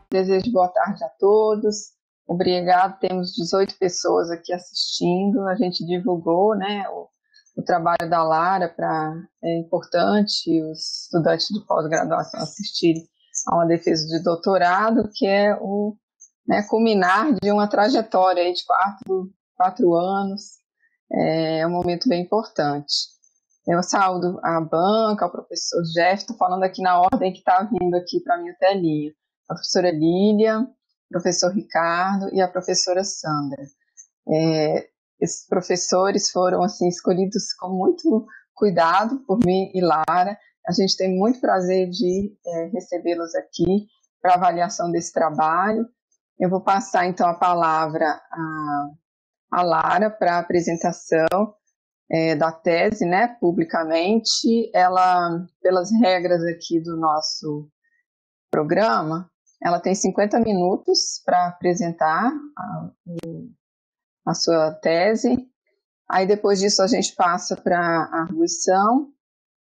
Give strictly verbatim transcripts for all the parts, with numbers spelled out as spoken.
Desejo boa tarde a todos. Obrigado, temos dezoito pessoas aqui assistindo. A gente divulgou, né, o, o trabalho da Lara, para é importante os estudantes de pós-graduação assistirem a uma defesa de doutorado, que é o né, culminar de uma trajetória aí de quatro, quatro anos. É um momento bem importante. Eu saúdo a banca, o professor Jeff, estou falando aqui na ordem que está vindo aqui para a minha telinha. A professora Lília, o professor Ricardo e a professora Sandra. É, esses professores foram assim, escolhidos com muito cuidado por mim e Lara. A gente tem muito prazer de é, recebê-los aqui para avaliação desse trabalho. Eu vou passar então a palavra a, a Lara para a apresentação é, da tese, né, publicamente. Ela, pelas regras aqui do nosso programa, ela tem cinquenta minutos para apresentar a, a sua tese. Aí depois disso a gente passa para a arguição.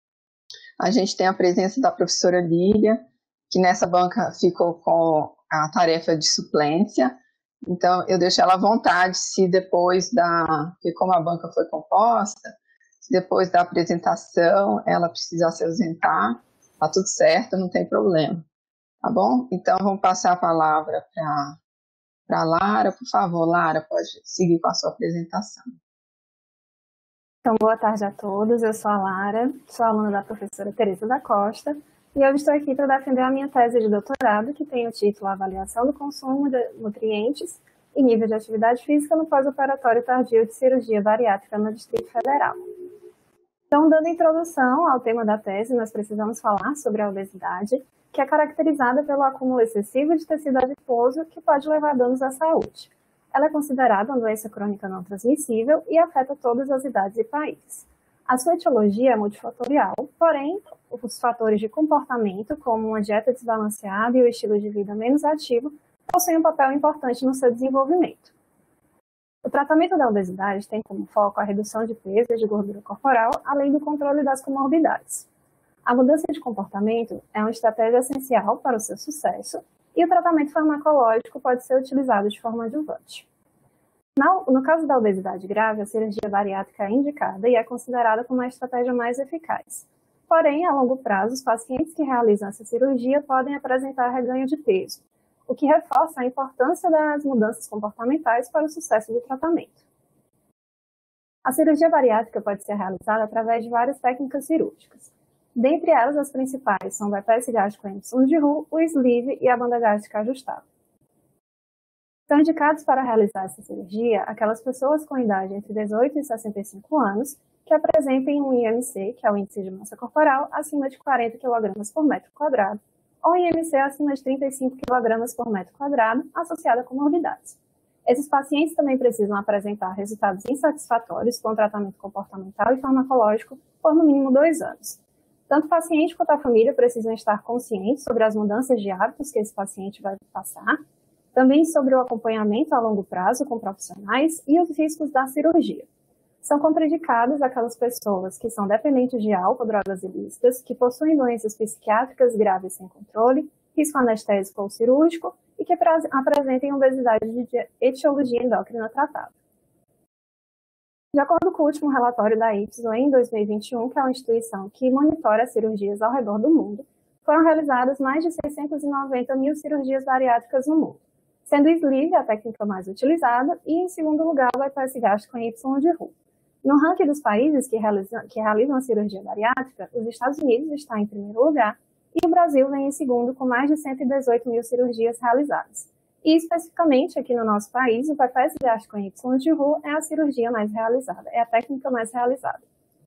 A gente tem a presença da professora Lília, que nessa banca ficou com a tarefa de suplência. Então eu deixo ela à vontade se depois da, porque como a banca foi composta, se depois da apresentação ela precisar se ausentar, tá tudo certo, não tem problema. Tá bom? Então, vamos passar a palavra para a Lara. Por favor, Lara, pode seguir com a sua apresentação. Então, boa tarde a todos. Eu sou a Lara, sou aluna da professora Tereza da Costa, e eu estou aqui para defender a minha tese de doutorado, que tem o título Avaliação do Consumo de Nutrientes e Nível de Atividade Física no Pós-Operatório Tardio de Cirurgia Bariátrica no Distrito Federal. Então, dando introdução ao tema da tese, nós precisamos falar sobre a obesidade, que é caracterizada pelo acúmulo excessivo de tecido adiposo que pode levar a danos à saúde. Ela é considerada uma doença crônica não transmissível e afeta todas as idades e países. A sua etiologia é multifatorial, porém, os fatores de comportamento, como uma dieta desbalanceada e o estilo de vida menos ativo, possuem um papel importante no seu desenvolvimento. O tratamento da obesidade tem como foco a redução de peso e de gordura corporal, além do controle das comorbidades. A mudança de comportamento é uma estratégia essencial para o seu sucesso e o tratamento farmacológico pode ser utilizado de forma adjuvante. No caso da obesidade grave, a cirurgia bariátrica é indicada e é considerada como a estratégia mais eficaz. Porém, a longo prazo, os pacientes que realizam essa cirurgia podem apresentar reganho de peso, o que reforça a importância das mudanças comportamentais para o sucesso do tratamento. A cirurgia bariátrica pode ser realizada através de várias técnicas cirúrgicas. Dentre elas, as principais são o bypass gástrico em sonde de Roux, o sleeve e a banda gástrica ajustável. São indicados para realizar essa cirurgia aquelas pessoas com idade entre dezoito e sessenta e cinco anos que apresentem um I M C, que é o índice de massa corporal, acima de quarenta quilogramas por metro quadrado, ou I M C acima de trinta e cinco quilogramas por metro quadrado, associado a comorbidades. Esses pacientes também precisam apresentar resultados insatisfatórios com tratamento comportamental e farmacológico por no mínimo dois anos. Tanto o paciente quanto a família precisam estar conscientes sobre as mudanças de hábitos que esse paciente vai passar, também sobre o acompanhamento a longo prazo com profissionais e os riscos da cirurgia. São contraindicadas aquelas pessoas que são dependentes de álcool, drogas ilícitas, que possuem doenças psiquiátricas graves sem controle, risco anestésico ou cirúrgico e que apresentem obesidade de etiologia endócrina tratável. De acordo com o último relatório da I P S O, em dois mil e vinte e um, que é uma instituição que monitora cirurgias ao redor do mundo, foram realizadas mais de seiscentas e noventa mil cirurgias bariátricas no mundo, sendo o sleeve a técnica mais utilizada e, em segundo lugar, o bypass gástrico em Y de Roux. No ranking dos países que realizam, que realizam a cirurgia bariátrica, os Estados Unidos está em primeiro lugar e o Brasil vem em segundo com mais de cento e dezoito mil cirurgias realizadas. E, especificamente, aqui no nosso país, o bypass gástrico em Y de Roux é a cirurgia mais realizada, é a técnica mais realizada.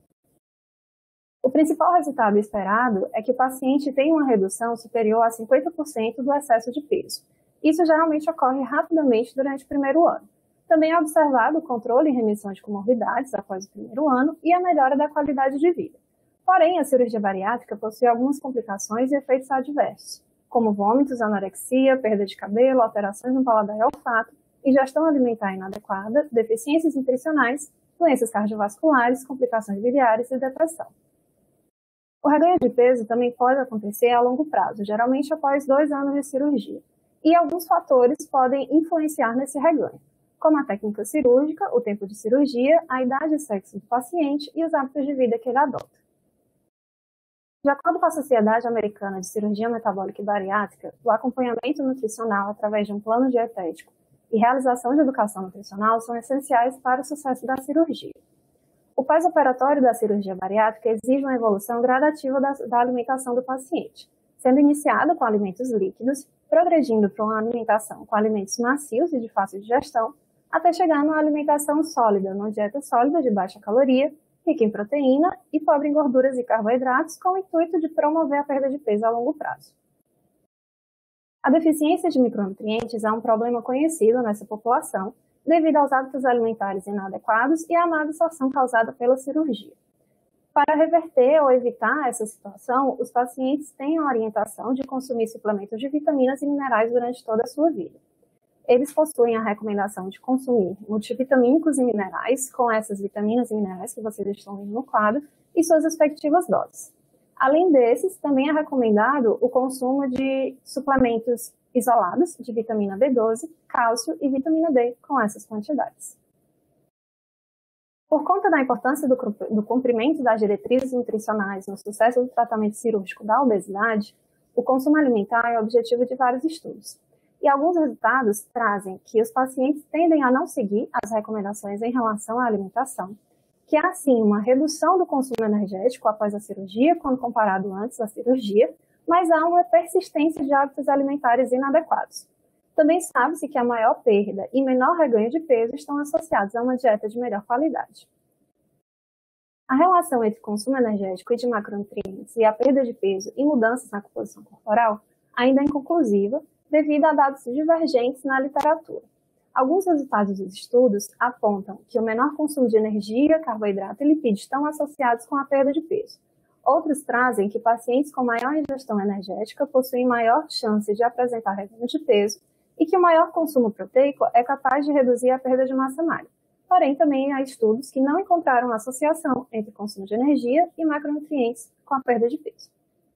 O principal resultado esperado é que o paciente tem uma redução superior a cinquenta por cento do excesso de peso. Isso geralmente ocorre rapidamente durante o primeiro ano. Também é observado o controle e remissão de comorbidades após o primeiro ano e a melhora da qualidade de vida. Porém, a cirurgia bariátrica possui algumas complicações e efeitos adversos, como vômitos, anorexia, perda de cabelo, alterações no paladar e olfato, ingestão alimentar inadequada, deficiências nutricionais, doenças cardiovasculares, complicações biliares e depressão. O reganho de peso também pode acontecer a longo prazo, geralmente após dois anos de cirurgia. e alguns fatores podem influenciar nesse reganho, como a técnica cirúrgica, o tempo de cirurgia, a idade e sexo do paciente e os hábitos de vida que ele adota. De acordo com a Sociedade Americana de Cirurgia Metabólica e Bariátrica, o acompanhamento nutricional através de um plano dietético e realização de educação nutricional são essenciais para o sucesso da cirurgia. O pós-operatório da cirurgia bariátrica exige uma evolução gradativa da, da alimentação do paciente, sendo iniciado com alimentos líquidos, progredindo para uma alimentação com alimentos macios e de fácil digestão, até chegar numa alimentação sólida, numa dieta sólida de baixa caloria, rica em proteína e pobre em gorduras e carboidratos, com o intuito de promover a perda de peso a longo prazo. A deficiência de micronutrientes é um problema conhecido nessa população, devido aos hábitos alimentares inadequados e à má absorção causada pela cirurgia. Para reverter ou evitar essa situação, os pacientes têm a orientação de consumir suplementos de vitaminas e minerais durante toda a sua vida. Eles possuem a recomendação de consumir multivitamínicos e minerais, com essas vitaminas e minerais que vocês estão vendo no quadro, e suas respectivas doses. Além desses, também é recomendado o consumo de suplementos isolados de vitamina B doze, cálcio e vitamina D com essas quantidades. Por conta da importância do, do cumprimento das diretrizes nutricionais no sucesso do tratamento cirúrgico da obesidade, o consumo alimentar é objetivo de vários estudos. E alguns resultados trazem que os pacientes tendem a não seguir as recomendações em relação à alimentação, que há sim uma redução do consumo energético após a cirurgia, quando comparado antes da cirurgia, mas há uma persistência de hábitos alimentares inadequados. Também sabe-se que a maior perda e menor reganho de peso estão associados a uma dieta de melhor qualidade. A relação entre consumo energético e de macronutrientes e a perda de peso e mudanças na composição corporal ainda é inconclusiva, devido a dados divergentes na literatura. Alguns resultados dos estudos apontam que o menor consumo de energia, carboidrato e lipídios estão associados com a perda de peso. Outros trazem que pacientes com maior ingestão energética possuem maior chance de apresentar reganho de peso e que o maior consumo proteico é capaz de reduzir a perda de massa magra. Porém, também há estudos que não encontraram associação entre consumo de energia e macronutrientes com a perda de peso.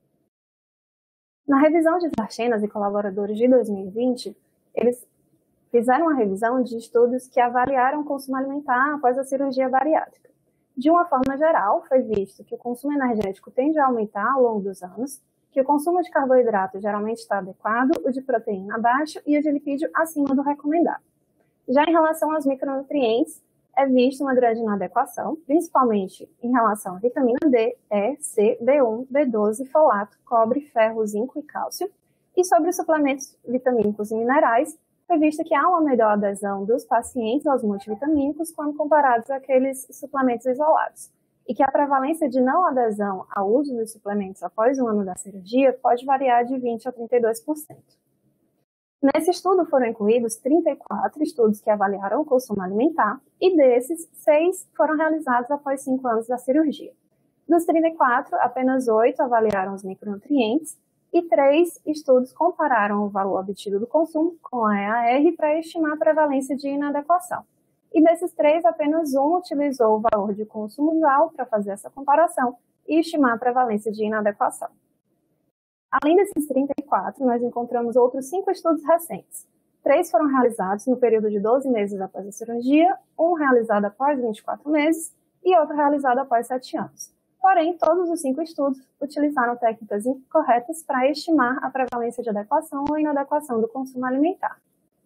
Na revisão de Varchenas e colaboradores de dois mil e vinte, eles fizeram uma revisão de estudos que avaliaram o consumo alimentar após a cirurgia bariátrica. De uma forma geral, foi visto que o consumo energético tende a aumentar ao longo dos anos, que o consumo de carboidrato geralmente está adequado, o de proteína abaixo e o de lipídio acima do recomendado. Já em relação aos micronutrientes, é vista uma grande inadequação, principalmente em relação a vitamina D, E, C, B um, B doze, folato, cobre, ferro, zinco e cálcio. E sobre os suplementos vitamínicos e minerais, foi visto que há uma melhor adesão dos pacientes aos multivitamínicos quando comparados àqueles suplementos isolados, e que a prevalência de não adesão ao uso dos suplementos após um ano da cirurgia pode variar de vinte por cento a trinta e dois por cento. Nesse estudo foram incluídos trinta e quatro estudos que avaliaram o consumo alimentar e desses, seis foram realizados após cinco anos da cirurgia. Dos trinta e quatro, apenas oito avaliaram os micronutrientes e três estudos compararam o valor obtido do consumo com a E A R para estimar a prevalência de inadequação. E desses três, apenas um utilizou o valor de consumo usual para fazer essa comparação e estimar a prevalência de inadequação. Além desses trinta e quatro, nós encontramos outros cinco estudos recentes. Três foram realizados no período de doze meses após a cirurgia, um realizado após vinte e quatro meses e outro realizado após sete anos. Porém, todos os cinco estudos utilizaram técnicas incorretas para estimar a prevalência de adequação ou inadequação do consumo alimentar.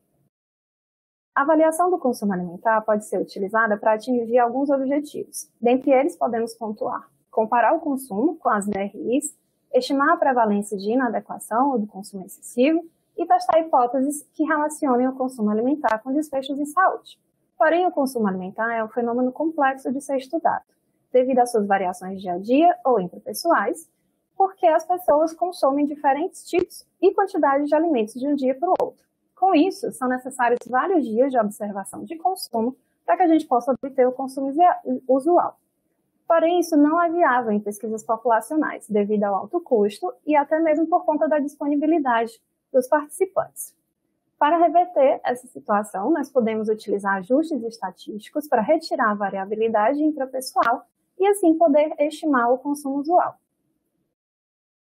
A avaliação do consumo alimentar pode ser utilizada para atingir alguns objetivos. Dentre eles, podemos pontuar: comparar o consumo com as D R Is, estimar a prevalência de inadequação ou do consumo excessivo e testar hipóteses que relacionem o consumo alimentar com desfechos em saúde. Porém, o consumo alimentar é um fenômeno complexo de ser estudado, devido às suas variações dia a dia ou interpessoais, porque as pessoas consomem diferentes tipos e quantidades de alimentos de um dia para o outro. Com isso, são necessários vários dias de observação de consumo para que a gente possa obter o consumo usual. Porém, isso não é viável em pesquisas populacionais, devido ao alto custo e até mesmo por conta da disponibilidade dos participantes. Para reverter essa situação, nós podemos utilizar ajustes estatísticos para retirar a variabilidade intrapessoal e assim poder estimar o consumo usual.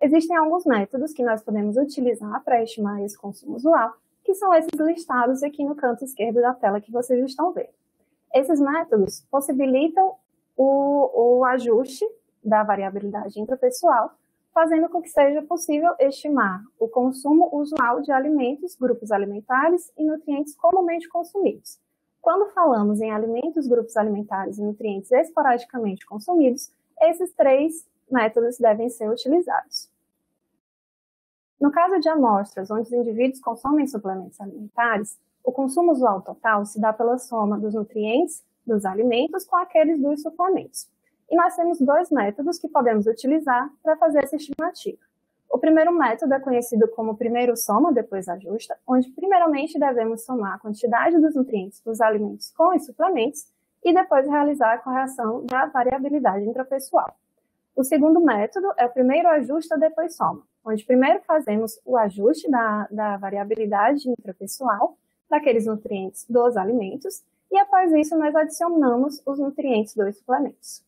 Existem alguns métodos que nós podemos utilizar para estimar esse consumo usual, que são esses listados aqui no canto esquerdo da tela que vocês estão vendo. Esses métodos possibilitam o, o ajuste da variabilidade intrapessoal, fazendo com que seja possível estimar o consumo usual de alimentos, grupos alimentares e nutrientes comumente consumidos. Quando falamos em alimentos, grupos alimentares e nutrientes esporadicamente consumidos, esses três métodos devem ser utilizados. No caso de amostras onde os indivíduos consomem suplementos alimentares, o consumo usual total se dá pela soma dos nutrientes dos alimentos com aqueles dos suplementos. E nós temos dois métodos que podemos utilizar para fazer essa estimativa. O primeiro método é conhecido como primeiro soma, depois ajusta, onde primeiramente devemos somar a quantidade dos nutrientes dos alimentos com os suplementos e depois realizar a correção da variabilidade intrapessoal. O segundo método é o primeiro ajusta, depois soma, onde primeiro fazemos o ajuste da, da variabilidade intrapessoal daqueles nutrientes dos alimentos e após isso nós adicionamos os nutrientes dos suplementos.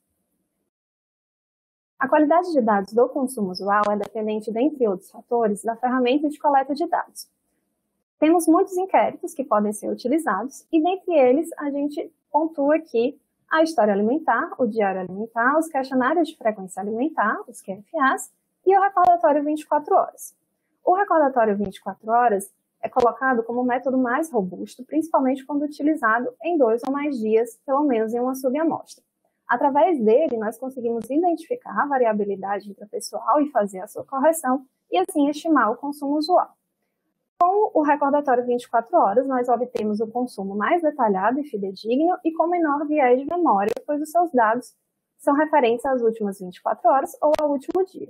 A qualidade de dados do consumo usual é dependente, dentre outros fatores, da ferramenta de coleta de dados. Temos muitos inquéritos que podem ser utilizados e, dentre eles, a gente pontua aqui a história alimentar, o diário alimentar, os questionários de frequência alimentar, os Q F As, e o recordatório vinte e quatro horas. O recordatório vinte e quatro horas é colocado como o método mais robusto, principalmente quando utilizado em dois ou mais dias, pelo menos em uma subamostra. Através dele, nós conseguimos identificar a variabilidade intrapessoal e fazer a sua correção, e assim estimar o consumo usual. Com o recordatório vinte e quatro horas, nós obtemos o consumo mais detalhado e fidedigno e com menor viés de memória, pois os seus dados são referentes às últimas vinte e quatro horas ou ao último dia.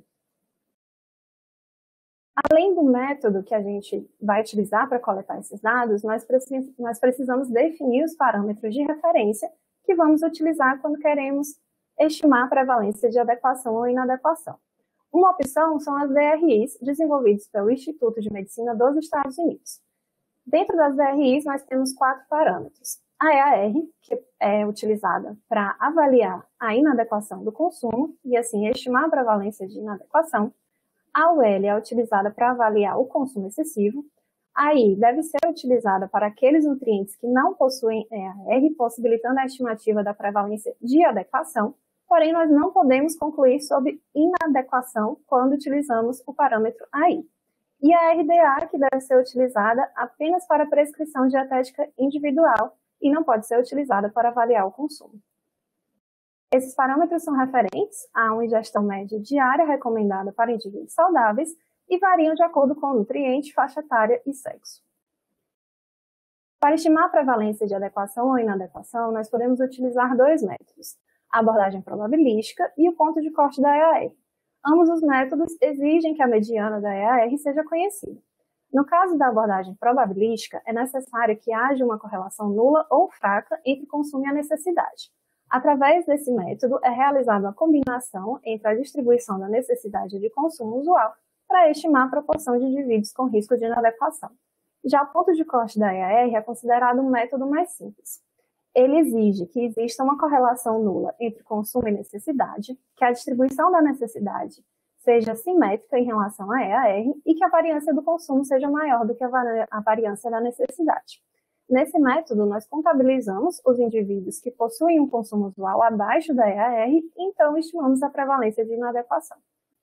Além do método que a gente vai utilizar para coletar esses dados, nós precisamos definir os parâmetros de referência que vamos utilizar quando queremos estimar a prevalência de adequação ou inadequação. Uma opção são as D R Is, desenvolvidas pelo Instituto de Medicina dos Estados Unidos. Dentro das D R Is, nós temos quatro parâmetros. A E A R, que é utilizada para avaliar a inadequação do consumo e, assim, estimar a prevalência de inadequação. A U L é utilizada para avaliar o consumo excessivo. A I deve ser utilizada para aqueles nutrientes que não possuem E A R, possibilitando a estimativa da prevalência de adequação, porém nós não podemos concluir sobre inadequação quando utilizamos o parâmetro A I. E a R D A, que deve ser utilizada apenas para prescrição dietética individual e não pode ser utilizada para avaliar o consumo. Esses parâmetros são referentes a uma ingestão média diária recomendada para indivíduos saudáveis e variam de acordo com o nutriente, faixa etária e sexo. Para estimar a prevalência de adequação ou inadequação, nós podemos utilizar dois métodos, a abordagem probabilística e o ponto de corte da E A R. Ambos os métodos exigem que a mediana da E A R seja conhecida. No caso da abordagem probabilística, é necessário que haja uma correlação nula ou fraca entre consumo e a necessidade. Através desse método, é realizada uma combinação entre a distribuição da necessidade de consumo usual para estimar a proporção de indivíduos com risco de inadequação. Já o ponto de corte da E A R é considerado um método mais simples. Ele exige que exista uma correlação nula entre consumo e necessidade, que a distribuição da necessidade seja simétrica em relação à E A R e que a variância do consumo seja maior do que a variância da necessidade. Nesse método, nós contabilizamos os indivíduos que possuem um consumo usual abaixo da E A R e então estimamos a prevalência de inadequação.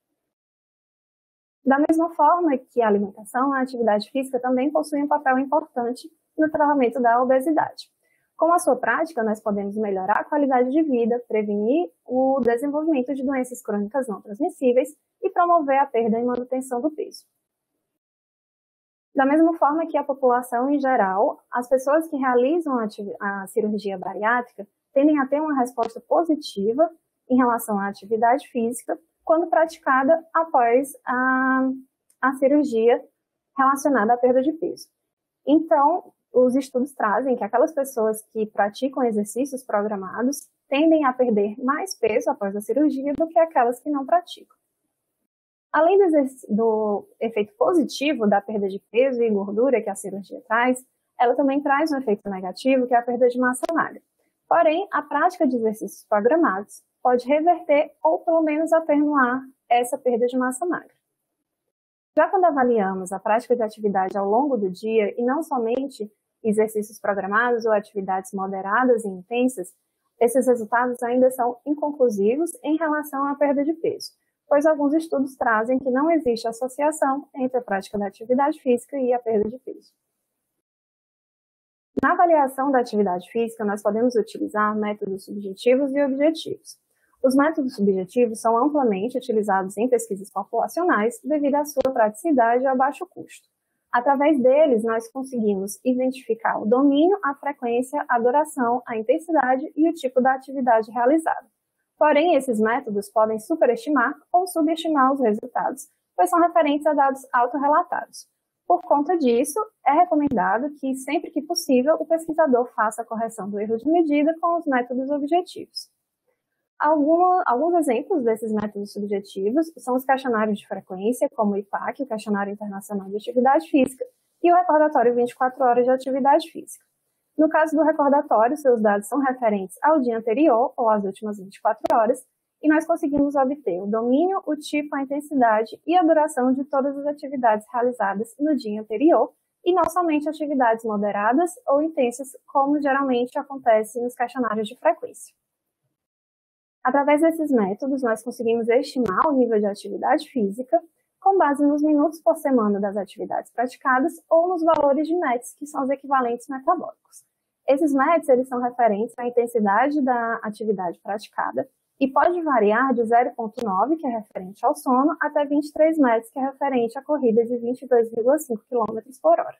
Da mesma forma que a alimentação, a atividade física também possui um papel importante no tratamento da obesidade. Com a sua prática, nós podemos melhorar a qualidade de vida, prevenir o desenvolvimento de doenças crônicas não transmissíveis e promover a perda e manutenção do peso. Da mesma forma que a população em geral, as pessoas que realizam a cirurgia bariátrica tendem a ter uma resposta positiva em relação à atividade física quando praticada após a, a cirurgia relacionada à perda de peso. Então, os estudos trazem que aquelas pessoas que praticam exercícios programados tendem a perder mais peso após a cirurgia do que aquelas que não praticam. Além do, do efeito positivo da perda de peso e gordura que a cirurgia traz, ela também traz um efeito negativo, que é a perda de massa magra. Porém, a prática de exercícios programados pode reverter ou pelo menos atenuar essa perda de massa magra. Já quando avaliamos a prática de atividade ao longo do dia e não somente exercícios programados ou atividades moderadas e intensas, esses resultados ainda são inconclusivos em relação à perda de peso, pois alguns estudos trazem que não existe associação entre a prática da atividade física e a perda de peso. Na avaliação da atividade física, nós podemos utilizar métodos subjetivos e objetivos. Os métodos subjetivos são amplamente utilizados em pesquisas populacionais devido à sua praticidade e ao baixo custo. Através deles, nós conseguimos identificar o domínio, a frequência, a duração, a intensidade e o tipo da atividade realizada. Porém, esses métodos podem superestimar ou subestimar os resultados, pois são referentes a dados autorrelatados. Por conta disso, é recomendado que, sempre que possível, o pesquisador faça a correção do erro de medida com os métodos objetivos. Algum, alguns exemplos desses métodos subjetivos são os questionários de frequência, como o I P A C, o Questionário Internacional de Atividade Física, e o recordatório vinte e quatro horas de atividade física. No caso do recordatório, seus dados são referentes ao dia anterior ou às últimas vinte e quatro horas, e nós conseguimos obter o domínio, o tipo, a intensidade e a duração de todas as atividades realizadas no dia anterior, e não somente atividades moderadas ou intensas, como geralmente acontece nos questionários de frequência. Através desses métodos, nós conseguimos estimar o nível de atividade física com base nos minutos por semana das atividades praticadas ou nos valores de METs, que são os equivalentes metabólicos. Esses METs eles são referentes à intensidade da atividade praticada e pode variar de zero vírgula nove, que é referente ao sono, até vinte e três METs, que é referente à corrida de vinte e dois vírgula cinco quilômetros por hora.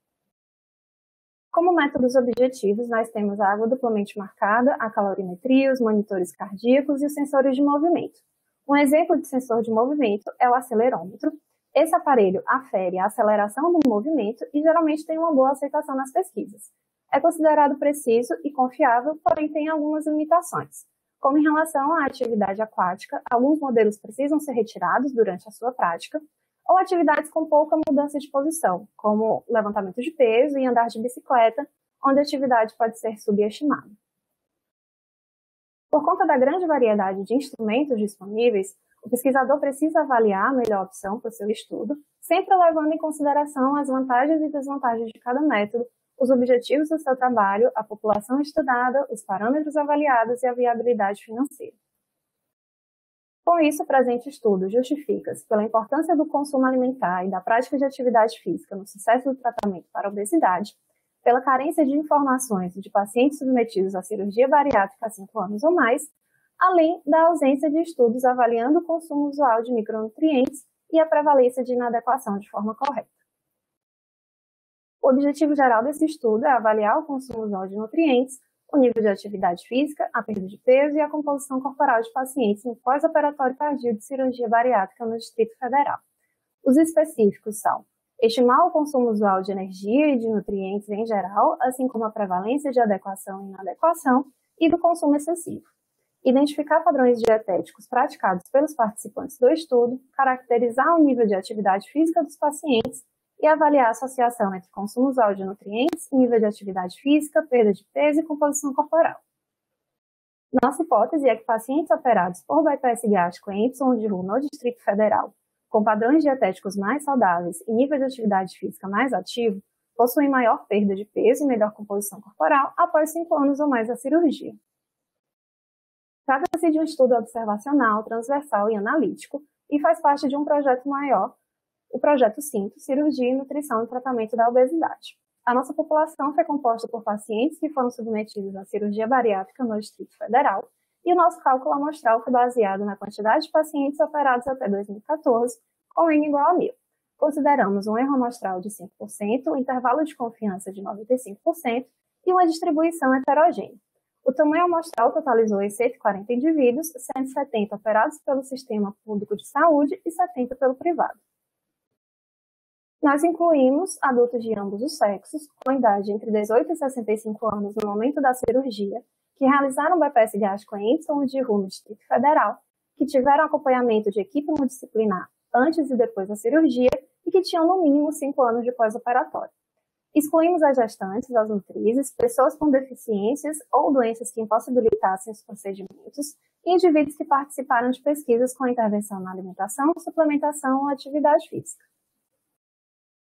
Como métodos objetivos, nós temos a água duplamente marcada, a calorimetria, os monitores cardíacos e os sensores de movimento. Um exemplo de sensor de movimento é o acelerômetro. Esse aparelho afere a aceleração do movimento e geralmente tem uma boa aceitação nas pesquisas. É considerado preciso e confiável, porém tem algumas limitações. Como em relação à atividade aquática, alguns modelos precisam ser retirados durante a sua prática, ou atividades com pouca mudança de posição, como levantamento de peso e andar de bicicleta, onde a atividade pode ser subestimada. Por conta da grande variedade de instrumentos disponíveis, o pesquisador precisa avaliar a melhor opção para o seu estudo, sempre levando em consideração as vantagens e desvantagens de cada método, os objetivos do seu trabalho, a população estudada, os parâmetros avaliados e a viabilidade financeira. Com isso, o presente estudo justifica-se pela importância do consumo alimentar e da prática de atividade física no sucesso do tratamento para a obesidade, pela carência de informações de pacientes submetidos à cirurgia bariátrica há cinco anos ou mais, além da ausência de estudos avaliando o consumo usual de micronutrientes e a prevalência de inadequação de forma correta. O objetivo geral desse estudo é avaliar o consumo usual de nutrientes, o nível de atividade física, a perda de peso e a composição corporal de pacientes no pós-operatório tardio de cirurgia bariátrica no Distrito Federal. Os específicos são estimar o consumo usual de energia e de nutrientes em geral, assim como a prevalência de adequação e inadequação e do consumo excessivo. Identificar padrões dietéticos praticados pelos participantes do estudo, caracterizar o nível de atividade física dos pacientes e avaliar a associação entre consumo usual de nutrientes, nível de atividade física, perda de peso e composição corporal. Nossa hipótese é que pacientes operados por bypass gástrico em Y de Roux no Distrito Federal, com padrões dietéticos mais saudáveis e nível de atividade física mais ativo, possuem maior perda de peso e melhor composição corporal após cinco anos ou mais da cirurgia. Trata-se de um estudo observacional, transversal e analítico e faz parte de um projeto maior, o Projeto Cinto, Cirurgia e Nutrição no Tratamento da Obesidade. A nossa população foi composta por pacientes que foram submetidos à cirurgia bariátrica no Distrito Federal e o nosso cálculo amostral foi baseado na quantidade de pacientes operados até dois mil e quatorze, com N igual a mil. Consideramos um erro amostral de cinco por cento, um intervalo de confiança de noventa e cinco por cento e uma distribuição heterogênea. O tamanho amostral totalizou cento e quarenta indivíduos, cento e setenta operados pelo Sistema Público de Saúde e setenta pelo privado. Nós incluímos adultos de ambos os sexos, com idade entre dezoito e sessenta e cinco anos no momento da cirurgia, que realizaram bypass gástrico em Y de Roux no Distrito Federal, que tiveram acompanhamento de equipe multidisciplinar antes e depois da cirurgia e que tinham no mínimo cinco anos de pós-operatório. Excluímos as gestantes, as nutrizes, pessoas com deficiências ou doenças que impossibilitassem os procedimentos e indivíduos que participaram de pesquisas com intervenção na alimentação, suplementação ou atividade física.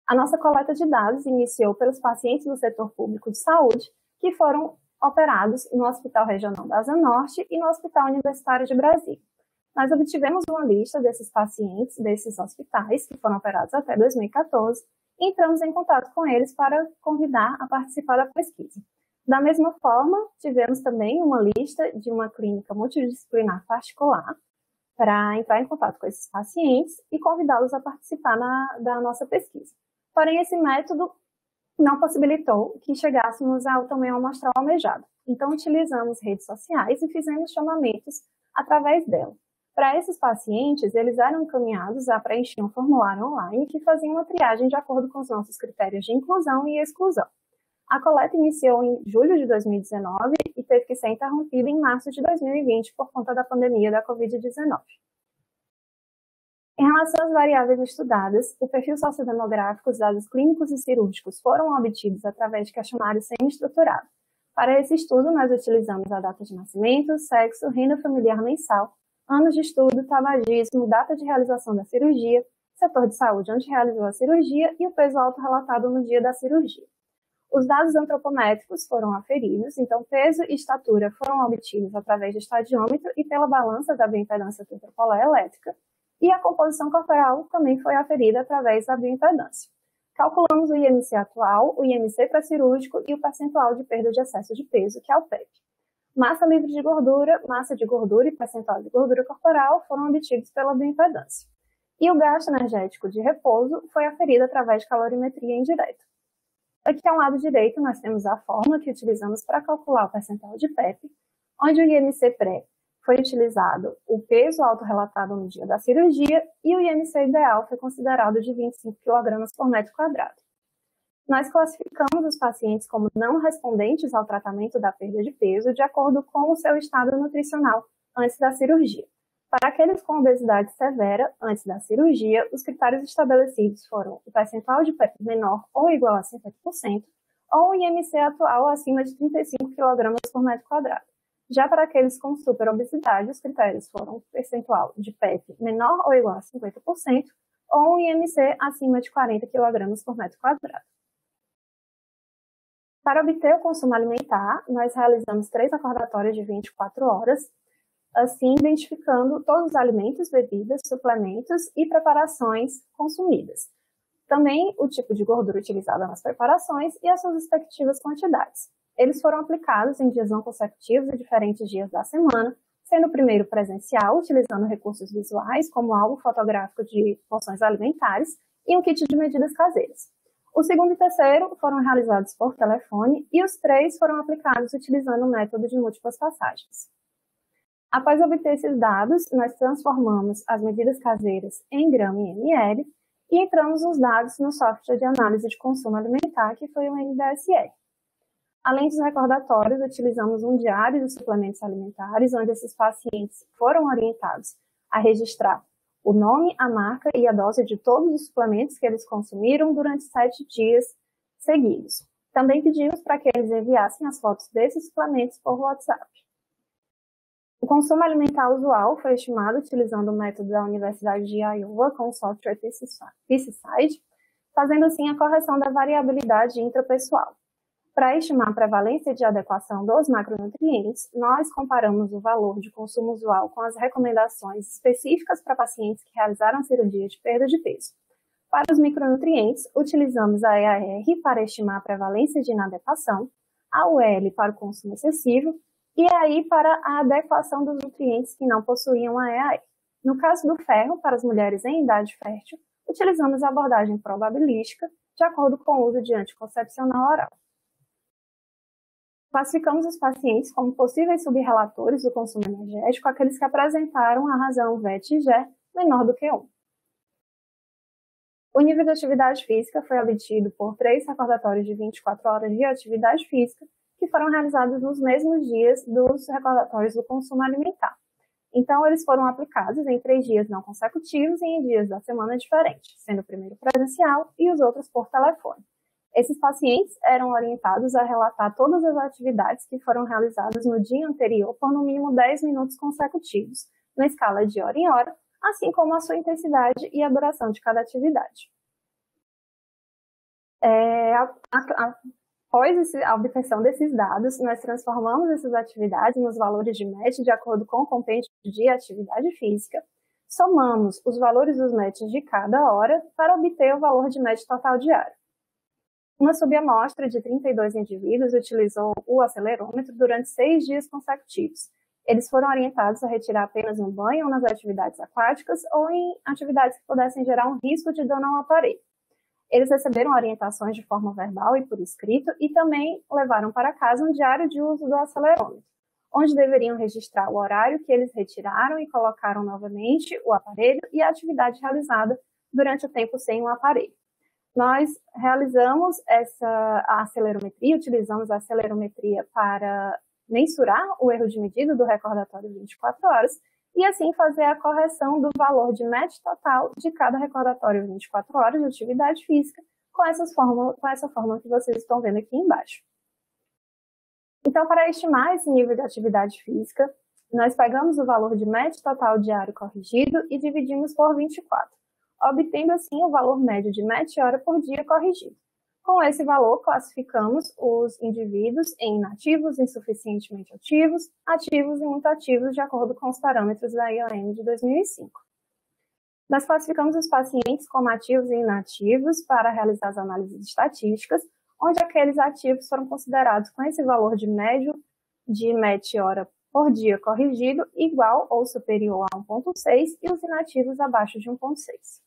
A nossa coleta de dados iniciou pelos pacientes do setor público de saúde que foram operados no Hospital Regional da Asa Norte e no Hospital Universitário de Brasília. Nós obtivemos uma lista desses pacientes, desses hospitais, que foram operados até dois mil e quatorze, e entramos em contato com eles para convidar a participar da pesquisa. Da mesma forma, tivemos também uma lista de uma clínica multidisciplinar particular para entrar em contato com esses pacientes e convidá-los a participar na, da nossa pesquisa. Porém, esse método não possibilitou que chegássemos ao tamanho amostral almejado. Então, utilizamos redes sociais e fizemos chamamentos através dela. Para esses pacientes, eles eram encaminhados a preencher um formulário online que fazia uma triagem de acordo com os nossos critérios de inclusão e exclusão. A coleta iniciou em julho de dois mil e dezenove e teve que ser interrompida em março de dois mil e vinte por conta da pandemia da covid dezenove. Em relação às variáveis estudadas, o perfil sociodemográfico, os dados clínicos e cirúrgicos foram obtidos através de questionário semi-estruturado. Para esse estudo, nós utilizamos a data de nascimento, sexo, renda familiar mensal, anos de estudo, tabagismo, data de realização da cirurgia, setor de saúde onde realizou a cirurgia e o peso autorrelatado no dia da cirurgia. Os dados antropométricos foram aferidos, então peso e estatura foram obtidos através do estadiômetro e pela balança da bioimpedância tetrapolar elétrica, e a composição corporal também foi aferida através da bioimpedância. Calculamos o I M C atual, o I M C pré-cirúrgico e o percentual de perda de excesso de peso, que é o P E P. Massa livre de gordura, massa de gordura e percentual de gordura corporal foram obtidos pela bioimpedância. E o gasto energético de repouso foi aferido através de calorimetria indireta. Aqui ao lado direito nós temos a fórmula que utilizamos para calcular o percentual de P E P, onde o I M C pré foi utilizado o peso autorrelatado no dia da cirurgia e o I M C ideal foi considerado de vinte e cinco quilogramas por metro quadrado. Nós classificamos os pacientes como não respondentes ao tratamento da perda de peso de acordo com o seu estado nutricional antes da cirurgia. Para aqueles com obesidade severa antes da cirurgia, os critérios estabelecidos foram o percentual de P E P menor ou igual a cinquenta por cento ou o I M C atual acima de trinta e cinco quilogramas por metro quadrado. Já para aqueles com superobesidade, os critérios foram o percentual de P E P menor ou igual a cinquenta por cento ou um I M C acima de quarenta quilogramas por metro quadrado. Para obter o consumo alimentar, nós realizamos três recordatórios de vinte e quatro horas, assim identificando todos os alimentos, bebidas, suplementos e preparações consumidas. Também o tipo de gordura utilizada nas preparações e as suas respectivas quantidades. Eles foram aplicados em dias não consecutivos e diferentes dias da semana, sendo o primeiro presencial, utilizando recursos visuais, como álbum fotográfico de porções alimentares e um kit de medidas caseiras. O segundo e terceiro foram realizados por telefone e os três foram aplicados utilizando o método de múltiplas passagens. Após obter esses dados, nós transformamos as medidas caseiras em grama e ml e entramos os dados no software de análise de consumo alimentar, que foi o N D S R. Além dos recordatórios, utilizamos um diário de suplementos alimentares, onde esses pacientes foram orientados a registrar o nome, a marca e a dose de todos os suplementos que eles consumiram durante sete dias seguidos. Também pedimos para que eles enviassem as fotos desses suplementos por WhatsApp. O consumo alimentar usual foi estimado utilizando o método da Universidade de Iowa com o software Pesticide, fazendo assim a correção da variabilidade intrapessoal. Para estimar a prevalência de adequação dos macronutrientes, nós comparamos o valor de consumo usual com as recomendações específicas para pacientes que realizaram cirurgia de perda de peso. Para os micronutrientes, utilizamos a E A R para estimar a prevalência de inadequação, a U L para o consumo excessivo e a I para a adequação dos nutrientes que não possuíam a E A R. No caso do ferro, para as mulheres em idade fértil, utilizamos a abordagem probabilística de acordo com o uso de anticoncepcional oral. Classificamos os pacientes como possíveis subrelatores do consumo energético, aqueles que apresentaram a razão V E T G menor do que um. O nível de atividade física foi obtido por três recordatórios de vinte e quatro horas de atividade física, que foram realizados nos mesmos dias dos recordatórios do consumo alimentar. Então, eles foram aplicados em três dias não consecutivos e em dias da semana diferentes, sendo o primeiro presencial e os outros por telefone. Esses pacientes eram orientados a relatar todas as atividades que foram realizadas no dia anterior por no mínimo dez minutos consecutivos, na escala de hora em hora, assim como a sua intensidade e a duração de cada atividade. É, a, a, após esse, a obtenção desses dados, nós transformamos essas atividades nos valores de match de acordo com o compêndio de atividade física, somamos os valores dos matches de cada hora para obter o valor de match total diário. Uma subamostra de trinta e dois indivíduos utilizou o acelerômetro durante seis dias consecutivos. Eles foram orientados a retirar apenas no banho ou nas atividades aquáticas ou em atividades que pudessem gerar um risco de dano ao aparelho. Eles receberam orientações de forma verbal e por escrito e também levaram para casa um diário de uso do acelerômetro, onde deveriam registrar o horário que eles retiraram e colocaram novamente o aparelho e a atividade realizada durante o tempo sem o aparelho. Nós realizamos essa a acelerometria, utilizamos a acelerometria para mensurar o erro de medida do recordatório vinte e quatro horas e assim fazer a correção do valor de match total de cada recordatório vinte e quatro horas de atividade física com, essas fórmula, com essa fórmula que vocês estão vendo aqui embaixo. Então, para estimar esse nível de atividade física, nós pegamos o valor de match total diário corrigido e dividimos por vinte e quatro, obtendo assim o valor médio de match hora por dia corrigido. Com esse valor, classificamos os indivíduos em inativos, insuficientemente ativos, ativos e muito ativos, de acordo com os parâmetros da I O M de dois mil e cinco. Nós classificamos os pacientes como ativos e inativos para realizar as análises estatísticas, onde aqueles ativos foram considerados com esse valor de médio de match hora por dia corrigido igual ou superior a um vírgula seis e os inativos abaixo de um vírgula seis.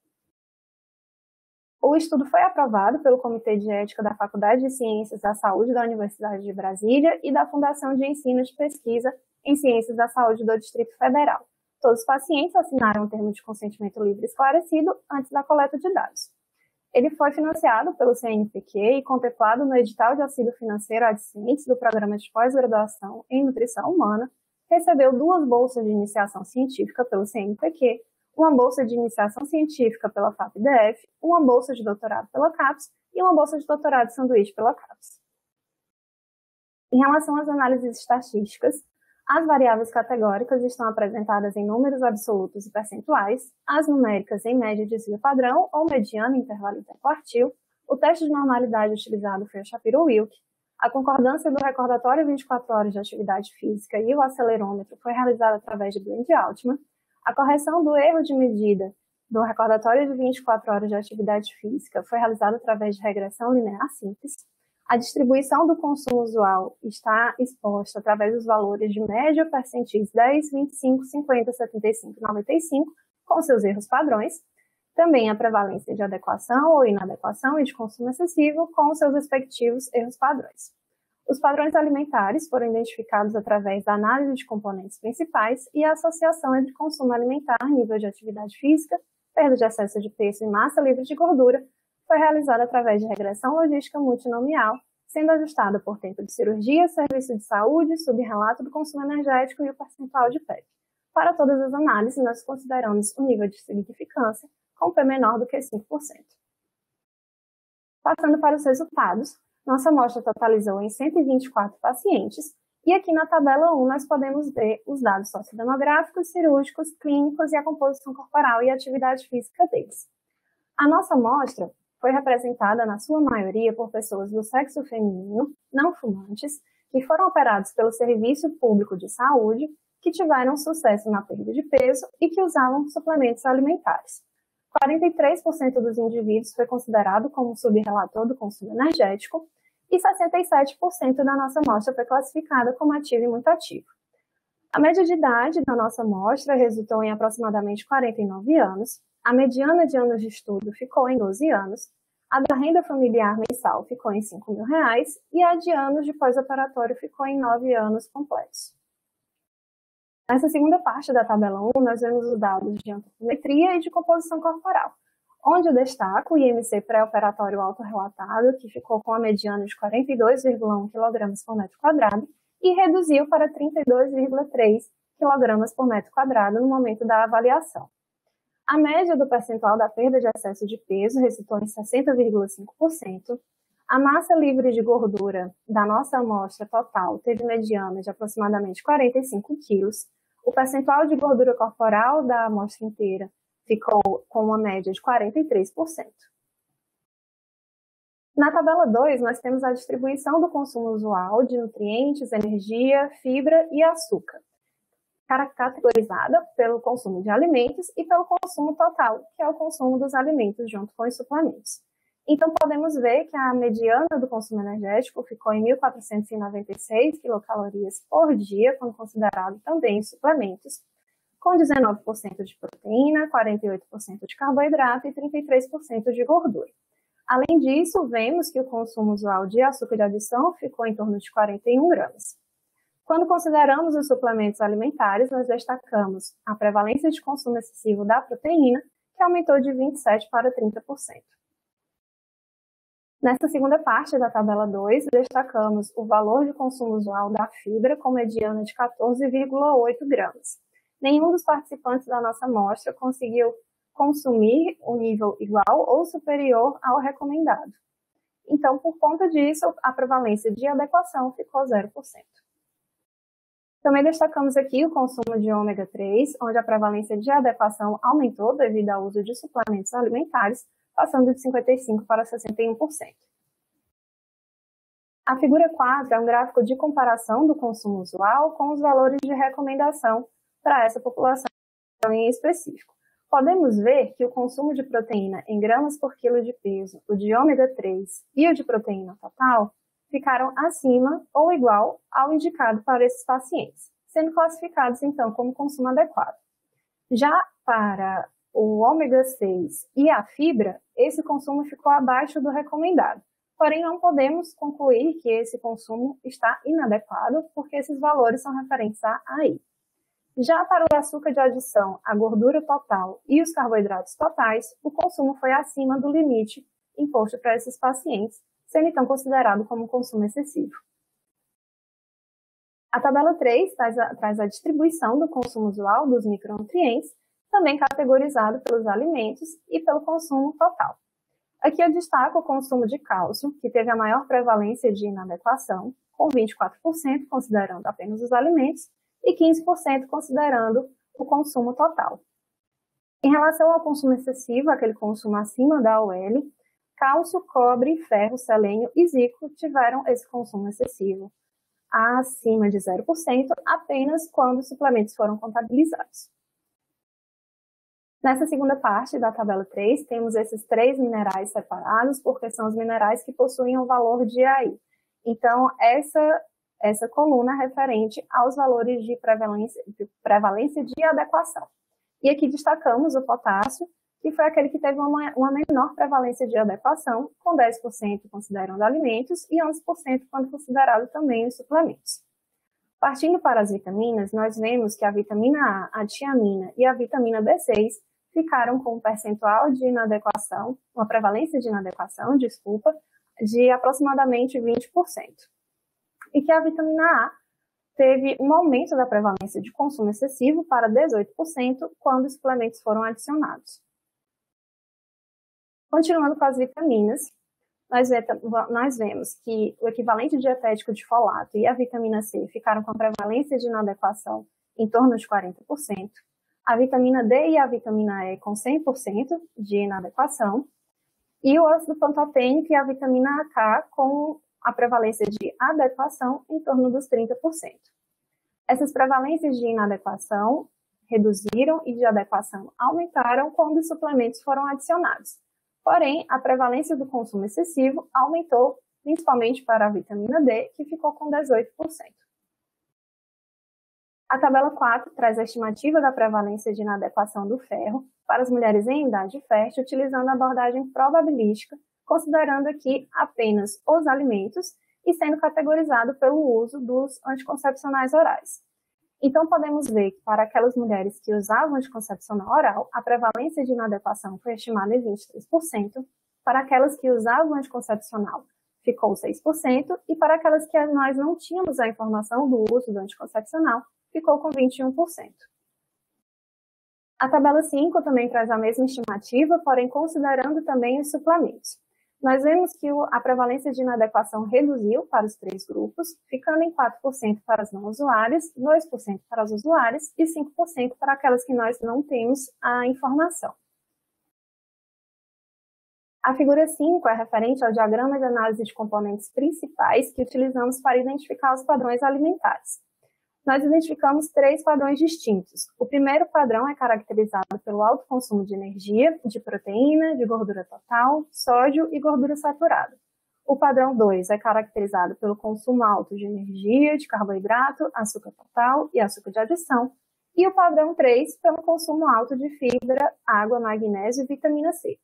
O estudo foi aprovado pelo Comitê de Ética da Faculdade de Ciências da Saúde da Universidade de Brasília e da Fundação de Ensino de Pesquisa em Ciências da Saúde do Distrito Federal. Todos os pacientes assinaram um termo de consentimento livre esclarecido antes da coleta de dados. Ele foi financiado pelo C N P Q e contemplado no edital de auxílio financeiro a discentes do Programa de Pós-Graduação em Nutrição Humana, recebeu duas bolsas de iniciação científica pelo C N P Q, uma bolsa de iniciação científica pela F A P D F, uma bolsa de doutorado pela CAPES e uma bolsa de doutorado sanduíche pela CAPES. Em relação às análises estatísticas, as variáveis categóricas estão apresentadas em números absolutos e percentuais, as numéricas em média de desvio padrão ou mediana intervalo interquartil, o teste de normalidade utilizado foi o Shapiro-Wilk, a concordância do recordatório vinte e quatro horas de atividade física e o acelerômetro foi realizada através de Blend-Altman, a correção do erro de medida do recordatório de vinte e quatro horas de atividade física foi realizada através de regressão linear simples. A distribuição do consumo usual está exposta através dos valores de média percentis dez, vinte e cinco, cinquenta, setenta e cinco e noventa e cinco, com seus erros padrões. Também a prevalência de adequação ou inadequação e de consumo excessivo, com seus respectivos erros padrões. Os padrões alimentares foram identificados através da análise de componentes principais e a associação entre consumo alimentar, nível de atividade física, perda de excesso de peso e massa livre de gordura, foi realizada através de regressão logística multinomial, sendo ajustada por tempo de cirurgia, serviço de saúde, subrelato do consumo energético e o percentual de P E C. Para todas as análises, nós consideramos o nível de significância com P menor do que cinco por cento. Passando para os resultados, nossa amostra totalizou em cento e vinte e quatro pacientes, e aqui na tabela um nós podemos ver os dados sociodemográficos, cirúrgicos, clínicos e a composição corporal e a atividade física deles. A nossa amostra foi representada, na sua maioria, por pessoas do sexo feminino, não fumantes, que foram operados pelo Serviço Público de Saúde, que tiveram sucesso na perda de peso e que usavam suplementos alimentares. quarenta e três por cento dos indivíduos foi considerado como subrelator do consumo energético e sessenta e sete por cento da nossa amostra foi classificada como ativo e muito ativo. A média de idade da nossa amostra resultou em aproximadamente quarenta e nove anos, a mediana de anos de estudo ficou em doze anos, a da renda familiar mensal ficou em cinco mil reais e a de anos de pós-operatório ficou em nove anos completos. Nessa segunda parte da tabela um, nós vemos os dados de antropometria e de composição corporal, onde eu destaco o I M C pré-operatório autorrelatado, que ficou com a mediana de quarenta e dois vírgula um quilogramas por metro quadrado e reduziu para trinta e dois vírgula três quilogramas por metro quadrado no momento da avaliação. A média do percentual da perda de excesso de peso resultou em sessenta vírgula cinco por cento. A massa livre de gordura da nossa amostra total teve mediana de aproximadamente quarenta e cinco quilos. O percentual de gordura corporal da amostra inteira ficou com uma média de quarenta e três por cento. Na tabela dois, nós temos a distribuição do consumo usual de nutrientes, energia, fibra e açúcar, categorizada pelo consumo de alimentos e pelo consumo total, que é o consumo dos alimentos junto com os suplementos. Então, podemos ver que a mediana do consumo energético ficou em mil quatrocentos e noventa e seis quilocalorias por dia, quando considerado também os suplementos, com dezenove por cento de proteína, quarenta e oito por cento de carboidrato e trinta e três por cento de gordura. Além disso, vemos que o consumo usual de açúcar de adição ficou em torno de quarenta e um gramas. Quando consideramos os suplementos alimentares, nós destacamos a prevalência de consumo excessivo da proteína, que aumentou de vinte e sete por cento para trinta por cento. Nesta segunda parte da tabela dois, destacamos o valor de consumo usual da fibra com mediana de quatorze vírgula oito gramas. Nenhum dos participantes da nossa amostra conseguiu consumir um nível igual ou superior ao recomendado. Então, por conta disso, a prevalência de adequação ficou zero por cento. Também destacamos aqui o consumo de ômega três, onde a prevalência de adequação aumentou devido ao uso de suplementos alimentares, passando de cinquenta e cinco por cento para sessenta e um por cento. A figura quatro é um gráfico de comparação do consumo usual com os valores de recomendação para essa população em específico. Podemos ver que o consumo de proteína em gramas por quilo de peso, o de ômega três e o de proteína total ficaram acima ou igual ao indicado para esses pacientes, sendo classificados então como consumo adequado. Já para o ômega seis e a fibra, esse consumo ficou abaixo do recomendado. Porém, não podemos concluir que esse consumo está inadequado, porque esses valores são referentes a aí. Já para o açúcar de adição, a gordura total e os carboidratos totais, o consumo foi acima do limite imposto para esses pacientes, sendo então considerado como consumo excessivo. A tabela três traz a, traz a distribuição do consumo usual dos micronutrientes, também categorizado pelos alimentos e pelo consumo total. Aqui eu destaco o consumo de cálcio, que teve a maior prevalência de inadequação, com vinte e quatro por cento considerando apenas os alimentos, e quinze por cento considerando o consumo total. Em relação ao consumo excessivo, aquele consumo acima da U L, cálcio, cobre, ferro, selênio e zinco tiveram esse consumo excessivo acima de zero por cento apenas quando os suplementos foram contabilizados. Nessa segunda parte da tabela três, temos esses três minerais separados, porque são os minerais que possuem o valor de A I. Então, essa essa coluna é referente aos valores de prevalência, de prevalência de adequação. E aqui destacamos o potássio, que foi aquele que teve uma, uma menor prevalência de adequação, com dez por cento considerando alimentos e onze por cento quando considerado também os suplementos. Partindo para as vitaminas, nós vemos que a vitamina A, a tiamina e a vitamina B seis ficaram com um percentual de inadequação, uma prevalência de inadequação, desculpa, de aproximadamente vinte por cento. E que a vitamina A teve um aumento da prevalência de consumo excessivo para dezoito por cento quando os suplementos foram adicionados. Continuando com as vitaminas, nós, nós vemos que o equivalente dietético de folato e a vitamina C ficaram com a prevalência de inadequação em torno de quarenta por cento, a vitamina D e a vitamina E com cem por cento de inadequação, e o ácido pantotênico e a vitamina K com a prevalência de adequação em torno dos trinta por cento. Essas prevalências de inadequação reduziram e de adequação aumentaram quando os suplementos foram adicionados. Porém, a prevalência do consumo excessivo aumentou, principalmente para a vitamina D, que ficou com dezoito por cento. A tabela quatro traz a estimativa da prevalência de inadequação do ferro para as mulheres em idade fértil, utilizando a abordagem probabilística, considerando aqui apenas os alimentos e sendo categorizado pelo uso dos anticoncepcionais orais. Então, podemos ver que para aquelas mulheres que usavam anticoncepcional oral, a prevalência de inadequação foi estimada em vinte e três por cento, para aquelas que usavam anticoncepcional ficou seis por cento, e para aquelas que nós não tínhamos a informação do uso do anticoncepcional, ficou com vinte e um por cento. A tabela cinco também traz a mesma estimativa, porém considerando também os suplementos. Nós vemos que a prevalência de inadequação reduziu para os três grupos, ficando em quatro por cento para as não usuárias, dois por cento para as usuárias e cinco por cento para aquelas que nós não temos a informação. A figura cinco é referente ao diagrama de análise de componentes principais que utilizamos para identificar os padrões alimentares. Nós identificamos três padrões distintos. O primeiro padrão é caracterizado pelo alto consumo de energia, de proteína, de gordura total, sódio e gordura saturada. O padrão dois é caracterizado pelo consumo alto de energia, de carboidrato, açúcar total e açúcar de adição. E o padrão três pelo consumo alto de fibra, água, magnésio e vitamina C.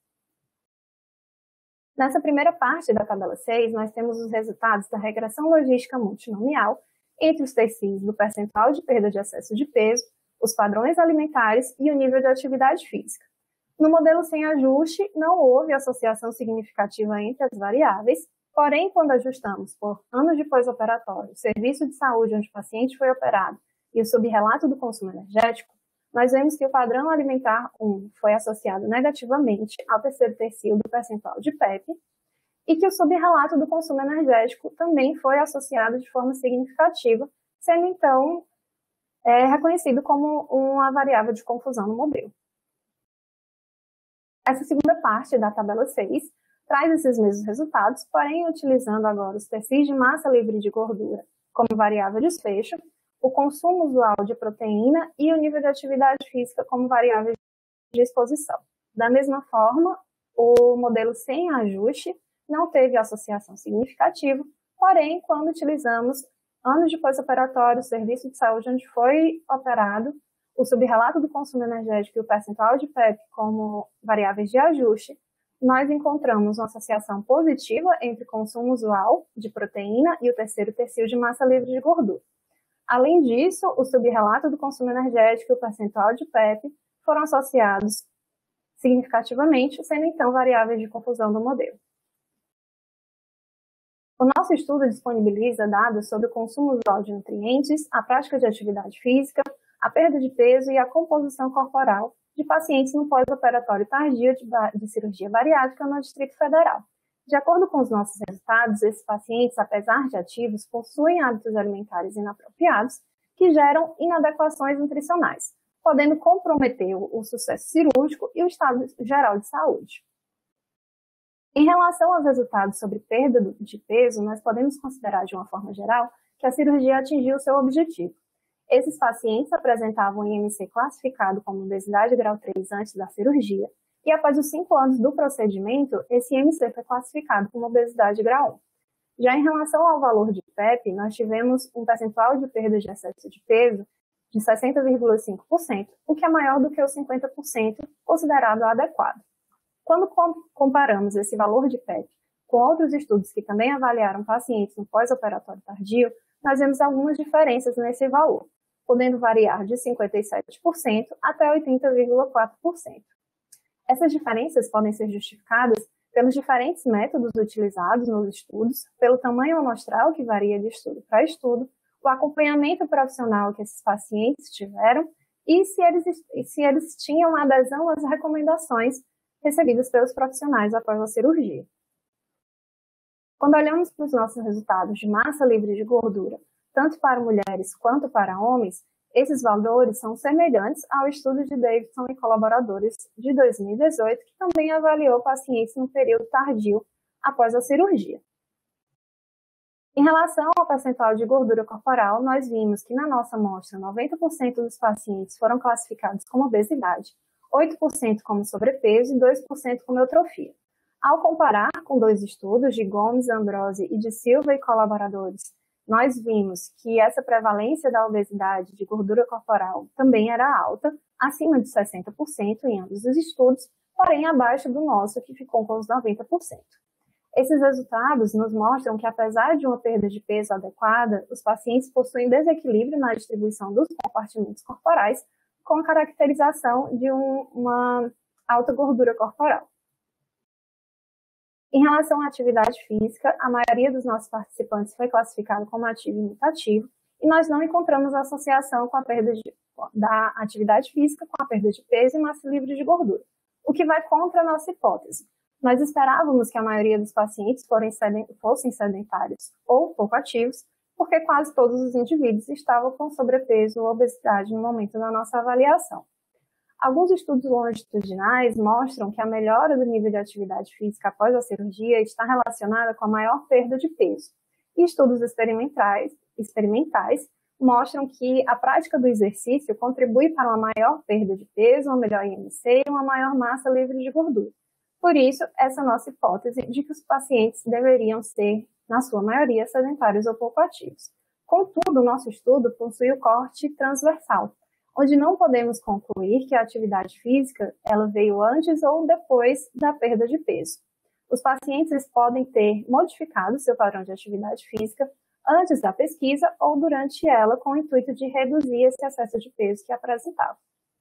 Nessa primeira parte da tabela seis, nós temos os resultados da regressão logística multinomial entre os tecidos do percentual de perda de excesso de peso, os padrões alimentares e o nível de atividade física. No modelo sem ajuste, não houve associação significativa entre as variáveis, porém, quando ajustamos por anos de pós-operatório, serviço de saúde onde o paciente foi operado e o subrelato do consumo energético, nós vemos que o padrão alimentar um foi associado negativamente ao terceiro tercio do percentual de P E P, e que o subrelato do consumo energético também foi associado de forma significativa, sendo então é, reconhecido como uma variável de confusão no modelo. Essa segunda parte da tabela seis traz esses mesmos resultados, porém utilizando agora os perfis de massa livre de gordura como variável de desfecho, o consumo usual de proteína e o nível de atividade física como variável de exposição. Da mesma forma, o modelo sem ajuste não teve associação significativa, porém, quando utilizamos anos de pós-operatório, serviço de saúde onde foi operado, o subrelato do consumo energético e o percentual de P E P como variáveis de ajuste, nós encontramos uma associação positiva entre o consumo usual de proteína e o terceiro tercio de massa livre de gordura. Além disso, o subrelato do consumo energético e o percentual de P E P foram associados significativamente, sendo então variáveis de confusão do modelo. O nosso estudo disponibiliza dados sobre o consumo usual de nutrientes, a prática de atividade física, a perda de peso e a composição corporal de pacientes no pós-operatório tardio de, de cirurgia bariátrica no Distrito Federal. De acordo com os nossos resultados, esses pacientes, apesar de ativos, possuem hábitos alimentares inapropriados que geram inadequações nutricionais, podendo comprometer o, o sucesso cirúrgico e o estado geral de saúde. Em relação aos resultados sobre perda de peso, nós podemos considerar de uma forma geral que a cirurgia atingiu seu objetivo. Esses pacientes apresentavam um I M C classificado como obesidade grau três antes da cirurgia, e após os cinco anos do procedimento, esse I M C foi classificado como obesidade grau um. Já em relação ao valor de P E P, nós tivemos um percentual de perda de excesso de peso de sessenta vírgula cinco por cento, o que é maior do que os cinquenta por cento considerado adequado. Quando comparamos esse valor de P E P com outros estudos que também avaliaram pacientes no pós-operatório tardio, nós vemos algumas diferenças nesse valor, podendo variar de cinquenta e sete por cento até oitenta vírgula quatro por cento. Essas diferenças podem ser justificadas pelos diferentes métodos utilizados nos estudos, pelo tamanho amostral que varia de estudo para estudo, o acompanhamento profissional que esses pacientes tiveram e se eles, se eles tinham adesão às recomendações recebidas pelos profissionais após a cirurgia. Quando olhamos para os nossos resultados de massa livre de gordura, tanto para mulheres quanto para homens, esses valores são semelhantes ao estudo de Davidson e colaboradores de dois mil e dezoito, que também avaliou pacientes no período tardio após a cirurgia. Em relação ao percentual de gordura corporal, nós vimos que na nossa amostra noventa por cento dos pacientes foram classificados como obesidade, oito por cento como sobrepeso e dois por cento como eutrofia. Ao comparar com dois estudos de Gomes, Ambrose e de Silva e colaboradores, nós vimos que essa prevalência da obesidade de gordura corporal também era alta, acima de sessenta por cento em ambos os estudos, porém abaixo do nosso, que ficou com os noventa por cento. Esses resultados nos mostram que, apesar de uma perda de peso adequada, os pacientes possuem desequilíbrio na distribuição dos compartimentos corporais, com a caracterização de um, uma alta gordura corporal. Em relação à atividade física, a maioria dos nossos participantes foi classificado como ativo e mutativo, e nós não encontramos associação com a perda de, da atividade física com a perda de peso e massa livre de gordura, o que vai contra a nossa hipótese. Nós esperávamos que a maioria dos pacientes fossem sedentários ou pouco ativos, porque quase todos os indivíduos estavam com sobrepeso ou obesidade no momento da nossa avaliação. Alguns estudos longitudinais mostram que a melhora do nível de atividade física após a cirurgia está relacionada com a maior perda de peso. E estudos experimentais, experimentais mostram que a prática do exercício contribui para uma maior perda de peso, uma melhor I M C e uma maior massa livre de gordura. Por isso, essa é a nossa hipótese de que os pacientes deveriam ser, na sua maioria, sedentários ou pouco ativos. Contudo, o nosso estudo possui o corte transversal, onde não podemos concluir que a atividade física ela veio antes ou depois da perda de peso. Os pacientes podem ter modificado seu padrão de atividade física antes da pesquisa ou durante ela, com o intuito de reduzir esse excesso de peso que apresentavam.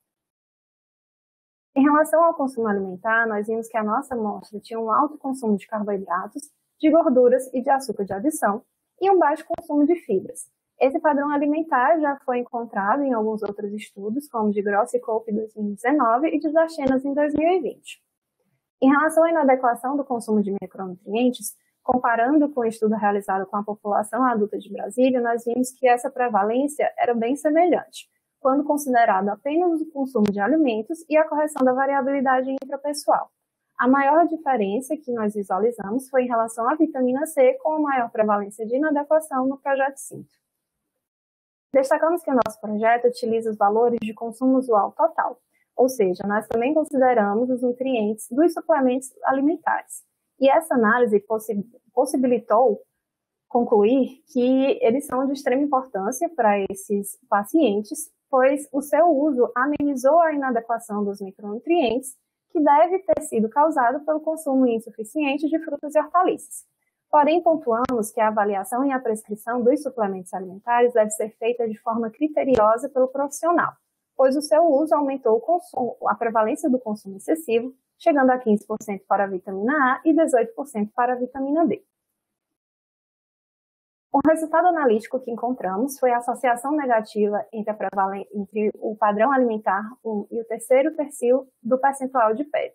Em relação ao consumo alimentar, nós vimos que a nossa amostra tinha um alto consumo de carboidratos, de gorduras e de açúcar de adição, e um baixo consumo de fibras. Esse padrão alimentar já foi encontrado em alguns outros estudos, como de Gross e Cope em dois mil e dezenove e de Zachenas em dois mil e vinte. Em relação à inadequação do consumo de micronutrientes, comparando com o estudo realizado com a população adulta de Brasília, nós vimos que essa prevalência era bem semelhante, quando considerado apenas o consumo de alimentos e a correção da variabilidade intrapessoal. A maior diferença que nós visualizamos foi em relação à vitamina C, com a maior prevalência de inadequação no projeto Cinto. Destacamos que o nosso projeto utiliza os valores de consumo usual total, ou seja, nós também consideramos os nutrientes dos suplementos alimentares. E essa análise possi- possibilitou concluir que eles são de extrema importância para esses pacientes, pois o seu uso amenizou a inadequação dos micronutrientes, que deve ter sido causado pelo consumo insuficiente de frutas e hortaliças. Porém, pontuamos que a avaliação e a prescrição dos suplementos alimentares deve ser feita de forma criteriosa pelo profissional, pois o seu uso aumentou o consumo, a prevalência do consumo excessivo, chegando a quinze por cento para a vitamina A e dezoito por cento para a vitamina D. O resultado analítico que encontramos foi a associação negativa entre, a prevalen- entre o padrão alimentar um e o terceiro tercio do percentual de P E P.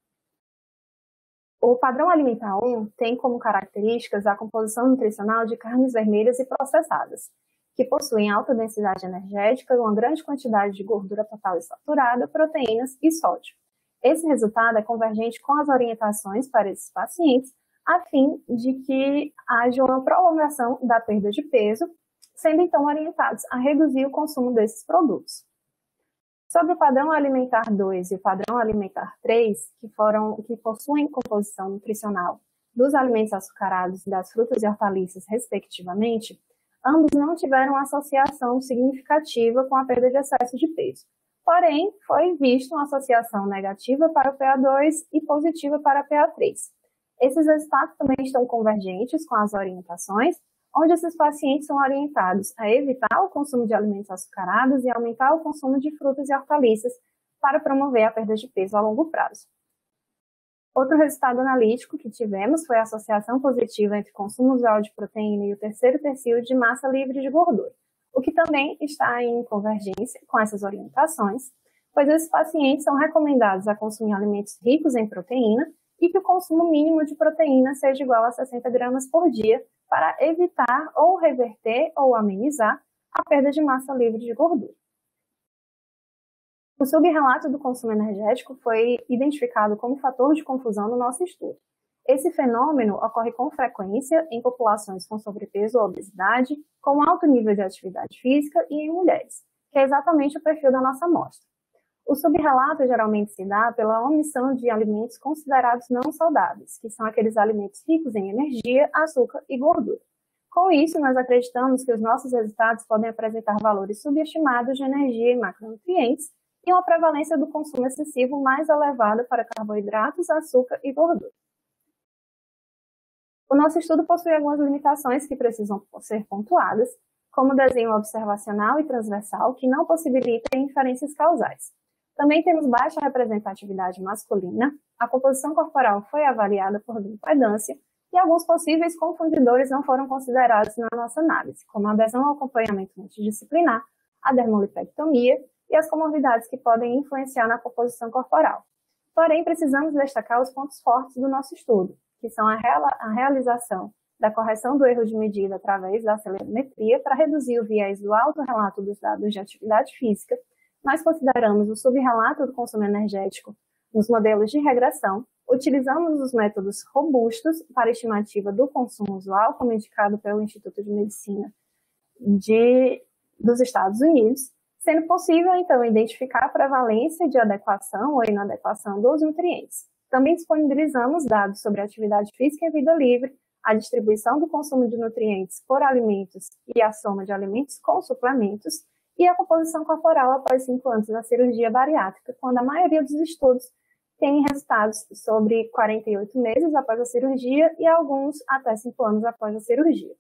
O padrão alimentar um tem como características a composição nutricional de carnes vermelhas e processadas, que possuem alta densidade energética, uma grande quantidade de gordura total e saturada, proteínas e sódio. Esse resultado é convergente com as orientações para esses pacientes, a fim de que haja uma prolongação da perda de peso, sendo então orientados a reduzir o consumo desses produtos. Sobre o padrão alimentar dois e o padrão alimentar três, que, foram, que possuem composição nutricional dos alimentos açucarados e das frutas e hortaliças, respectivamente, ambos não tiveram associação significativa com a perda de excesso de peso. Porém, foi vista uma associação negativa para o P A dois e positiva para o P A três. Esses resultados também estão convergentes com as orientações, onde esses pacientes são orientados a evitar o consumo de alimentos açucarados e aumentar o consumo de frutas e hortaliças para promover a perda de peso a longo prazo. Outro resultado analítico que tivemos foi a associação positiva entre consumo usual de proteína e o terceiro tercio de massa livre de gordura, o que também está em convergência com essas orientações, pois esses pacientes são recomendados a consumir alimentos ricos em proteína e que o consumo mínimo de proteína seja igual a sessenta gramas por dia para evitar ou reverter ou amenizar a perda de massa livre de gordura. O subrelato do consumo energético foi identificado como fator de confusão no nosso estudo. Esse fenômeno ocorre com frequência em populações com sobrepeso ou obesidade, com alto nível de atividade física e em mulheres, que é exatamente o perfil da nossa amostra. O subrelato geralmente se dá pela omissão de alimentos considerados não saudáveis, que são aqueles alimentos ricos em energia, açúcar e gordura. Com isso, nós acreditamos que os nossos resultados podem apresentar valores subestimados de energia e macronutrientes e uma prevalência do consumo excessivo mais elevada para carboidratos, açúcar e gordura. O nosso estudo possui algumas limitações que precisam ser pontuadas, como o desenho observacional e transversal, que não possibilita inferências causais. Também temos baixa representatividade masculina, a composição corporal foi avaliada por bioimpedância e alguns possíveis confundidores não foram considerados na nossa análise, como a adesão ao acompanhamento multidisciplinar, a dermolipectomia e as comorbidades que podem influenciar na composição corporal. Porém, precisamos destacar os pontos fortes do nosso estudo, que são a, reala- a realização da correção do erro de medida através da acelerometria para reduzir o viés do autorrelato dos dados de atividade física, nós consideramos o subrelato do consumo energético nos modelos de regressão, utilizamos os métodos robustos para estimativa do consumo usual, como indicado pelo Instituto de Medicina de, dos Estados Unidos, sendo possível, então, identificar a prevalência de adequação ou inadequação dos nutrientes. Também disponibilizamos dados sobre a atividade física e vida livre, a distribuição do consumo de nutrientes por alimentos e a soma de alimentos com suplementos, e a composição corporal após cinco anos da cirurgia bariátrica, quando a maioria dos estudos tem resultados sobre quarenta e oito meses após a cirurgia e alguns até cinco anos após a cirurgia.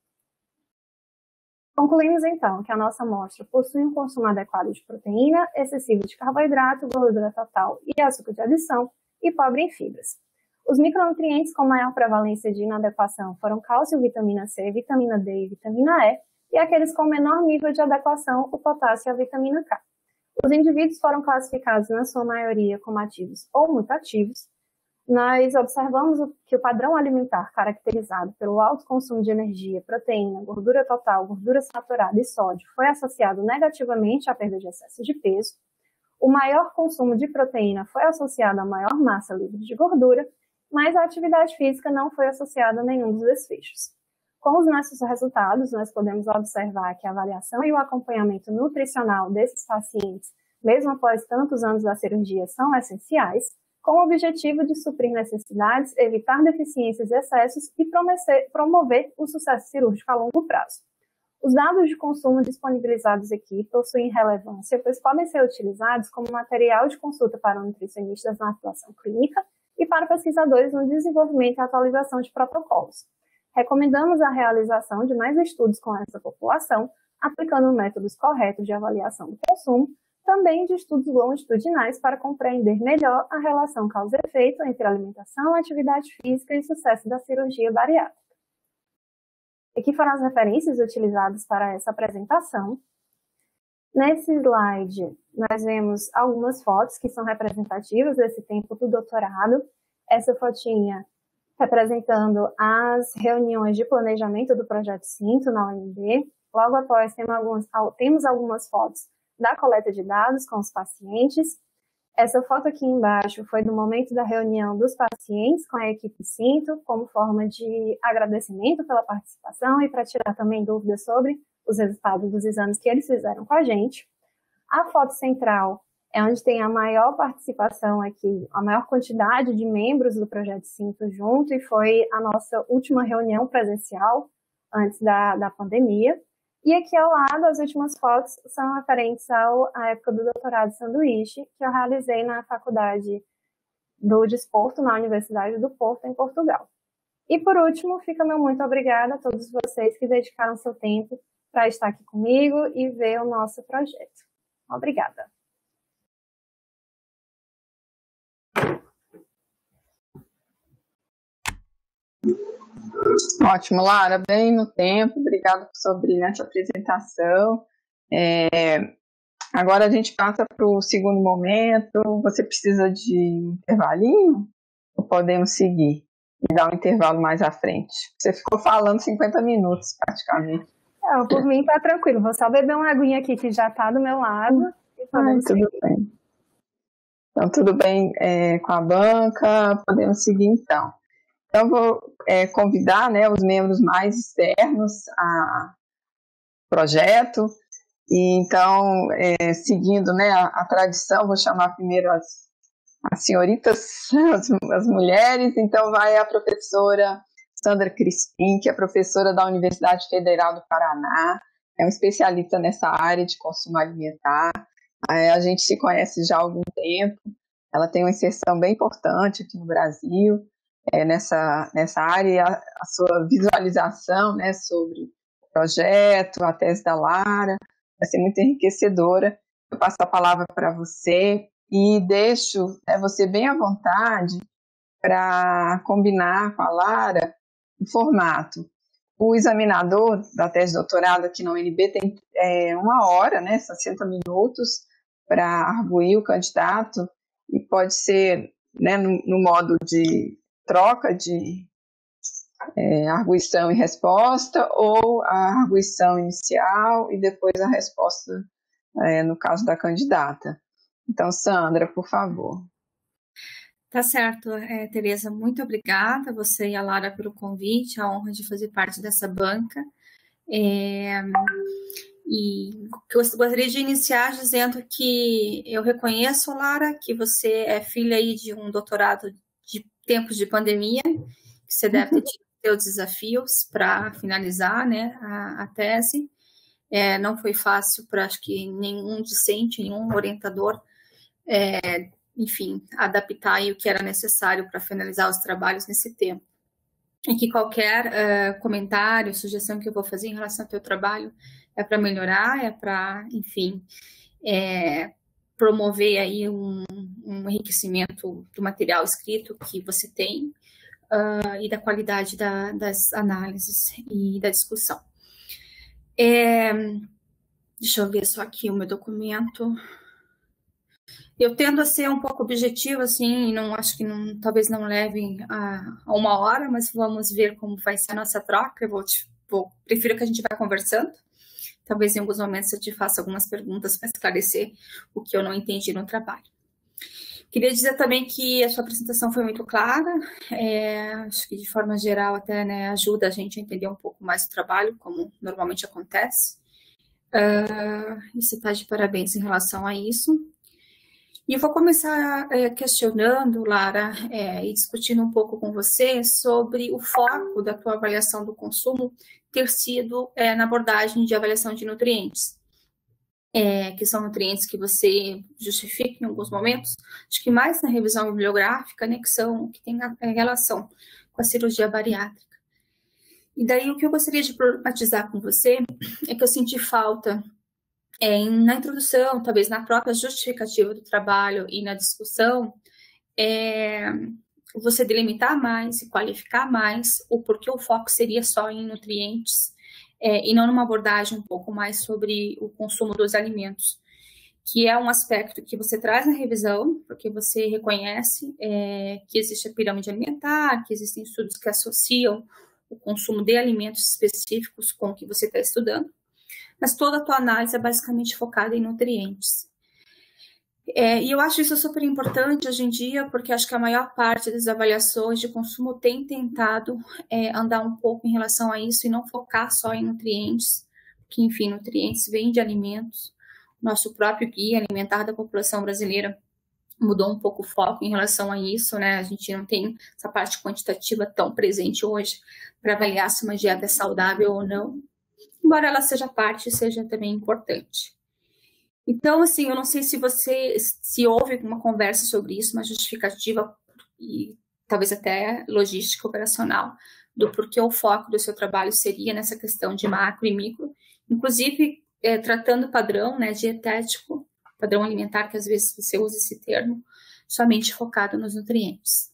Concluímos, então, que a nossa amostra possui um consumo adequado de proteína, excessivo de carboidrato, gordura total e açúcar de adição, e pobre em fibras. Os micronutrientes com maior prevalência de inadequação foram cálcio, vitamina C, vitamina D e vitamina E, e aqueles com menor nível de adequação, o potássio e a vitamina K. Os indivíduos foram classificados, na sua maioria, como ativos ou mutativos. Nós observamos que o padrão alimentar caracterizado pelo alto consumo de energia, proteína, gordura total, gordura saturada e sódio foi associado negativamente à perda de excesso de peso. O maior consumo de proteína foi associado a maior massa livre de gordura, mas a atividade física não foi associada a nenhum dos desfechos. Com os nossos resultados, nós podemos observar que a avaliação e o acompanhamento nutricional desses pacientes, mesmo após tantos anos da cirurgia, são essenciais, com o objetivo de suprir necessidades, evitar deficiências e excessos e promover o sucesso cirúrgico a longo prazo. Os dados de consumo disponibilizados aqui possuem relevância, pois podem ser utilizados como material de consulta para nutricionistas na atuação clínica e para pesquisadores no desenvolvimento e atualização de protocolos. Recomendamos a realização de mais estudos com essa população, aplicando métodos corretos de avaliação do consumo, também de estudos longitudinais para compreender melhor a relação causa e efeito entre alimentação, atividade física e sucesso da cirurgia bariátrica. Aqui foram as referências utilizadas para essa apresentação. Nesse slide, nós vemos algumas fotos que são representativas desse tempo do doutorado. Essa fotinha representando as reuniões de planejamento do Projeto Cinto na U N B. Logo após, temos algumas, temos algumas fotos da coleta de dados com os pacientes. Essa foto aqui embaixo foi do momento da reunião dos pacientes com a equipe Cinto, como forma de agradecimento pela participação e para tirar também dúvidas sobre os resultados dos exames que eles fizeram com a gente. A foto central é onde tem a maior participação aqui, a maior quantidade de membros do Projeto Cinto junto, e foi a nossa última reunião presencial antes da, da pandemia. E aqui ao lado, as últimas fotos são referentes ao, à época do doutorado de sanduíche, que eu realizei na Faculdade do Desporto, na Universidade do Porto, em Portugal. E por último, fica meu muito obrigada a todos vocês que dedicaram seu tempo para estar aqui comigo e ver o nosso projeto. Obrigada. Ótimo, Lara, bem no tempo, obrigada por sua brilhante apresentação. É, agora a gente passa para o segundo momento. Você precisa de intervalinho? Ou podemos seguir e dar um intervalo mais à frente? Você ficou falando cinquenta minutos praticamente. É, por mim tá tranquilo, vou só beber uma aguinha aqui que já está do meu lado. E podemos Ai, tudo seguir. bem. Então, tudo bem é, com a banca, podemos seguir então. Então, vou é, convidar, né, os membros mais externos ao projeto. E, então, é, seguindo, né, a, a tradição, vou chamar primeiro as, as senhoritas, as, as mulheres. Então, vai a professora Sandra Crispim, que é professora da Universidade Federal do Paraná, é um especialista nessa área de consumo alimentar. É, a gente se conhece já há algum tempo, ela tem uma inserção bem importante aqui no Brasil, É, nessa, nessa área, e a, a sua visualização, né, sobre o projeto, a tese da Lara, vai ser muito enriquecedora. Eu passo a palavra para você e deixo, né, você bem à vontade para combinar com a Lara o formato. O examinador da tese de doutorado aqui na U N B tem é, uma hora, né, sessenta minutos, para arguir o candidato, e pode ser, né, no, no modo de troca de é, arguição e resposta, ou a arguição inicial e depois a resposta é, no caso da candidata. Então, Sandra, por favor. Tá certo, é, Tereza, muito obrigada, você e a Lara, pelo convite, a honra de fazer parte dessa banca. É, e eu gostaria de iniciar dizendo que eu reconheço, Lara, que você é filha aí de um doutorado de tempos de pandemia, que você deve ter tido seus desafios para finalizar, né, a, a tese. É, não foi fácil para, acho que, nenhum discente, nenhum orientador, é, enfim, adaptar aí o que era necessário para finalizar os trabalhos nesse tempo. E que qualquer uh, comentário, sugestão que eu vou fazer em relação ao teu trabalho é para melhorar, é para, enfim, é, promover aí um, um enriquecimento do material escrito que você tem uh, e da qualidade da, das análises e da discussão. É, deixa eu ver só aqui o meu documento. Eu tendo a ser um pouco objetiva, assim, não acho que não, talvez não leve a, a uma hora, mas vamos ver como vai ser a nossa troca. Eu vou, te, vou prefiro que a gente vá conversando. Talvez em alguns momentos eu te faça algumas perguntas para esclarecer o que eu não entendi no trabalho. Queria dizer também que a sua apresentação foi muito clara. É, acho que de forma geral até, né, ajuda a gente a entender um pouco mais o trabalho, como normalmente acontece. Uh, e você está de parabéns em relação a isso. E eu vou começar é, questionando, Lara, é, e discutindo um pouco com você sobre o foco da tua avaliação do consumo ter sido é, na abordagem de avaliação de nutrientes, é, que são nutrientes que você justifica em alguns momentos, acho que mais na revisão bibliográfica, né, que, são, que tem a, a relação com a cirurgia bariátrica. E daí o que eu gostaria de problematizar com você é que eu senti falta É, na introdução, talvez na própria justificativa do trabalho e na discussão, é, você delimitar mais e qualificar mais o porquê o foco seria só em nutrientes é, e não numa abordagem um pouco mais sobre o consumo dos alimentos, que é um aspecto que você traz na revisão, porque você reconhece é, que existe a pirâmide alimentar, que existem estudos que associam o consumo de alimentos específicos com o que você está estudando, mas toda a tua análise é basicamente focada em nutrientes. É, e eu acho isso super importante hoje em dia, porque acho que a maior parte das avaliações de consumo tem tentado é, andar um pouco em relação a isso e não focar só em nutrientes, que, enfim, nutrientes vêm de alimentos. Nosso próprio guia alimentar da população brasileira mudou um pouco o foco em relação a isso, né? A gente não tem essa parte quantitativa tão presente hoje para avaliar se uma dieta é saudável ou não, embora ela seja parte, seja também importante. Então, assim, eu não sei se você, se houve uma conversa sobre isso, uma justificativa e talvez até logística operacional do porquê o foco do seu trabalho seria nessa questão de macro e micro, inclusive é, tratando o padrão, né, dietético, padrão alimentar, que às vezes você usa esse termo, somente focado nos nutrientes.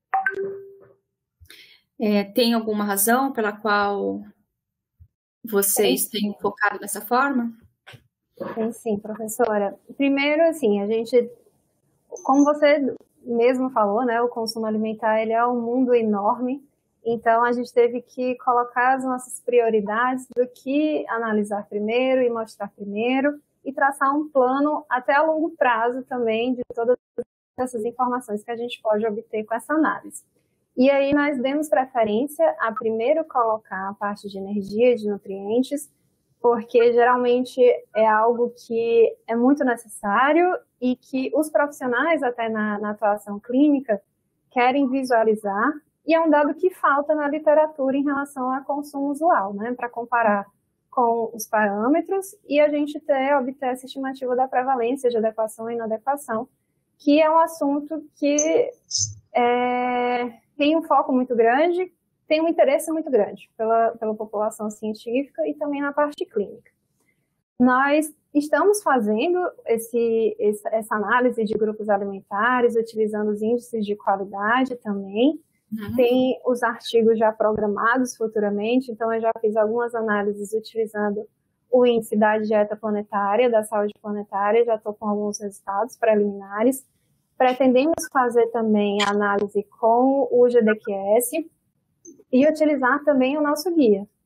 É, tem alguma razão pela qual vocês têm focado dessa forma? Sim, sim, professora. Primeiro, assim, a gente, como você mesmo falou, né, o consumo alimentar, ele é um mundo enorme, então a gente teve que colocar as nossas prioridades do que analisar primeiro e mostrar primeiro e traçar um plano até a longo prazo também de todas essas informações que a gente pode obter com essa análise. E aí nós demos preferência a primeiro colocar a parte de energia e de nutrientes, porque geralmente é algo que é muito necessário e que os profissionais, até na, na atuação clínica, querem visualizar, e é um dado que falta na literatura em relação ao consumo usual, né, para comparar com os parâmetros e a gente ter, obter essa estimativa da prevalência de adequação e inadequação, que é um assunto que é, tem um foco muito grande, tem um interesse muito grande pela, pela população científica e também na parte clínica. Nós estamos fazendo esse, essa análise de grupos alimentares, utilizando os índices de qualidade também. Uhum. Tem os artigos já programados futuramente, então eu já fiz algumas análises utilizando o índice da dieta planetária, da saúde planetária, já estou com alguns resultados preliminares. Pretendemos fazer também a análise com o G D Q S, e utilizar também o nosso guia.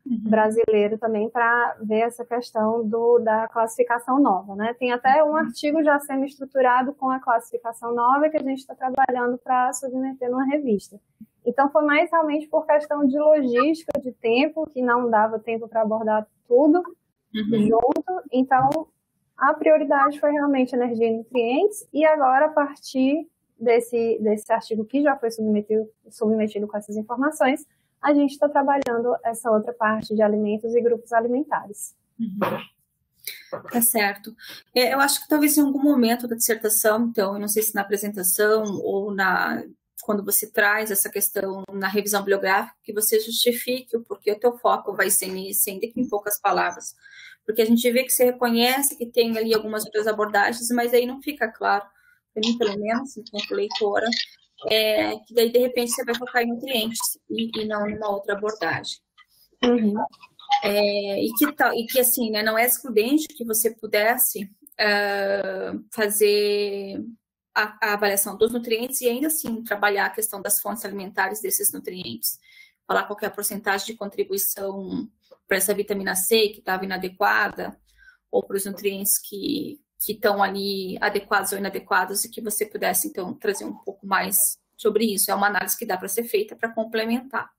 brasileiro também para ver essa questão do, da classificação nova, né? Tem até um artigo já sendo estruturado com a classificação nova que a gente está trabalhando para submeter numa revista. Então, foi mais realmente por questão de logística, de tempo, que não dava tempo para abordar tudo uhum. junto. Então, a prioridade foi realmente energia e nutrientes, e agora, a partir desse, desse artigo que já foi submetido, submetido com essas informações, a gente está trabalhando essa outra parte de alimentos e grupos alimentares. Uhum. Tá certo. É, eu acho que talvez em algum momento da dissertação, então, eu não sei se na apresentação ou na, quando você traz essa questão na revisão bibliográfica, que você justifique o porquê o teu foco vai ser nisso, ainda que em poucas palavras. Porque a gente vê que você reconhece que tem ali algumas outras abordagens, mas aí não fica claro, para mim, pelo menos, enquanto leitora, É, que daí, de repente, você vai focar em nutrientes e, e não numa outra abordagem. Uhum. É, e, que, e que, assim, né, não é excludente que você pudesse uh, fazer a, a avaliação dos nutrientes e, ainda assim, trabalhar a questão das fontes alimentares desses nutrientes. Falar qual que é a porcentagem de contribuição para essa vitamina C que estava inadequada ou para os nutrientes que... que estão ali adequados ou inadequados e que você pudesse, então, trazer um pouco mais sobre isso. É uma análise que dá para ser feita para complementar.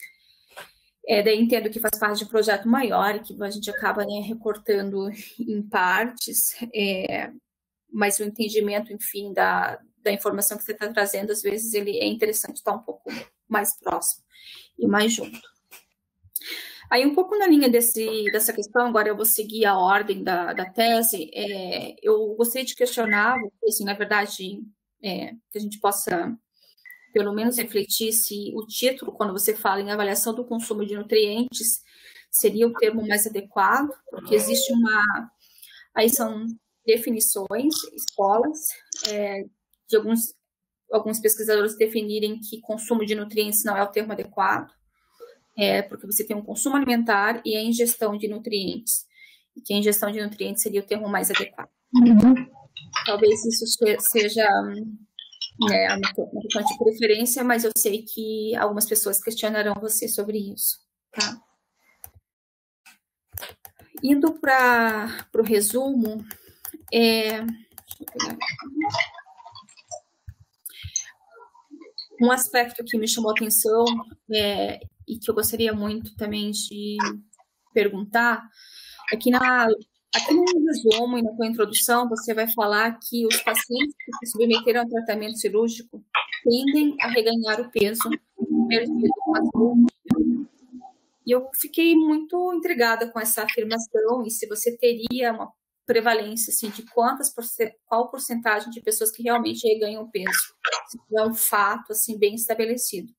É, daí entendo que faz parte de um projeto maior e que a gente acaba, né, recortando em partes, é, mas o entendimento, enfim, da, da informação que você está trazendo, às vezes, ele é interessante estar um pouco mais próximo e mais junto. Aí, um pouco na linha desse, dessa questão, agora eu vou seguir a ordem da, da tese, é, eu gostaria de questionar, assim, na verdade, é, que a gente possa, pelo menos, refletir se o título, quando você fala em avaliação do consumo de nutrientes, seria o termo mais adequado, porque existe uma... Aí são definições, escolas, é, de alguns, alguns pesquisadores definirem que consumo de nutrientes não é o termo adequado, É, porque você tem um consumo alimentar e a ingestão de nutrientes. E que a ingestão de nutrientes seria o termo mais adequado. Uhum. Talvez isso seja né, uma questão de preferência, mas eu sei que algumas pessoas questionarão você sobre isso. Tá? Indo para o resumo, é, deixa eu pegar aqui. Um aspecto que me chamou a atenção é, e que eu gostaria muito também de perguntar é que na, aqui no resumo e na tua introdução você vai falar que os pacientes que se submeteram ao tratamento cirúrgico tendem a reganhar o peso no primeiro dia do tratamento. E eu fiquei muito intrigada com essa afirmação e se você teria uma prevalência assim, de quantas qual porcentagem de pessoas que realmente reganham peso. Se é um fato assim, bem estabelecido.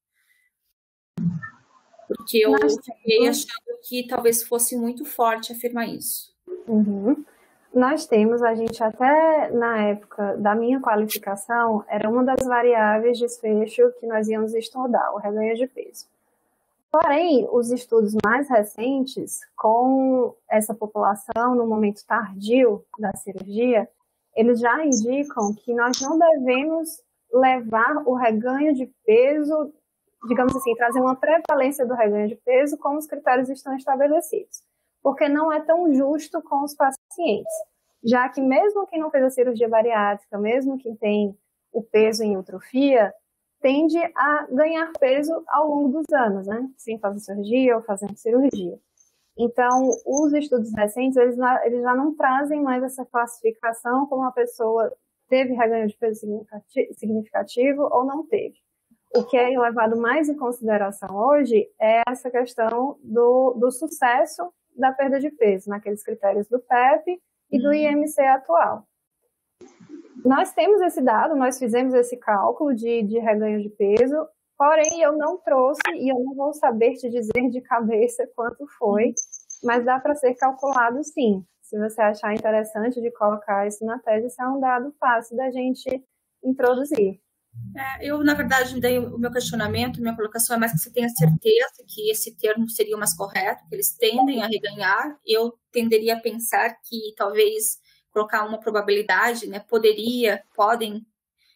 Porque eu Nós fiquei temos... achando que talvez fosse muito forte afirmar isso. Uhum. Nós temos, a gente até na época da minha qualificação, era uma das variáveis de desfecho que nós íamos estudar, o reganho de peso. Porém, os estudos mais recentes, com essa população no momento tardio da cirurgia, eles já indicam que nós não devemos levar o reganho de peso, digamos assim, trazer uma prevalência do reganho de peso como os critérios estão estabelecidos, porque não é tão justo com os pacientes, já que mesmo quem não fez a cirurgia bariátrica, mesmo quem tem o peso em eutrofia, tende a ganhar peso ao longo dos anos, né? Sem fazer cirurgia ou fazendo cirurgia. Então, os estudos recentes, eles, eles já não trazem mais essa classificação como a pessoa teve reganho de peso significativo ou não teve. O que é levado mais em consideração hoje é essa questão do, do sucesso da perda de peso, naqueles critérios do P E P e do I M C atual. Nós temos esse dado, nós fizemos esse cálculo de, de reganho de peso, porém eu não trouxe e eu não vou saber te dizer de cabeça quanto foi, mas dá para ser calculado sim. Se você achar interessante de colocar isso na tese, isso é um dado fácil da gente introduzir. É, eu, na verdade, daí o meu questionamento, minha colocação é mais que você tenha certeza que esse termo seria o mais correto, que eles tendem a reganhar. Eu tenderia a pensar que talvez colocar uma probabilidade, né, poderia, podem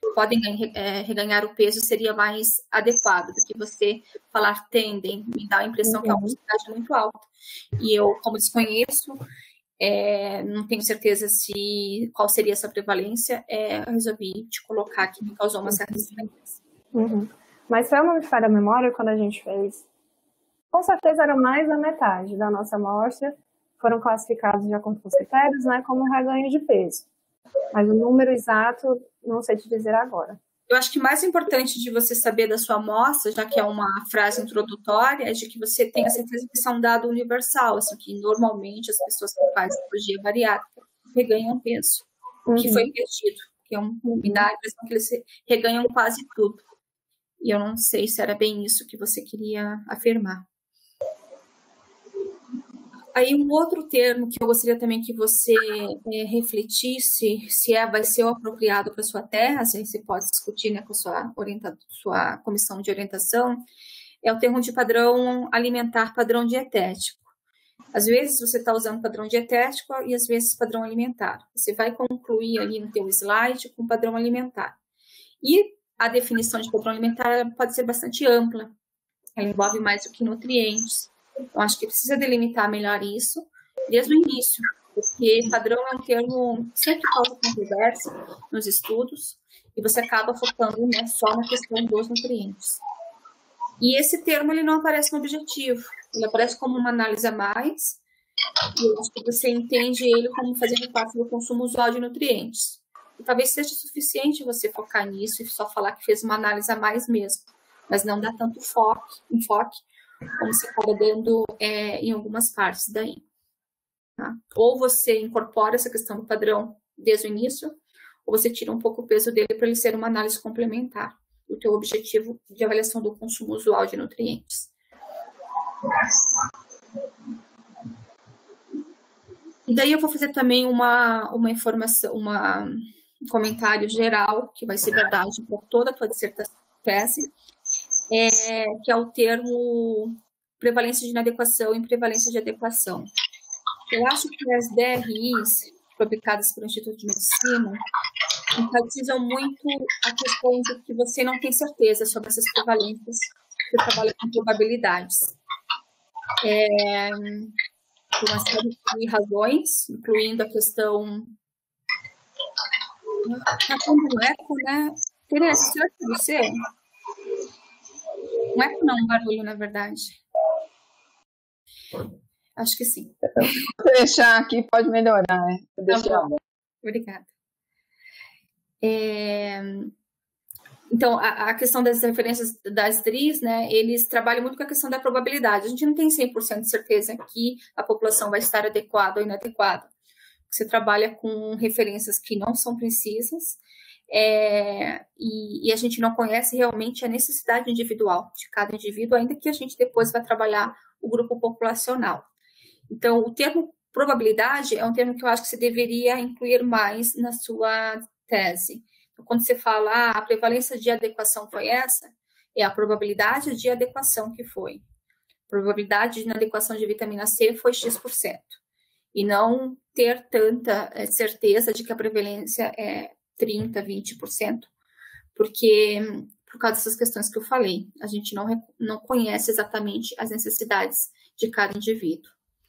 podem é, reganhar o peso seria mais adequado do que você falar tendem, me dá a impressão uhum. que é uma porcentagem muito alta. E eu, como desconheço, é, não tenho certeza se qual seria essa prevalência, é, eu resolvi te colocar aqui, me causou uma certa estranheza. Uhum. Mas se eu não me falha a memória, quando a gente fez, com certeza era mais da metade da nossa amostra, foram classificados de acordo com os critérios, né, como reganho de peso. Mas o número exato, não sei te dizer agora. Eu acho que mais importante de você saber da sua amostra, já que é uma frase introdutória, é de que você tenha certeza que isso é um dado universal, assim, que normalmente as pessoas que fazem cirurgia bariátrica reganham peso, uhum. que foi perdido, que é um, me dá a impressão que eles reganham quase tudo. E eu não sei se era bem isso que você queria afirmar. Aí um outro termo que eu gostaria também que você é, refletisse, se é, vai ser o apropriado para a sua tese, aí você pode discutir, né, com a sua, orienta, sua comissão de orientação, é o termo de padrão alimentar, padrão dietético. Às vezes você está usando padrão dietético e às vezes padrão alimentar. Você vai concluir ali no teu slide com padrão alimentar. E a definição de padrão alimentar pode ser bastante ampla, ela envolve mais do que nutrientes. Eu acho que precisa delimitar melhor isso desde o início, porque padrão é um termo que sempre causa controvérsia nos estudos e você acaba focando, né, só na questão dos nutrientes. E esse termo ele não aparece no objetivo, ele aparece como uma análise a mais e eu acho que você entende ele como fazendo parte do consumo usual de nutrientes. E talvez seja suficiente você focar nisso e só falar que fez uma análise a mais mesmo, mas não dá tanto foco, enfoque como você acaba dando é, em algumas partes daí. Tá? Ou você incorpora essa questão do padrão desde o início, ou você tira um pouco o peso dele para ele ser uma análise complementar do teu objetivo de avaliação do consumo usual de nutrientes. E daí eu vou fazer também uma, uma informação, uma, um comentário geral, que vai ser verdade por toda a tua dissertação, tese, É, que é o termo prevalência de inadequação e prevalência de adequação. Eu acho que as D R Is, publicadas pelo Instituto de Medicina, enfatizam muito a questão de que você não tem certeza sobre essas prevalências, você trabalha com probabilidades. É, por uma série de razões, incluindo a questão... Tá com um eco, né? Tereza, será que você... Não é não, um barulho, na verdade. Acho que sim. Vou deixar aqui, pode melhorar, né? Vou deixar. Tá bom. Obrigada. É... Então, a, a questão das referências das D R Is, né, eles trabalham muito com a questão da probabilidade. A gente não tem cem por cento de certeza que a população vai estar adequada ou inadequada. Você trabalha com referências que não são precisas, É, e, e a gente não conhece realmente a necessidade individual de cada indivíduo, ainda que a gente depois vai trabalhar o grupo populacional. Então, o termo probabilidade é um termo que eu acho que você deveria incluir mais na sua tese. Então, quando você fala, ah, a prevalência de adequação foi essa, é a probabilidade de adequação que foi. A probabilidade de inadequação de vitamina C foi X por cento. E não ter tanta certeza de que a prevalência é trinta, vinte por cento, porque por causa dessas questões que eu falei, a gente não, não conhece exatamente as necessidades de cada indivíduo.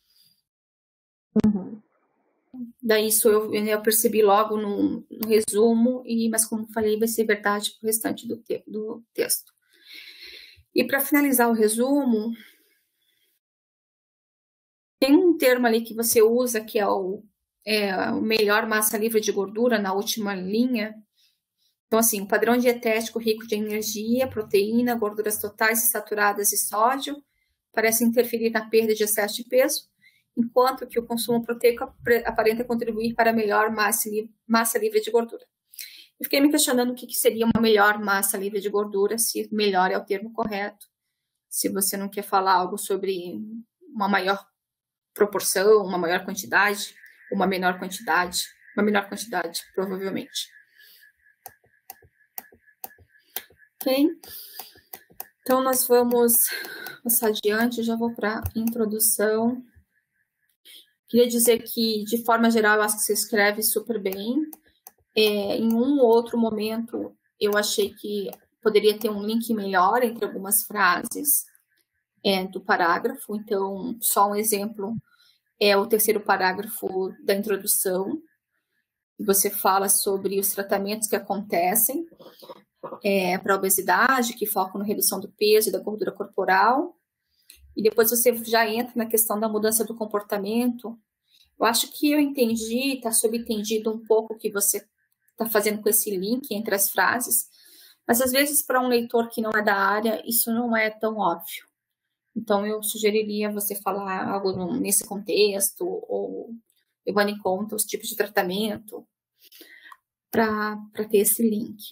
Uhum. Daí isso eu, eu percebi logo no, no resumo, e, mas como falei, vai ser verdade para o restante do, te, do texto. E para finalizar o resumo, tem um termo ali que você usa, que é o É, o melhor massa livre de gordura na última linha. Então, assim, o padrão dietético rico de energia, proteína, gorduras totais e saturadas e sódio parece interferir na perda de excesso de peso, enquanto que o consumo proteico aparenta contribuir para a melhor massa, li massa livre de gordura. Eu fiquei me questionando o que, que seria uma melhor massa livre de gordura, se melhor é o termo correto, se você não quer falar algo sobre uma maior proporção, uma maior quantidade, uma menor quantidade, uma menor quantidade, provavelmente. Ok? Então, nós vamos passar adiante, já vou para a introdução. Queria dizer que, de forma geral, eu acho que você escreve super bem. É, em um ou outro momento, eu achei que poderia ter um link melhor entre algumas frases é, do parágrafo. Então, só um exemplo é o terceiro parágrafo da introdução. Você fala sobre os tratamentos que acontecem é, para a obesidade, que focam na redução do peso e da gordura corporal. E depois você já entra na questão da mudança do comportamento. Eu acho que eu entendi, está subentendido um pouco o que você está fazendo com esse link entre as frases, mas às vezes para um leitor que não é da área, isso não é tão óbvio. Então eu sugeriria você falar algo nesse contexto, ou levando em conta os tipos de tratamento, para ter esse link.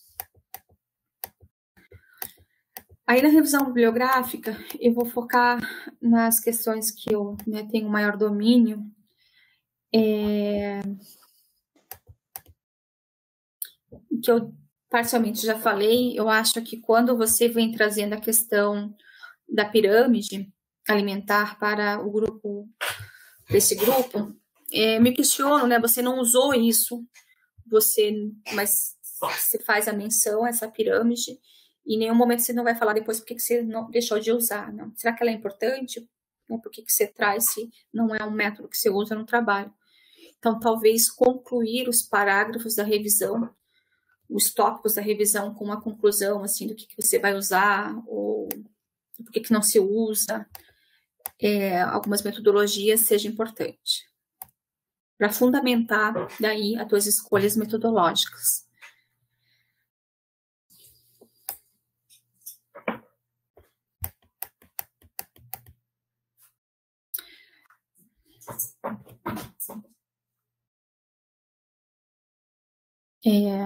Aí na revisão bibliográfica, eu vou focar nas questões que eu né, tenho maior domínio. É... que eu parcialmente já falei. Eu acho que quando você vem trazendo a questão da pirâmide alimentar para o grupo, desse grupo, é, me questiono, né? Você não usou isso, você, mas você faz a menção a essa pirâmide, e em nenhum momento você não vai falar depois por que você não deixou de usar, não. Será que ela é importante? Por que você traz se não é um método que você usa no trabalho? Então, talvez concluir os parágrafos da revisão, os tópicos da revisão com uma conclusão, assim, do que, que você vai usar, ou por que, que não se usa, é, algumas metodologias, seja importante. Para fundamentar, daí, as tuas escolhas metodológicas. É...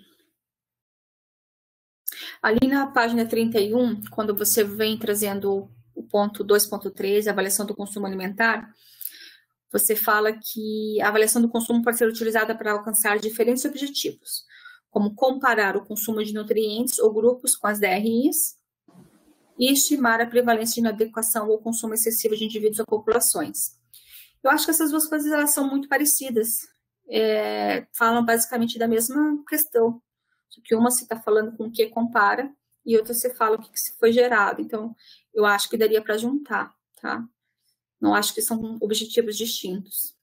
Ali na página trinta e um, quando você vem trazendo o ponto dois ponto três, a avaliação do consumo alimentar, você fala que a avaliação do consumo pode ser utilizada para alcançar diferentes objetivos, como comparar o consumo de nutrientes ou grupos com as D R Is e estimar a prevalência de inadequação ou consumo excessivo de indivíduos ou populações. Eu acho que essas duas coisas elas são muito parecidas, é, falam basicamente da mesma questão, só que uma você está falando com o que compara e outra você fala o que, que foi gerado. Então, eu acho que daria para juntar, tá? Não acho que são objetivos distintos.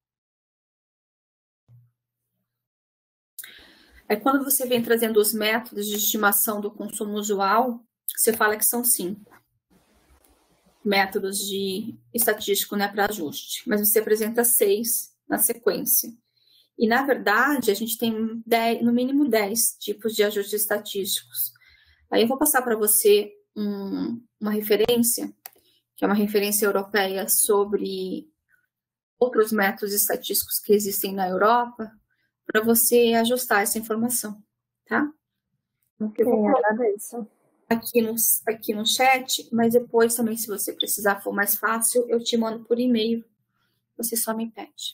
Aí, quando você vem trazendo os métodos de estimação do consumo usual, você fala que são cinco métodos de estatístico, né, para ajuste, mas você apresenta seis na sequência. E, na verdade, a gente tem dez, no mínimo dez tipos de ajustes estatísticos. Aí eu vou passar para você um, uma referência, que é uma referência europeia sobre outros métodos estatísticos que existem na Europa, para você ajustar essa informação, tá? Ok, eu agradeço. Aqui no, aqui no chat, mas depois também, se você precisar, for mais fácil, eu te mando por e-mail, você só me pede.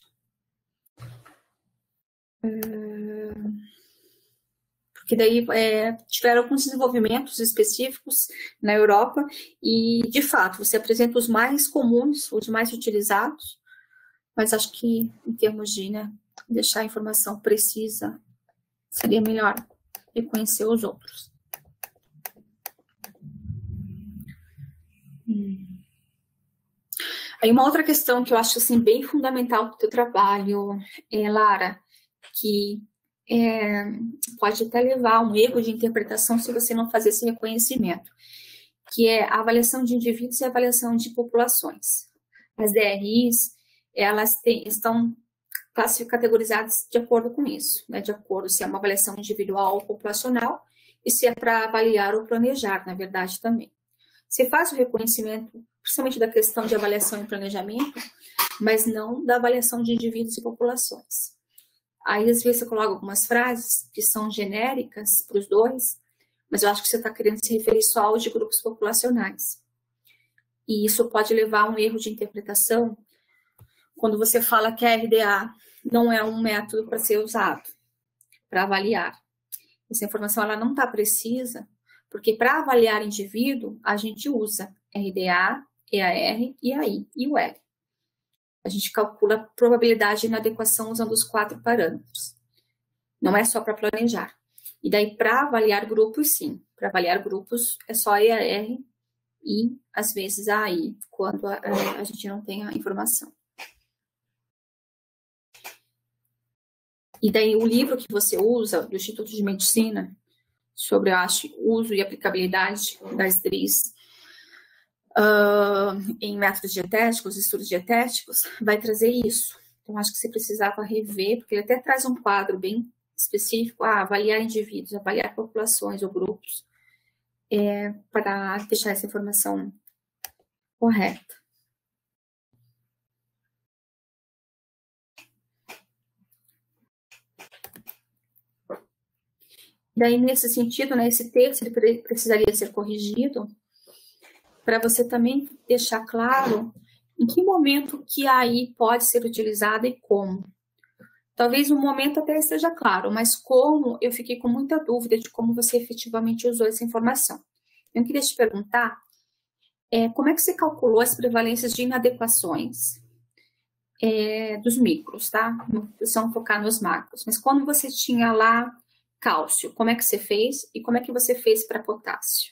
Porque daí é, tiveram alguns desenvolvimentos específicos na Europa e, de fato, você apresenta os mais comuns, os mais utilizados, mas acho que, em termos de né, deixar a informação precisa, seria melhor reconhecer os outros. Hum. Aí uma outra questão que eu acho assim, bem fundamental para o teu trabalho, é, Lara, que é, pode até levar a um erro de interpretação se você não fazer esse reconhecimento, que é a avaliação de indivíduos e a avaliação de populações. As D R Is, elas têm, estão categorizadas de acordo com isso, né, de acordo se é uma avaliação individual ou populacional, e se é para avaliar ou planejar, na verdade, também. Você faz o reconhecimento, principalmente da questão de avaliação e planejamento, mas não da avaliação de indivíduos e populações. Aí, às vezes, você coloca algumas frases que são genéricas para os dois, mas eu acho que você está querendo se referir só aos de grupos populacionais. E isso pode levar a um erro de interpretação quando você fala que a R D A não é um método para ser usado, para avaliar. Essa informação ela não está precisa, porque para avaliar indivíduo, a gente usa R D A, E A R, I A I e o L. A gente calcula a probabilidade de inadequação usando os quatro parâmetros. Não é só para planejar. E daí, para avaliar grupos, sim. Para avaliar grupos, é só E A R e, às vezes, a A I, quando a, a, a gente não tem a informação. E daí, o livro que você usa, do Instituto de Medicina, sobre, eu acho, uso e aplicabilidade das D R Is uh, em métodos dietéticos, estudos dietéticos, vai trazer isso. Então, acho que você precisava rever, porque ele até traz um quadro bem específico, ah, avaliar indivíduos, avaliar populações ou grupos, é, para deixar essa informação correta. Daí, nesse sentido, né, esse texto ele precisaria ser corrigido para você também deixar claro em que momento que a A I pode ser utilizada e como. Talvez o momento até esteja claro, mas como, eu fiquei com muita dúvida de como você efetivamente usou essa informação. Eu queria te perguntar, é, como é que você calculou as prevalências de inadequações é, dos micros, tá? Não precisam focar nos macros. Mas quando você tinha lá cálcio, como é que você fez e como é que você fez para potássio?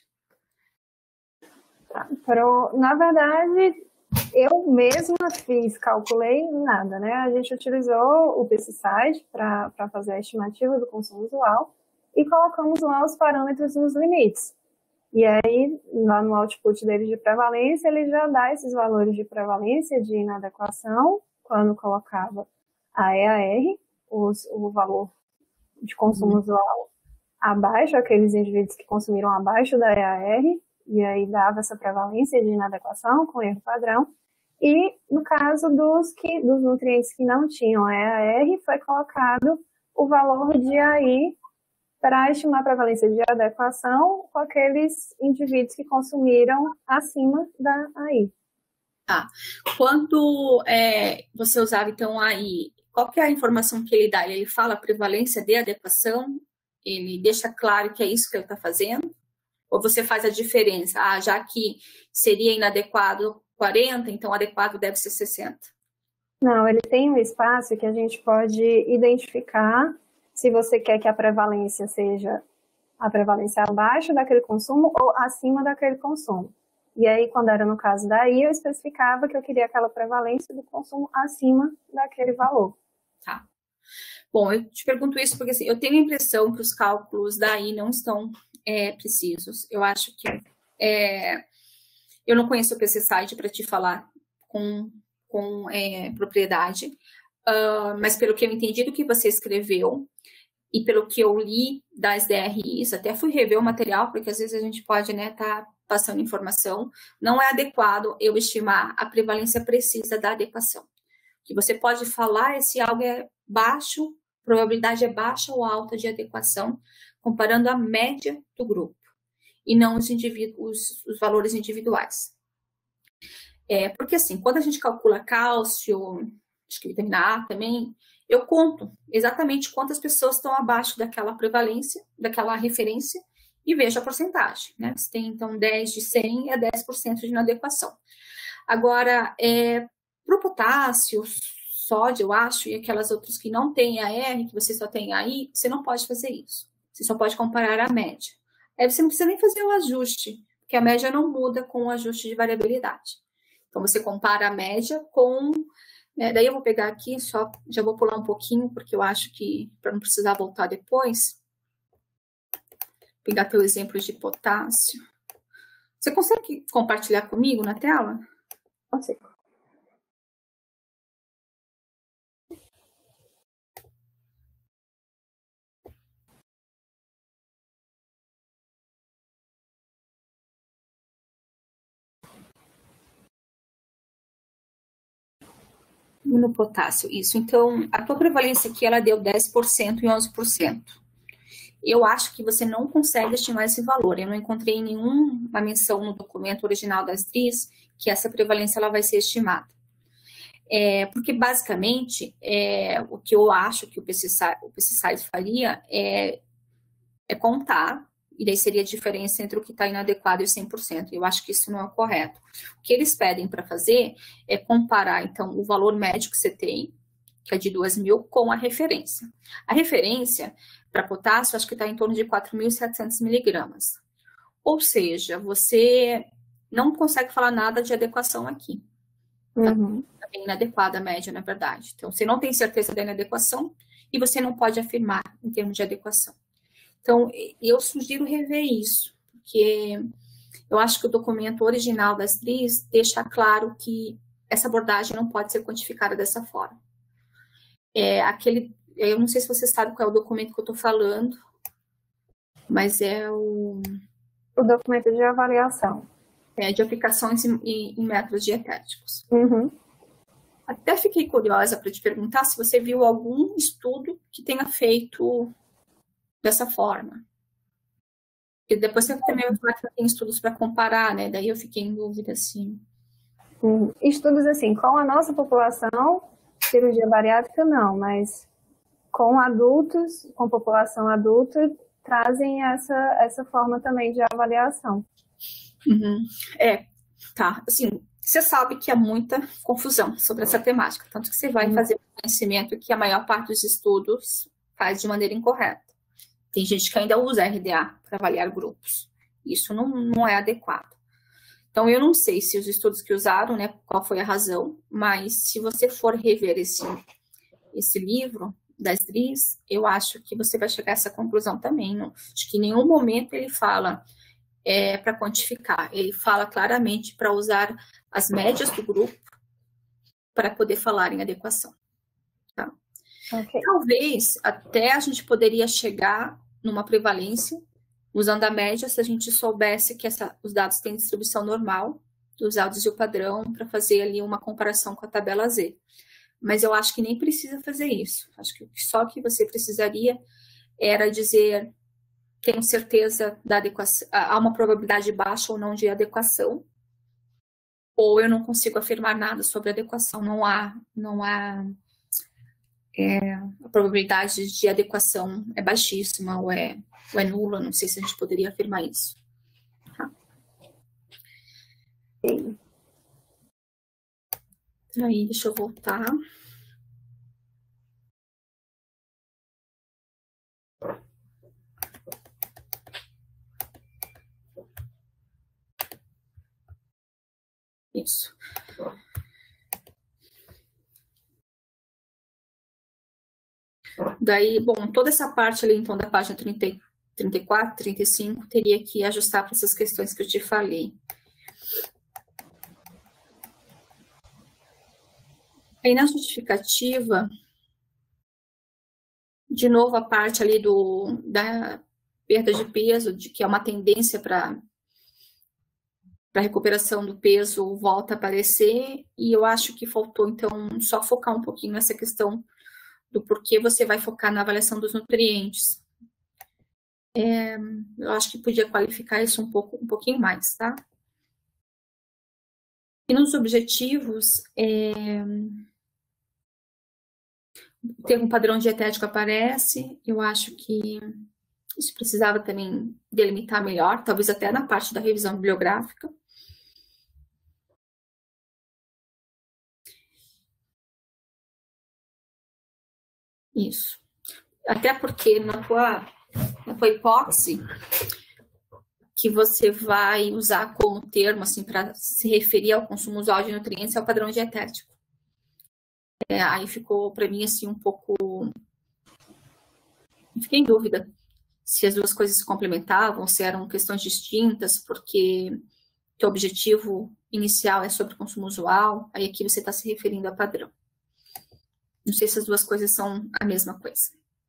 Tá, pro, na verdade, eu mesma fiz, calculei nada, né? A gente utilizou o pesticide para fazer a estimativa do consumo usual e colocamos lá os parâmetros nos limites. E aí, lá no output dele de prevalência, ele já dá esses valores de prevalência de inadequação, quando colocava a E A R, os, o valor de consumo usual abaixo, aqueles indivíduos que consumiram abaixo da E A R, e aí dava essa prevalência de inadequação com erro padrão. E no caso dos, que, dos nutrientes que não tinham E A R, foi colocado o valor de A I para estimar a prevalência de adequação com aqueles indivíduos que consumiram acima da A I. Ah, quando é, você usava então a A I, qual que é a informação que ele dá? Ele fala a prevalência de adequação? Ele deixa claro que é isso que ele está fazendo? Ou você faz a diferença? Ah, já que seria inadequado quarenta, então adequado deve ser sessenta. Não, ele tem um espaço que a gente pode identificar se você quer que a prevalência seja a prevalência abaixo daquele consumo ou acima daquele consumo. E aí, quando era no caso da A I, eu especificava que eu queria aquela prevalência do consumo acima daquele valor. Tá. Bom, eu te pergunto isso porque assim, eu tenho a impressão que os cálculos da A I não estão é, precisos. Eu acho que é, eu não conheço o pesticide para te falar com, com é, propriedade, uh, mas pelo que eu entendi do que você escreveu e pelo que eu li das D R Is, até fui rever o material, porque às vezes a gente pode, né, tá passando informação, não é adequado eu estimar a prevalência precisa da adequação. O que você pode falar é se algo é baixo, probabilidade é baixa ou alta de adequação, comparando a média do grupo, e não os, os, os valores individuais. É, porque assim, quando a gente calcula cálcio, acho que vitamina A também, eu conto exatamente quantas pessoas estão abaixo daquela prevalência, daquela referência, e vejo a porcentagem, né? Se tem, então, dez de cem, é dez por cento de inadequação. Agora, é, para o potássio, sódio, eu acho, e aquelas outras que não têm A R, que você só tem A I, você não pode fazer isso. Você só pode comparar a média. Aí você não precisa nem fazer o ajuste, porque a média não muda com o ajuste de variabilidade. Então, você compara a média com... Né, daí eu vou pegar aqui, só já vou pular um pouquinho, porque eu acho que, para não precisar voltar depois, pegar teu exemplo de potássio. Você consegue compartilhar comigo na tela? Consigo. No potássio, isso. Então, a tua prevalência aqui, ela deu dez por cento e onze por cento. Eu acho que você não consegue estimar esse valor. Eu não encontrei nenhuma menção no documento original das D R Is que essa prevalência ela vai ser estimada. É, porque, basicamente, é, o que eu acho que o pesticide, o pesticide faria é, é contar, e daí seria a diferença entre o que está inadequado e o cem por cento. Eu acho que isso não é correto. O que eles pedem para fazer é comparar, então, o valor médio que você tem que é de duas mil, com a referência. A referência para potássio, acho que está em torno de quatro mil e setecentos miligramas. Ou seja, você não consegue falar nada de adequação aqui. Uhum. Tá bem inadequada a média, na verdade. Então, você não tem certeza da inadequação e você não pode afirmar em termos de adequação. Então, eu sugiro rever isso, porque eu acho que o documento original das T R Is deixa claro que essa abordagem não pode ser quantificada dessa forma. É aquele, eu não sei se você sabe qual é o documento que eu estou falando, mas é o... O documento de avaliação. É, de aplicações em, em métodos dietéticos. Uhum. Até fiquei curiosa para te perguntar se você viu algum estudo que tenha feito dessa forma. E depois você também vai falar que tem estudos para comparar, né? Daí eu fiquei em dúvida, assim. Uhum. Estudos, assim, com a nossa população, cirurgia bariátrica não, mas com adultos, com população adulta, trazem essa, essa forma também de avaliação. Uhum. É, tá. Assim, você sabe que há muita confusão sobre essa temática, tanto que você vai uhum. fazer conhecimento que a maior parte dos estudos faz de maneira incorreta. Tem gente que ainda usa R D A para avaliar grupos. Isso não, não é adequado. Então, eu não sei se os estudos que usaram, né, qual foi a razão, mas se você for rever esse, esse livro das T R Is, eu acho que você vai chegar a essa conclusão também. Não? Acho que em nenhum momento ele fala é, para quantificar. Ele fala claramente para usar as médias do grupo para poder falar em adequação. Tá? Okay. Talvez até a gente poderia chegar numa prevalência usando a média se a gente soubesse que essa, os dados têm distribuição normal, os dados e o padrão, para fazer ali uma comparação com a tabela Z. Mas eu acho que nem precisa fazer isso. Acho que só que você precisaria era dizer, tenho certeza da adequação, há uma probabilidade baixa ou não de adequação, ou eu não consigo afirmar nada sobre adequação, não há, não há é, a probabilidade de adequação é baixíssima ou é, ou é nula, não sei se a gente poderia afirmar isso. Tá. Sim. Aí, deixa eu voltar. Isso. Daí, bom, toda essa parte ali, então, da página trinta, trinta e quatro, trinta e cinco, teria que ajustar para essas questões que eu te falei. Aí, na justificativa, de novo, a parte ali do, da perda de peso, de que é uma tendência para a recuperação do peso, volta a aparecer, e eu acho que faltou, então, só focar um pouquinho nessa questão do porquê você vai focar na avaliação dos nutrientes. É, eu acho que podia qualificar isso um, pouco, um pouquinho mais, tá? E nos objetivos, é, o termo padrão dietético aparece, eu acho que isso precisava também delimitar melhor, talvez até na parte da revisão bibliográfica. Isso. Até porque na tua, na tua hipótese, que você vai usar como termo, assim, para se referir ao consumo usual de nutrientes, é o padrão dietético. É, aí ficou, para mim, assim, um pouco... Fiquei em dúvida se as duas coisas se complementavam, se eram questões distintas, porque o objetivo inicial é sobre consumo usual, aí aqui você está se referindo a padrão. Não sei se as duas coisas são a mesma coisa.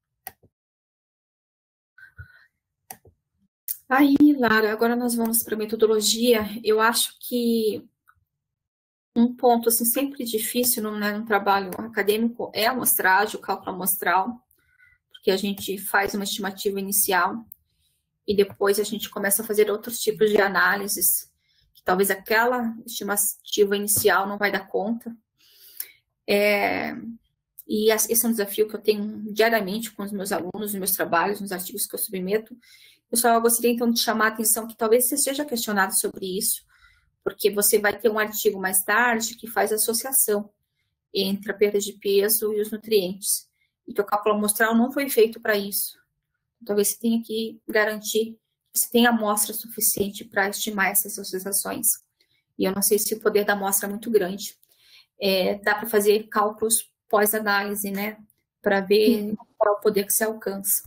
Aí, Lara, agora nós vamos para a metodologia. Eu acho que um ponto assim, sempre difícil no, né, no trabalho acadêmico é a amostragem, o cálculo amostral, porque a gente faz uma estimativa inicial e depois a gente começa a fazer outros tipos de análises, que talvez aquela estimativa inicial não vai dar conta. É... E esse é um desafio que eu tenho diariamente com os meus alunos, nos meus trabalhos, nos artigos que eu submeto. Eu só gostaria, então, de chamar a atenção que talvez você seja questionado sobre isso, porque você vai ter um artigo mais tarde que faz associação entre a perda de peso e os nutrientes. E teu cálculo amostral não foi feito para isso. Talvez você tenha que garantir que você tenha amostra suficiente para estimar essas associações. E eu não sei se o poder da amostra é muito grande. É, dá para fazer cálculos pós-análise, né? Para ver qual é o poder que se alcança.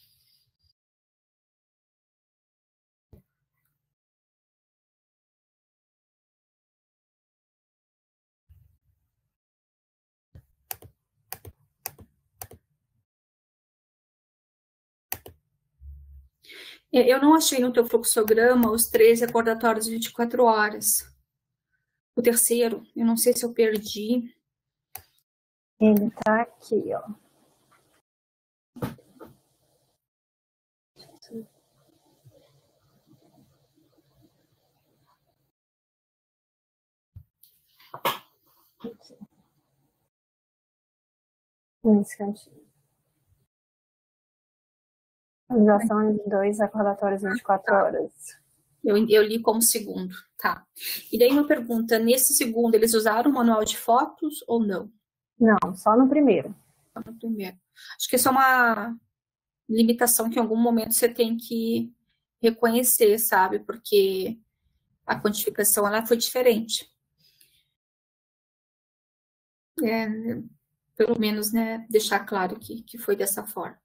Eu não achei no teu fluxograma os três recordatórios de vinte e quatro horas. O terceiro, eu não sei se eu perdi. Ele tá aqui, ó. Aqui. Nesse cantinho. Atualização de dois recordatórios vinte e quatro horas. Eu, eu li como segundo, tá. E daí uma pergunta, nesse segundo eles usaram o manual de fotos ou não? Não, só no primeiro. Só no primeiro. Acho que isso é uma limitação que em algum momento você tem que reconhecer, sabe? Porque a quantificação ela foi diferente. É, pelo menos, né, deixar claro que, que foi dessa forma.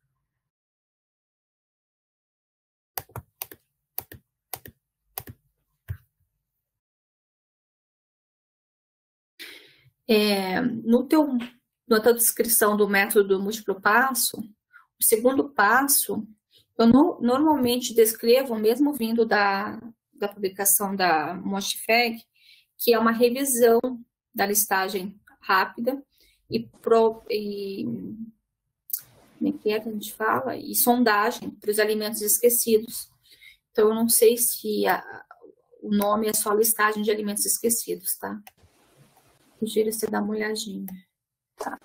É, no teu, na tua descrição do método do múltiplo passo, o segundo passo, eu no, normalmente descrevo, mesmo vindo da, da publicação da Moshfegh, que é uma revisão da listagem rápida e, pro, e como é que é que a gente fala? E sondagem para os alimentos esquecidos. Então, eu não sei se a, o nome é só listagem de alimentos esquecidos, tá? Sugiro você dar uma olhadinha. Tá.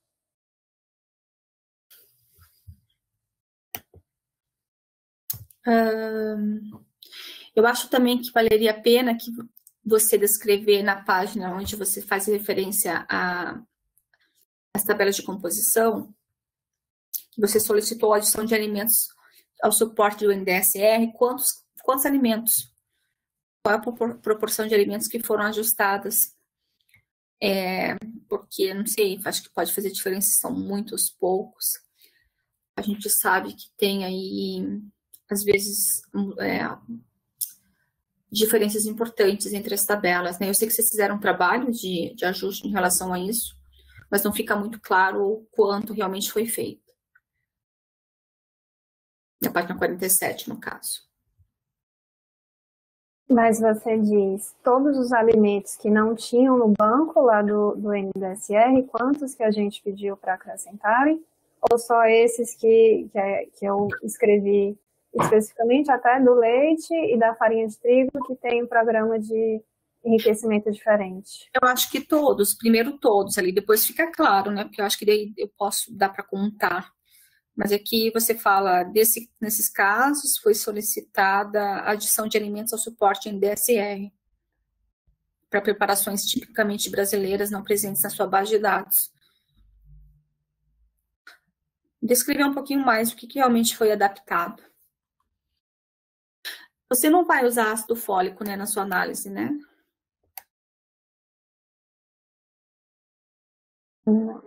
Hum, eu acho também que valeria a pena que você descrever na página onde você faz referência a as tabelas de composição, que você solicitou a adição de alimentos ao suporte do N D S R, quantos, quantos alimentos? Qual é a proporção de alimentos que foram ajustadas? É, porque, não sei, acho que pode fazer diferença, são muitos, poucos. A gente sabe que tem aí, às vezes, é, diferenças importantes entre as tabelas, né? Eu sei que vocês fizeram um trabalho de, de ajuste em relação a isso, mas não fica muito claro o quanto realmente foi feito. Na página quarenta e sete, no caso. Mas você diz, todos os alimentos que não tinham no banco lá do, do N D S R, quantos que a gente pediu para acrescentarem? Ou só esses que, que, é, que eu escrevi especificamente, até do leite e da farinha de trigo, que tem um programa de enriquecimento diferente? Eu acho que todos, primeiro todos ali, depois fica claro, né? Porque eu acho que daí eu posso dar para contar. Mas aqui você fala, desse, nesses casos, foi solicitada a adição de alimentos ao suporte em D S R para preparações tipicamente brasileiras não presentes na sua base de dados. Descrever um pouquinho mais o que, que realmente foi adaptado. Você não vai usar ácido fólico, né, na sua análise, né? Não.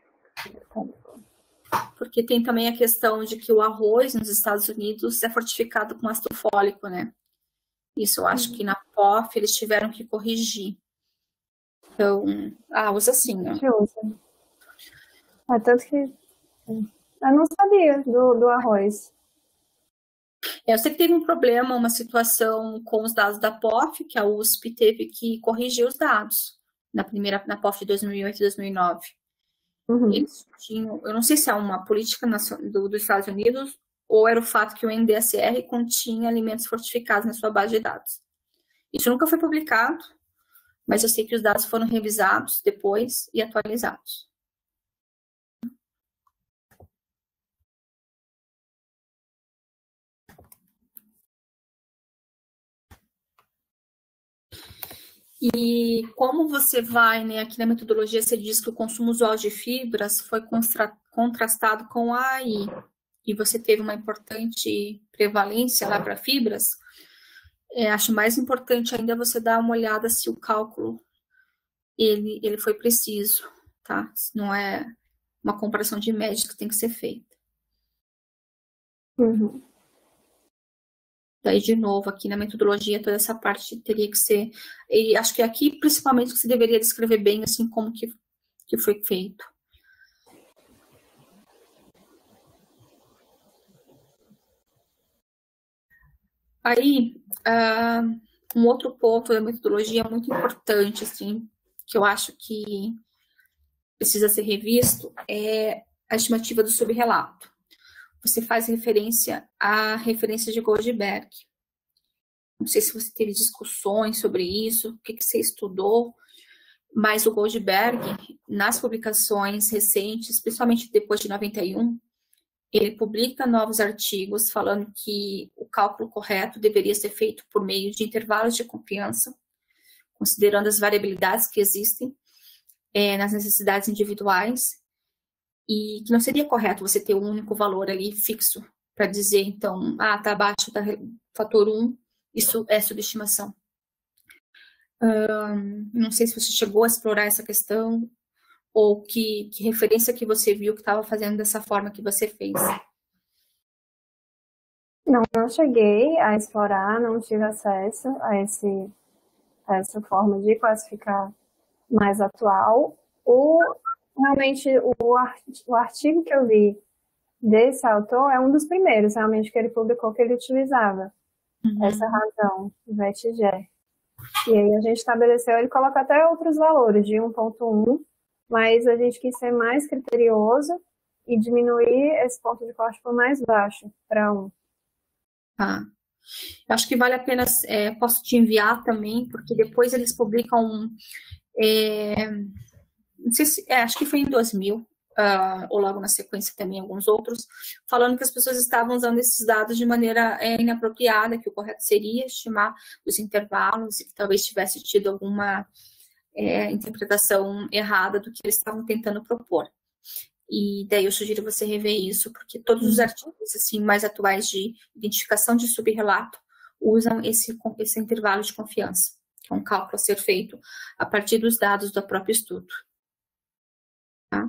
Porque tem também a questão de que o arroz nos Estados Unidos é fortificado com ácido fólico, né? Isso eu acho que na P O F eles tiveram que corrigir. Então, ah, usa assim, ó. Que usa. É tanto que eu não sabia do, do arroz. Eu sei que teve um problema, uma situação com os dados da P O F, que a U S P teve que corrigir os dados na primeira, na P O F de dois mil e oito e dois mil e nove. Uhum. Eles tinham, eu não sei se é uma política do, dos Estados Unidos ou era o fato que o N D S R continha alimentos fortificados na sua base de dados. Isso nunca foi publicado, mas eu sei que os dados foram revisados depois e atualizados. E como você vai, né, aqui na metodologia você diz que o consumo usual de fibras foi contrastado com a A I, e você teve uma importante prevalência lá para fibras, é, acho mais importante ainda você dar uma olhada se o cálculo ele, ele foi preciso, tá? Se não é uma comparação de médias que tem que ser feita. Uhum. Daí, de novo, aqui na metodologia, toda essa parte teria que ser... E acho que aqui, principalmente, que você deveria descrever bem, assim, como que, que foi feito. Aí, uh, um outro ponto da metodologia muito importante, assim, que eu acho que precisa ser revisto, é a estimativa do subrelato. Você faz referência à referência de Goldberg. Não sei se você teve discussões sobre isso, o que, que você estudou, mas o Goldberg, nas publicações recentes, principalmente depois de noventa e um, ele publica novos artigos falando que o cálculo correto deveria ser feito por meio de intervalos de confiança, considerando as variabilidades que existem é, nas necessidades individuais, e que não seria correto você ter um único valor ali fixo para dizer, então, ah, está abaixo do fator um, isso é subestimação. Um, não sei se você chegou a explorar essa questão, ou que, que referência que você viu que estava fazendo dessa forma que você fez. Não, não cheguei a explorar, não tive acesso a, esse, a essa forma de classificar mais atual. O, realmente, o, o artigo que eu vi desse autor é um dos primeiros, realmente, que ele publicou, que ele utilizava uhum. essa razão, Vettiger. E aí a gente estabeleceu, ele coloca até outros valores, de um ponto um, mas a gente quis ser mais criterioso e diminuir esse ponto de corte por mais baixo, para um. Ah, acho que vale a pena, é, posso te enviar também, porque depois eles publicam, é, não sei se, é, acho que foi em dois mil, uh, ou logo na sequência também alguns outros, falando que as pessoas estavam usando esses dados de maneira é, inapropriada, que o correto seria estimar os intervalos e que talvez tivesse tido alguma é, interpretação errada do que eles estavam tentando propor. E daí eu sugiro você rever isso, porque todos os artigos assim, mais atuais de identificação de subrelato usam esse, esse intervalo de confiança, que é um cálculo a ser feito a partir dos dados do próprio estudo. Tá?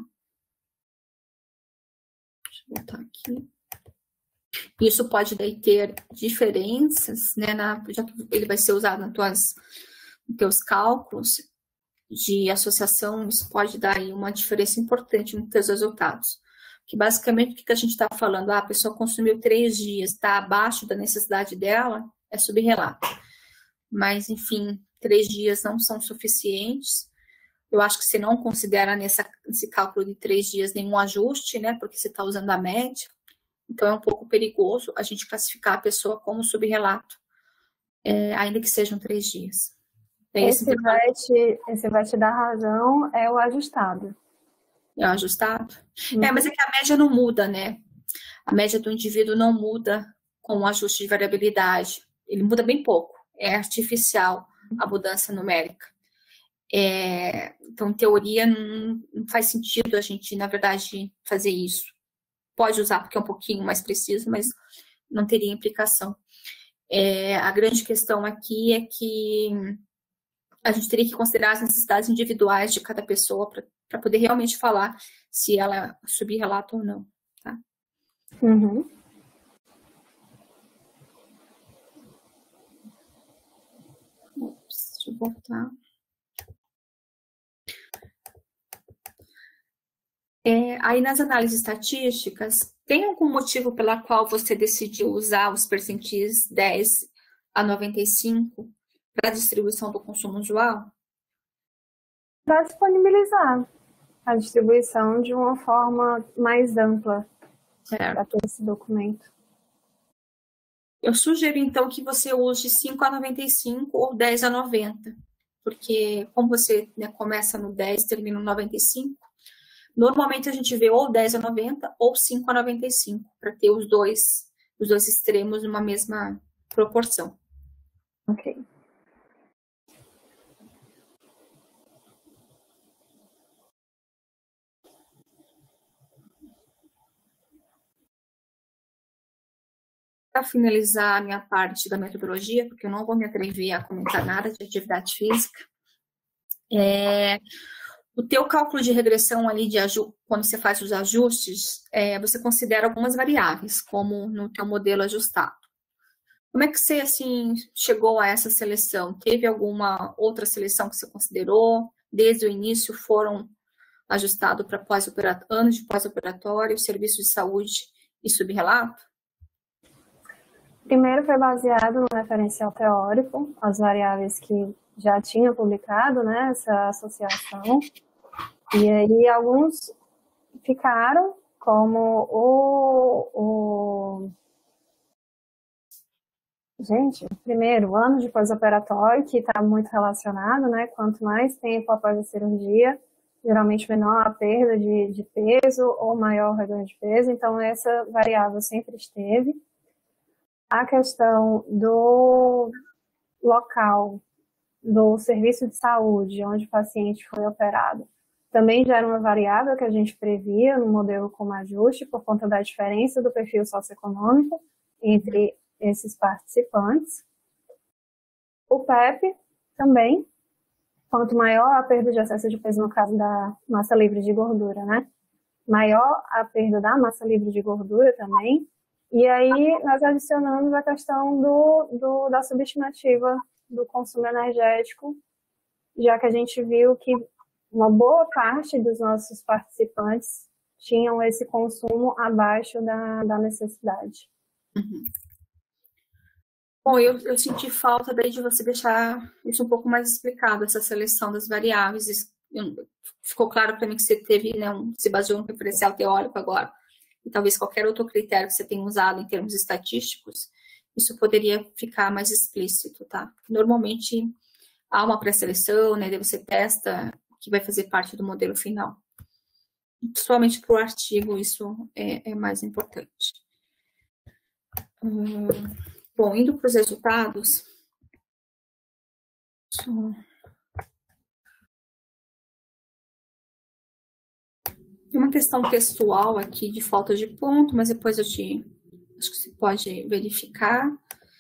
Deixa eu botar aqui. Isso pode daí ter diferenças, né, na, já que ele vai ser usado nas tuas, nos teus cálculos de associação, isso pode dar aí uma diferença importante nos seus resultados. Que basicamente, o que a gente está falando? Ah, a pessoa consumiu três dias, está abaixo da necessidade dela, é subrelato. Mas, enfim, três dias não são suficientes. Eu acho que você não considera nessa, nesse cálculo de três dias nenhum ajuste, né? Porque você está usando a média. Então, é um pouco perigoso a gente classificar a pessoa como subrelato, é, ainda que sejam três dias. Esse, esse, vai te, esse vai te dar razão, é o ajustado. É o ajustado? Uhum. É, mas é que a média não muda, né? A média do indivíduo não muda com o ajuste de variabilidade. Ele muda bem pouco. É artificial a mudança numérica. É, então, em teoria, não, não faz sentido a gente, na verdade, fazer isso. Pode usar porque é um pouquinho mais preciso, mas não teria implicação. É, a grande questão aqui é que a gente teria que considerar as necessidades individuais de cada pessoa para poder realmente falar se ela subrelato ou não, tá? Uhum. Ops, deixa eu voltar. É, aí nas análises estatísticas, tem algum motivo pela qual você decidiu usar os percentis dez a noventa e cinco para a distribuição do consumo usual? Para disponibilizar a distribuição de uma forma mais ampla para ter esse documento. Eu sugiro, então, que você use cinco a noventa e cinco ou dez a noventa, porque como você, né, começa no dez e termina no noventa e cinco, normalmente a gente vê ou dez a noventa ou cinco a noventa e cinco, para ter os dois, os dois extremos numa mesma proporção. Ok. para finalizar a minha parte da metodologia, porque eu não vou me atrever a comentar nada de atividade física, é, o teu cálculo de regressão ali, de quando você faz os ajustes, é, você considera algumas variáveis, como no teu modelo ajustado. Como é que você, assim, chegou a essa seleção? Teve alguma outra seleção que você considerou? Desde o início foram ajustados para anos de pós-operatório, serviço de saúde e subrelato? Primeiro foi baseado no referencial teórico, as variáveis que já tinha publicado, né, essa associação. E aí alguns ficaram como o... o Gente, primeiro, ano de pós-operatório, que está muito relacionado, né? Quanto mais tempo após a cirurgia, geralmente menor a perda de, de peso ou maior o reganho de peso. Então, essa variável sempre esteve. A questão do local, do serviço de saúde, onde o paciente foi operado, também já era uma variável que a gente previa no modelo como ajuste, por conta da diferença do perfil socioeconômico entre esses participantes. O P E P também, quanto maior a perda de excesso de peso no caso da massa livre de gordura, né? Maior a perda da massa livre de gordura também. E aí nós adicionamos a questão do, do, da subestimativa do consumo energético, já que a gente viu que uma boa parte dos nossos participantes tinham esse consumo abaixo da, da necessidade. Uhum. Bom, eu, eu senti falta daí de você deixar isso um pouco mais explicado, essa seleção das variáveis. Isso, eu, ficou claro para mim que você teve, né, um, se baseou no referencial teórico agora, e talvez qualquer outro critério que você tenha usado em termos estatísticos, isso poderia ficar mais explícito, tá? Normalmente há uma pré-seleção, né, daí você testa que vai fazer parte do modelo final. Principalmente para o artigo, isso é, é mais importante. Hum, bom, indo para os resultados. Só... Tem uma questão textual aqui de falta de ponto, mas depois eu te... Acho que você pode verificar.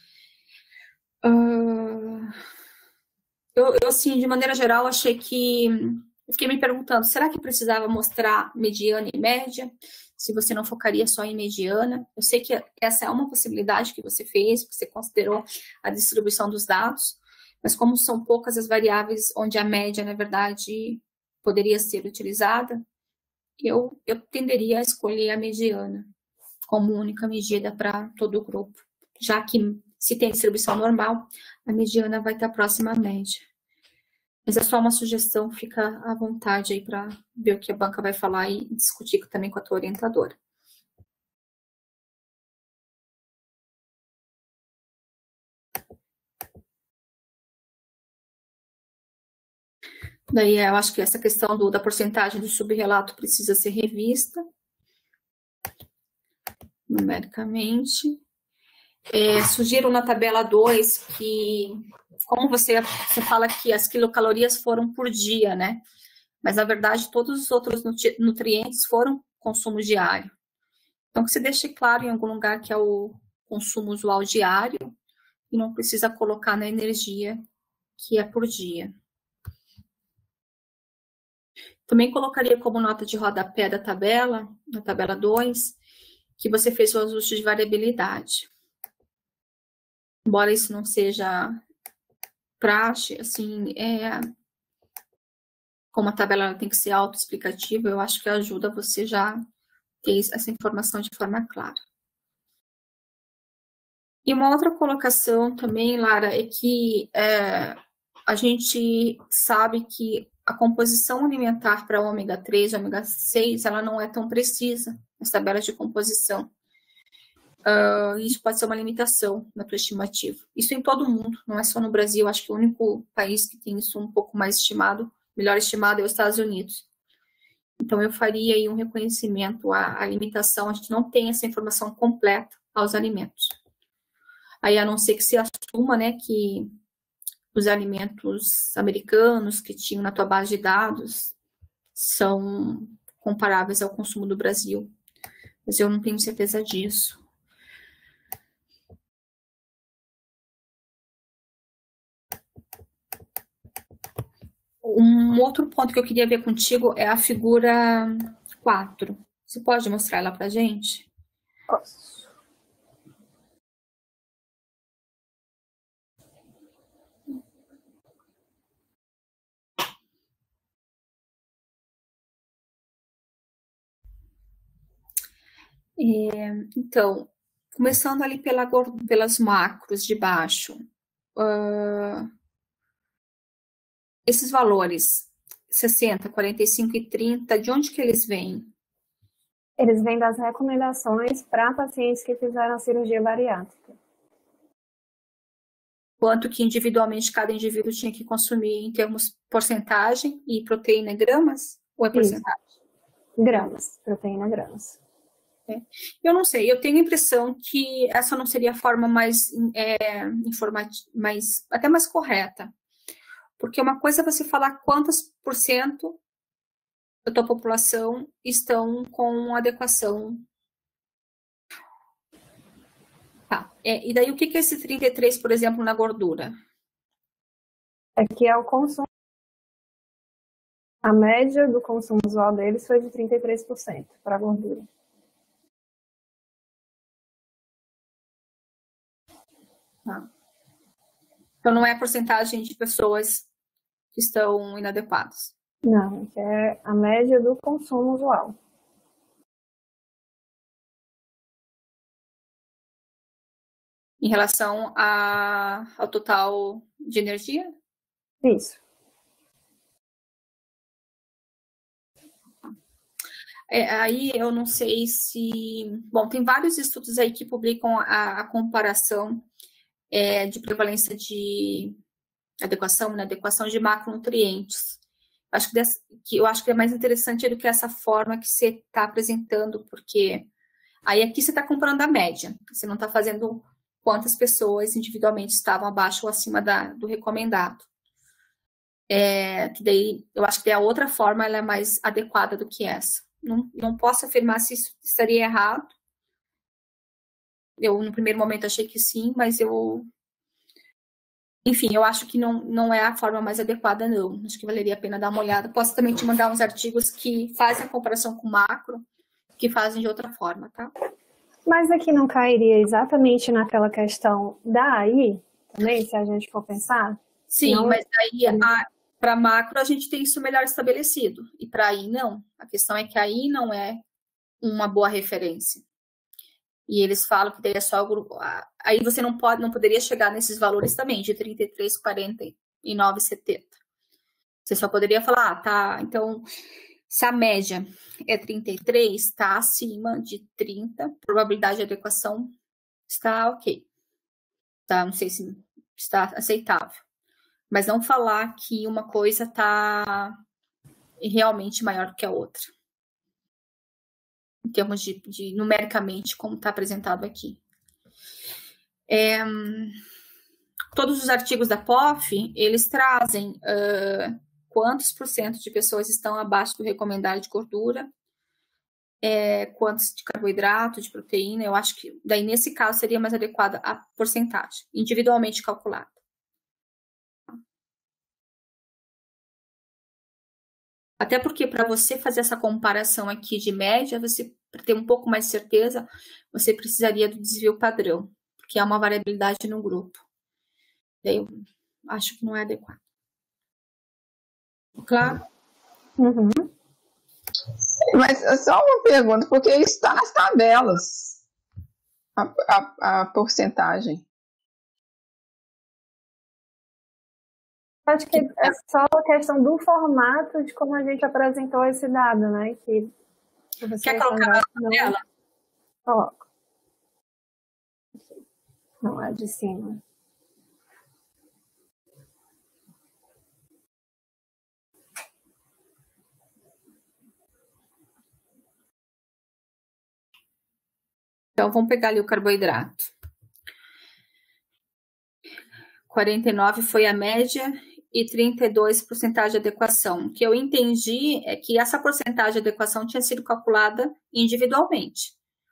Uh, eu, eu, assim, de maneira geral, achei que... Eu fiquei me perguntando, será que precisava mostrar mediana e média? Se você não focaria só em mediana? Eu sei que essa é uma possibilidade que você fez, que você considerou a distribuição dos dados, mas como são poucas as variáveis onde a média, na verdade, poderia ser utilizada, eu, eu tenderia a escolher a mediana como única medida para todo o grupo, já que se tem distribuição normal, a mediana vai estar próxima à média. Mas é só uma sugestão, fica à vontade aí para ver o que a banca vai falar e discutir também com a tua orientadora. Daí eu acho que essa questão do, da porcentagem do subrelato precisa ser revista numericamente. É, sugiro na tabela dois que, como você, você fala que as quilocalorias foram por dia, né? Mas, na verdade, todos os outros nutri nutrientes foram consumo diário. Então, que você deixe claro em algum lugar que é o consumo usual diário e não precisa colocar na energia que é por dia. Também colocaria como nota de rodapé da tabela, na tabela dois, que você fez o ajuste de variabilidade. Embora isso não seja praxe, assim, é, como a tabela tem que ser autoexplicativa, eu acho que ajuda você já ter essa informação de forma clara. E uma outra colocação também, Lara, é que é, a gente sabe que a composição alimentar para ômega três e ômega seis, ela não é tão precisa nas tabelas de composição. Uh, isso pode ser uma limitação na tua estimativa. Isso em todo o mundo, não é só no Brasil. Acho que o único país que tem isso um pouco mais estimado, melhor estimado, é os Estados Unidos. Então, eu faria aí um reconhecimento à, à limitação. A gente não tem essa informação completa aos alimentos. Aí, a não ser que se assuma, né, que os alimentos americanos que tinham na tua base de dados são comparáveis ao consumo do Brasil. Mas eu não tenho certeza disso. Um outro ponto que eu queria ver contigo é a figura quatro. Você pode mostrar ela para a gente? Posso. É, então, começando ali pela, pelas macros de baixo, uh, esses valores, sessenta, quarenta e cinco e trinta, de onde que eles vêm? Eles vêm das recomendações para pacientes que fizeram a cirurgia bariátrica. Quanto que individualmente cada indivíduo tinha que consumir em termos porcentagem e proteína em gramas? Ou é porcentagem? Isso. Gramas, proteína gramas. É. Eu não sei, eu tenho a impressão que essa não seria a forma mais, é, informativa, mais, até mais correta. Porque uma coisa é você falar quantas por cento da tua população estão com adequação. Tá. É, e daí o que é esse trinta e três, por exemplo, na gordura? É que é o consumo. A média do consumo usual deles foi de trinta e três por cento para a gordura. Tá. Então não é a porcentagem de pessoas que estão inadequadas. Não, que é a média do consumo usual. Em relação a, ao total de energia? Isso. É, aí eu não sei se... Bom, tem vários estudos aí que publicam a, a comparação é, de prevalência de adequação, né, adequação de macronutrientes. Acho que, dessa, que eu acho que é mais interessante do que essa forma que você está apresentando, porque aí aqui você está comparando a média, você não está fazendo quantas pessoas individualmente estavam abaixo ou acima da, do recomendado. É, que daí eu acho que daí a outra forma ela é mais adequada do que essa. Não, não posso afirmar se isso estaria errado. Eu, no primeiro momento, achei que sim, mas eu... Enfim, eu acho que não, não é a forma mais adequada, não. Acho que valeria a pena dar uma olhada. Posso também te mandar uns artigos que fazem a comparação com macro, que fazem de outra forma, tá? Mas aqui não cairia exatamente naquela questão da A I, também, se a gente for pensar? Sim, não... mas aí para macro a gente tem isso melhor estabelecido. E para I não. A questão é que a I não é uma boa referência. E eles falam que daí é só o grupo. Aí você não pode, não poderia chegar nesses valores também, de trinta e três, quarenta e nove, setenta. Você só poderia falar, ah, tá, então, se a média é trinta e três, está acima de trinta, probabilidade de adequação está ok. Tá, não sei se está aceitável. Mas não falar que uma coisa está realmente maior do que a outra. Em termos de, de numericamente, como está apresentado aqui. É, todos os artigos da P O F, eles trazem uh, quantos por cento de pessoas estão abaixo do recomendado de gordura, é, quantos de carboidrato, de proteína. Eu acho que daí nesse caso seria mais adequada a porcentagem, individualmente calculada. Até porque para você fazer essa comparação aqui de média, você, para ter um pouco mais de certeza, você precisaria do desvio padrão, porque há uma variabilidade no grupo. Daí eu acho que não é adequado. Claro? Uhum. Mas só uma pergunta, porque isso está nas tabelas, a, a, a porcentagem. Acho que é só a questão do formato de como a gente apresentou esse dado, né? Que Quer colocar na tela? Coloco. Não, é de cima. Então, vamos pegar ali o carboidrato. quarenta e nove foi a média e trinta e dois por cento de adequação. O que eu entendi é que essa porcentagem de adequação tinha sido calculada individualmente.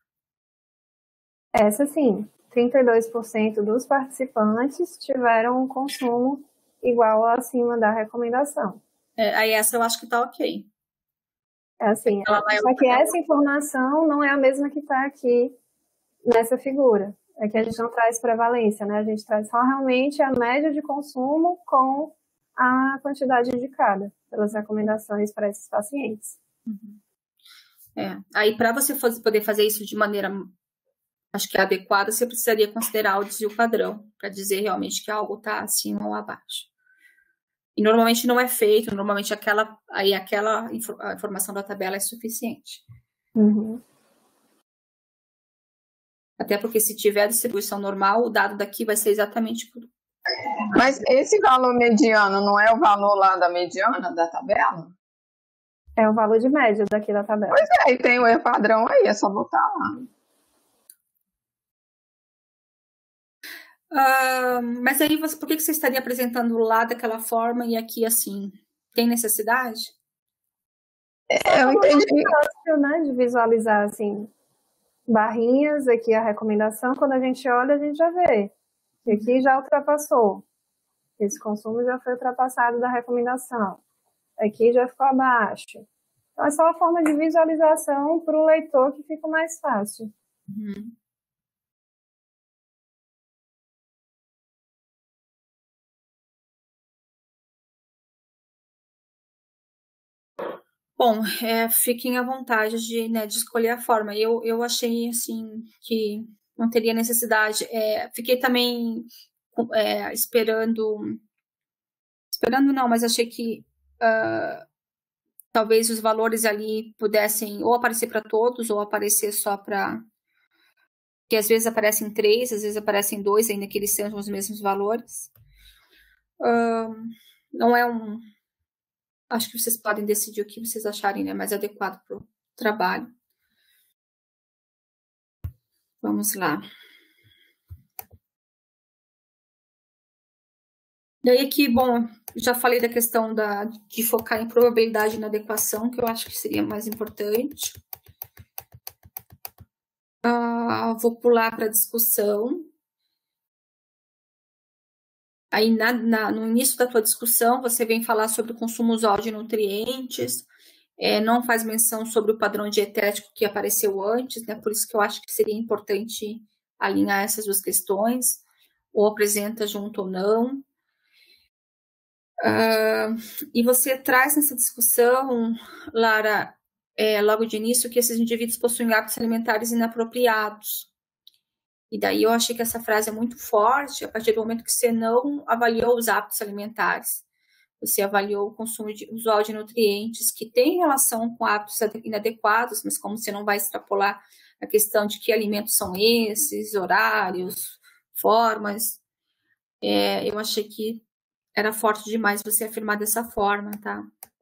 Essa sim, trinta e dois por cento dos participantes tiveram um consumo igual ou acima da recomendação. É, aí essa eu acho que tá ok. É assim, só que essa informação não é a mesma que está aqui nessa figura. É que a gente não traz prevalência, né? A gente traz só realmente a média de consumo com a quantidade indicada pelas recomendações para esses pacientes. Uhum. É. Aí, para você fazer, poder fazer isso de maneira, acho que adequada, você precisaria considerar o desvio padrão, para dizer realmente que algo está acima ou abaixo. E normalmente não é feito, normalmente aquela, aí aquela a informação da tabela é suficiente. Uhum. Até porque se tiver distribuição normal, o dado daqui vai ser exatamente por... Mas esse valor mediano não é o valor lá da mediana da tabela? É o valor de média daqui da tabela. Pois é, e tem o erro padrão aí, é só botar lá. Uh, mas aí, você, por que você estaria apresentando lá daquela forma e aqui assim? Tem necessidade? É, eu entendi. É fácil, né, de visualizar assim, barrinhas, aqui a recomendação, quando a gente olha, a gente já vê. Que aqui já ultrapassou. Esse consumo já foi ultrapassado da recomendação. Aqui já ficou abaixo. Então, é só uma forma de visualização para o leitor que fica mais fácil. Uhum. Bom, é, fiquem à vontade de, né, de escolher a forma. Eu, eu achei, assim, que não teria necessidade. É, fiquei também é, esperando... Esperando não, mas achei que uh, talvez os valores ali pudessem ou aparecer para todos ou aparecer só para... Porque às vezes aparecem três, às vezes aparecem dois, ainda que eles sejam os mesmos valores. Uh, não é um... Acho que vocês podem decidir o que vocês acharem, né, mais adequado para o trabalho. Vamos lá. Daí aqui, bom, já falei da questão da, de focar em probabilidade na adequação, que eu acho que seria mais importante. Ah, vou pular para a discussão. Aí, na, na, no início da tua discussão, você vem falar sobre o consumo usual de nutrientes, é, não faz menção sobre o padrão dietético que apareceu antes, né? Por isso que eu acho que seria importante alinhar essas duas questões, ou apresenta junto ou não. Uh, e você traz nessa discussão, Lara, é, logo de início, que esses indivíduos possuem hábitos alimentares inapropriados. E daí eu achei que essa frase é muito forte a partir do momento que você não avaliou os hábitos alimentares. Você avaliou o consumo de, usual de nutrientes que tem relação com hábitos inadequados, mas como você não vai extrapolar a questão de que alimentos são esses, horários, formas, é, eu achei que era forte demais você afirmar dessa forma, tá?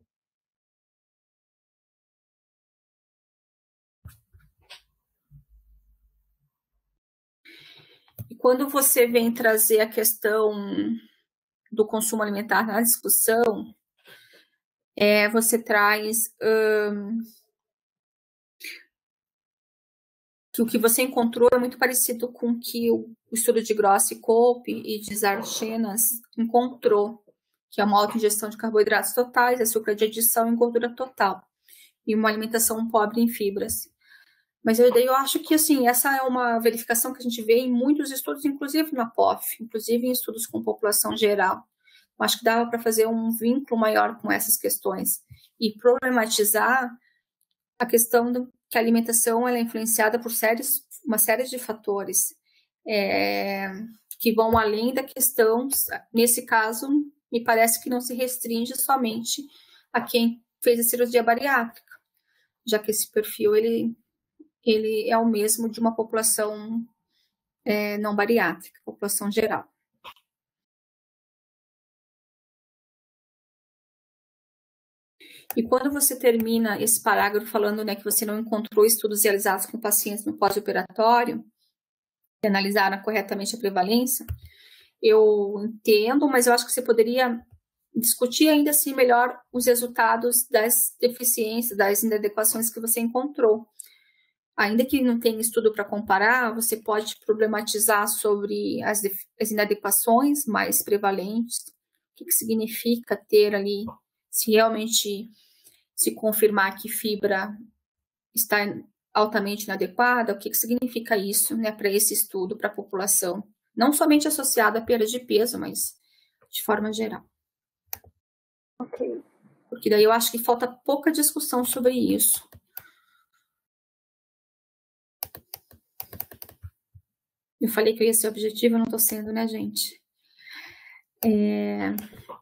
E quando você vem trazer a questão do consumo alimentar na discussão, é, você traz hum, que o que você encontrou é muito parecido com o que o, o estudo de Gross e Kolpe e de Zarchenas encontrou, que é uma autoingestão de carboidratos totais, açúcar de adição e gordura total, e uma alimentação pobre em fibras. Mas eu, eu acho que, assim, essa é uma verificação que a gente vê em muitos estudos, inclusive na P O F, inclusive em estudos com população geral. Eu acho que dava para fazer um vínculo maior com essas questões e problematizar a questão do, que a alimentação ela é influenciada por séries, uma série de fatores é, que vão além da questão, nesse caso, me parece que não se restringe somente a quem fez a cirurgia bariátrica, já que esse perfil, ele... ele é o mesmo de uma população é, não bariátrica, população geral. E quando você termina esse parágrafo falando, né, que você não encontrou estudos realizados com pacientes no pós-operatório que analisaram corretamente a prevalência, eu entendo, mas eu acho que você poderia discutir ainda assim melhor os resultados das deficiências, das inadequações que você encontrou. Ainda que não tenha estudo para comparar, você pode problematizar sobre as, as inadequações mais prevalentes, o que, que significa ter ali Se realmente se confirmar que fibra está altamente inadequada, o que, que significa isso, né, para esse estudo, para a população? Não somente associada à perda de peso, mas de forma geral. Ok. Porque daí eu acho que falta pouca discussão sobre isso. Eu falei que eu ia ser objetiva, eu não estou sendo, né, gente? É...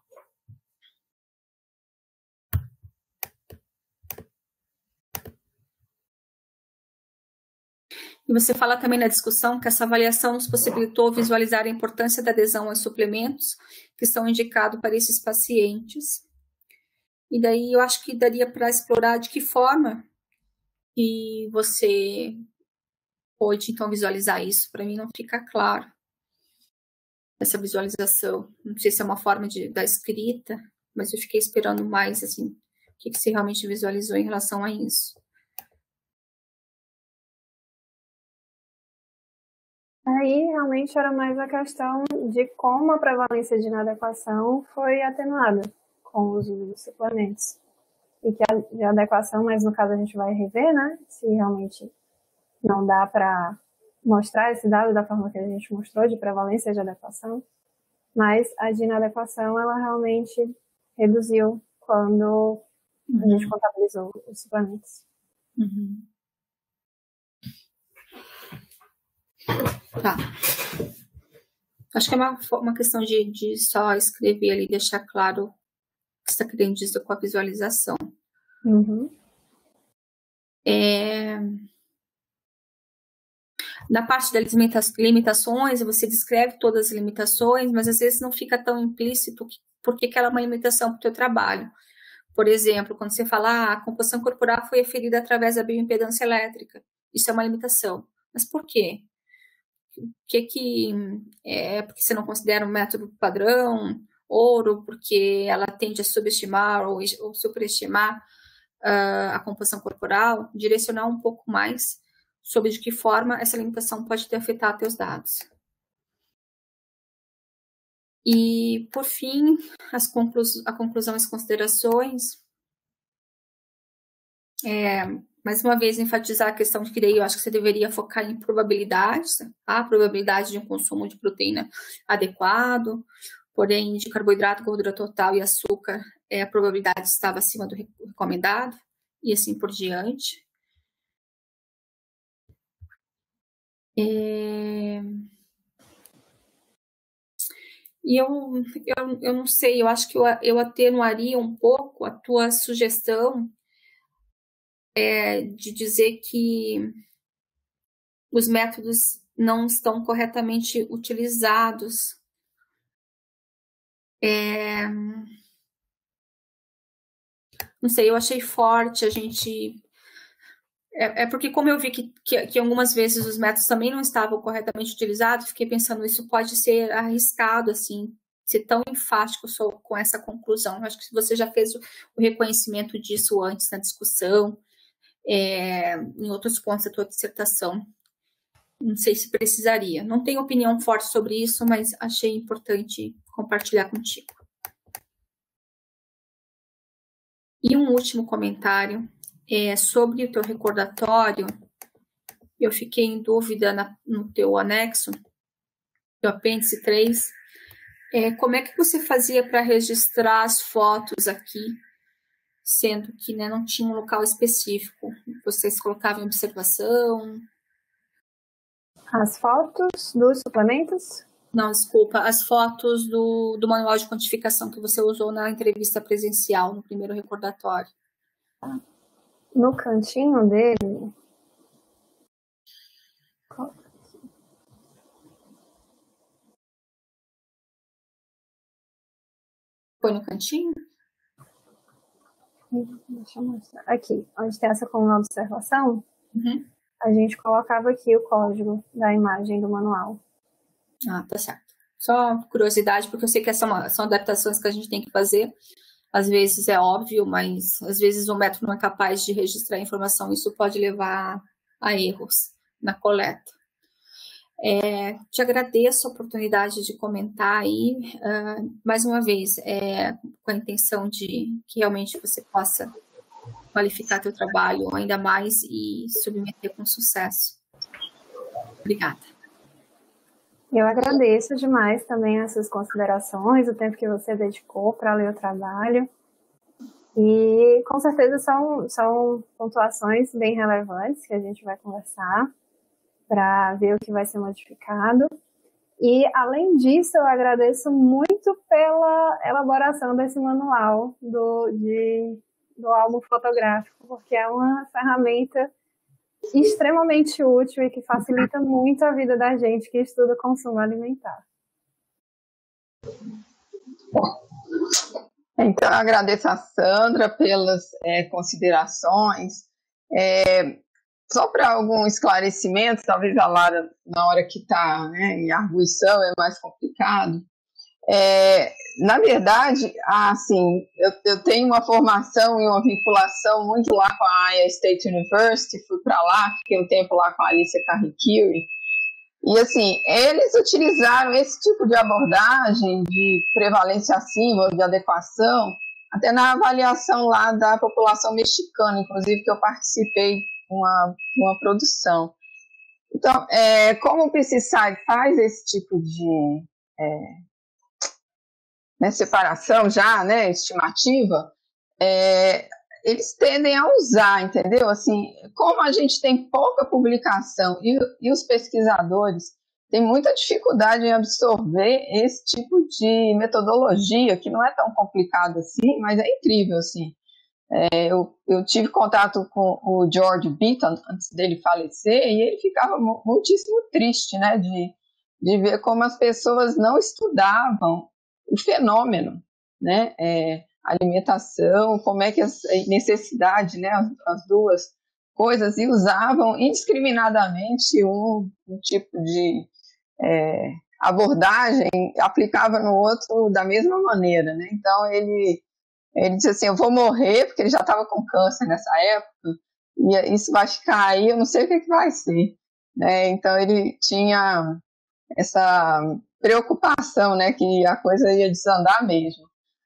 E você fala também na discussão que essa avaliação nos possibilitou visualizar a importância da adesão aos suplementos que são indicados para esses pacientes. E daí eu acho que daria para explorar de que forma que você pode, então, visualizar isso. Para mim não fica claro essa visualização. Não sei se é uma forma de, da escrita, mas eu fiquei esperando mais, assim, o que, que você realmente visualizou em relação a isso. Aí realmente era mais a questão de como a prevalência de inadequação foi atenuada com o uso dos suplementos. E que a de adequação, mas no caso a gente vai rever, né? Se realmente não dá para mostrar esse dado da forma que a gente mostrou, de prevalência de adequação. Mas a de inadequação, ela realmente reduziu quando uhum. a gente contabilizou os suplementos. Uhum. Tá. Acho que é uma, uma questão de, de só escrever ali, deixar claro o que você está querendo dizer com a visualização. Uhum. É... Na parte das limitações, você descreve todas as limitações, mas às vezes não fica tão implícito porque aquela é uma limitação para o teu trabalho. Por exemplo, quando você fala ah, a composição corporal foi aferida através da bioimpedância elétrica, isso é uma limitação. Mas por quê? O que que é porque você não considera um método padrão, ouro, porque ela tende a subestimar ou, ou superestimar uh, a composição corporal, direcionar um pouco mais sobre de que forma essa limitação pode ter afetado teus dados. E, por fim, as conclus- a conclusão e as considerações. É, mais uma vez, enfatizar a questão de que daí eu acho que você deveria focar em probabilidades, tá? A probabilidade de um consumo de proteína adequado, porém, de carboidrato, gordura total e açúcar, é, a probabilidade estava acima do recomendado, e assim por diante. É... E eu, eu, eu não sei, eu acho que eu, eu atenuaria um pouco a tua sugestão é, de dizer que os métodos não estão corretamente utilizados. É, não sei, eu achei forte a gente... É, é porque como eu vi que, que, que algumas vezes os métodos também não estavam corretamente utilizados, fiquei pensando, isso pode ser arriscado, assim, ser tão enfático só com essa conclusão. Eu acho que você já fez o, o reconhecimento disso antes na discussão, é, em outros pontos da tua dissertação. Não sei se precisaria. Não tenho opinião forte sobre isso, mas achei importante compartilhar contigo. E um último comentário. É, sobre o teu recordatório, eu fiquei em dúvida na, no teu anexo, do apêndice três, é, como é que você fazia para registrar as fotos aqui, sendo que né, não tinha um local específico? Vocês colocavam em observação? As fotos dos suplementos? Não, desculpa, as fotos do, do manual de quantificação que você usou na entrevista presencial, no primeiro recordatório. Ah. No cantinho dele, foi no cantinho? Deixa eu mostrar. Aqui, onde tem essa coluna de observação, uhum. a gente colocava aqui o código da imagem do manual. Ah, tá certo. Só curiosidade, porque eu sei que são, são adaptações que a gente tem que fazer. Às vezes é óbvio, mas às vezes o método não é capaz de registrar a informação. Isso pode levar a erros na coleta. É, te agradeço a oportunidade de comentar aí, uh, mais uma vez, é, com a intenção de que realmente você possa qualificar teu trabalho ainda mais e submeter com sucesso. Obrigada. Eu agradeço demais também as suas considerações, o tempo que você dedicou para ler o trabalho. E com certeza são, são pontuações bem relevantes que a gente vai conversar para ver o que vai ser modificado. E, além disso, eu agradeço muito pela elaboração desse manual do, de, do álbum fotográfico, porque é uma ferramenta extremamente útil e que facilita muito a vida da gente que estuda consumo alimentar. Então, eu agradeço a Sandra pelas é, considerações. É, só para algum esclarecimento, talvez a Lara, na hora que está, né, em arguição, é mais complicado. É, na verdade, assim, eu, eu tenho uma formação e uma vinculação muito lá com a Iowa State University, fui para lá, fiquei um tempo lá com a Alicia Carriquiri, e assim, eles utilizaram esse tipo de abordagem de prevalência acima, de adequação, até na avaliação lá da população mexicana, inclusive, que eu participei de uma, uma produção. Então, é, como o Pesticide faz esse tipo de é, né, separação já, né, estimativa, é, eles tendem a usar, entendeu? Assim, como a gente tem pouca publicação e, e os pesquisadores têm muita dificuldade em absorver esse tipo de metodologia, que não é tão complicado assim, mas é incrível, assim. É, eu, eu tive contato com o George Beaton antes dele falecer e ele ficava muitíssimo triste, né, de, de ver como as pessoas não estudavam o fenômeno, né, é, alimentação, como é que as necessidade, né, as, as duas coisas, e usavam indiscriminadamente um, um tipo de é, abordagem, aplicava no outro da mesma maneira, né? Então ele ele disse assim, eu vou morrer, porque ele já estava com câncer nessa época, e isso vai ficar aí, eu não sei o que, que vai ser, né? Então ele tinha essa preocupação, né, que a coisa ia desandar mesmo.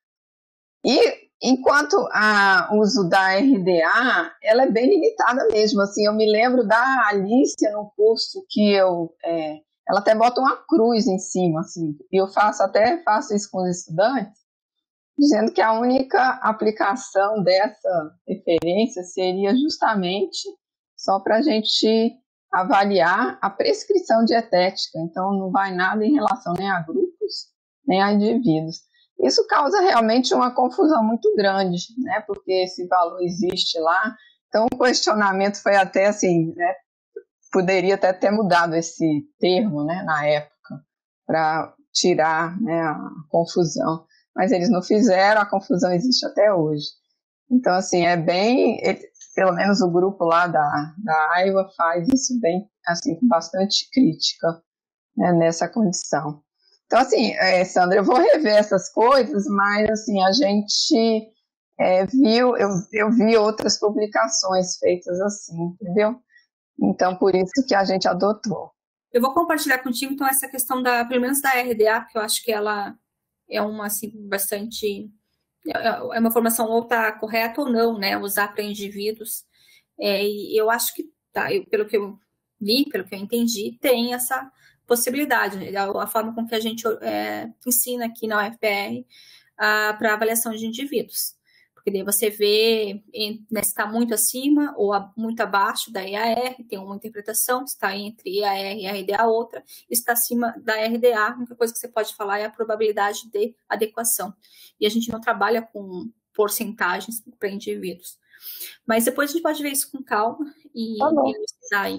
E enquanto o uso da R D A, ela é bem limitada mesmo, assim, eu me lembro da Alicia no curso que eu, é, ela até bota uma cruz em cima, assim, e eu faço até, faço isso com os estudantes, dizendo que a única aplicação dessa referência seria justamente só para a gente avaliar a prescrição dietética, então não vai nada em relação nem a grupos, nem a indivíduos. Isso causa realmente uma confusão muito grande, né, porque esse valor existe lá, então o questionamento foi até assim, né, poderia até ter mudado esse termo, né, na época, para tirar, né, a confusão, mas eles não fizeram, a confusão existe até hoje. Então, assim, é bem, ele, pelo menos o grupo lá da, da Iowa faz isso bem, assim, com bastante crítica, né, nessa condição. Então, assim, é, Sandra, eu vou rever essas coisas, mas, assim, a gente é, viu, eu, eu vi outras publicações feitas assim, entendeu? Então, por isso que a gente adotou. Eu vou compartilhar contigo, então, essa questão, da, pelo menos da R D A, que eu acho que ela é uma, assim, bastante... É uma informação ou está correta ou não, né? Usar para indivíduos. É, e eu acho que, tá, eu, pelo que eu vi, pelo que eu entendi, tem essa possibilidade, né? a, a forma com que a gente é, ensina aqui na U F P R para avaliação de indivíduos. Porque daí você vê né, se está muito acima ou a, muito abaixo da E A R, tem uma interpretação, se está entre E A R e R D A outra, e está acima da R D A, a única coisa que você pode falar é a probabilidade de adequação. E a gente não trabalha com porcentagens para indivíduos. Mas depois a gente pode ver isso com calma e elucidar aí.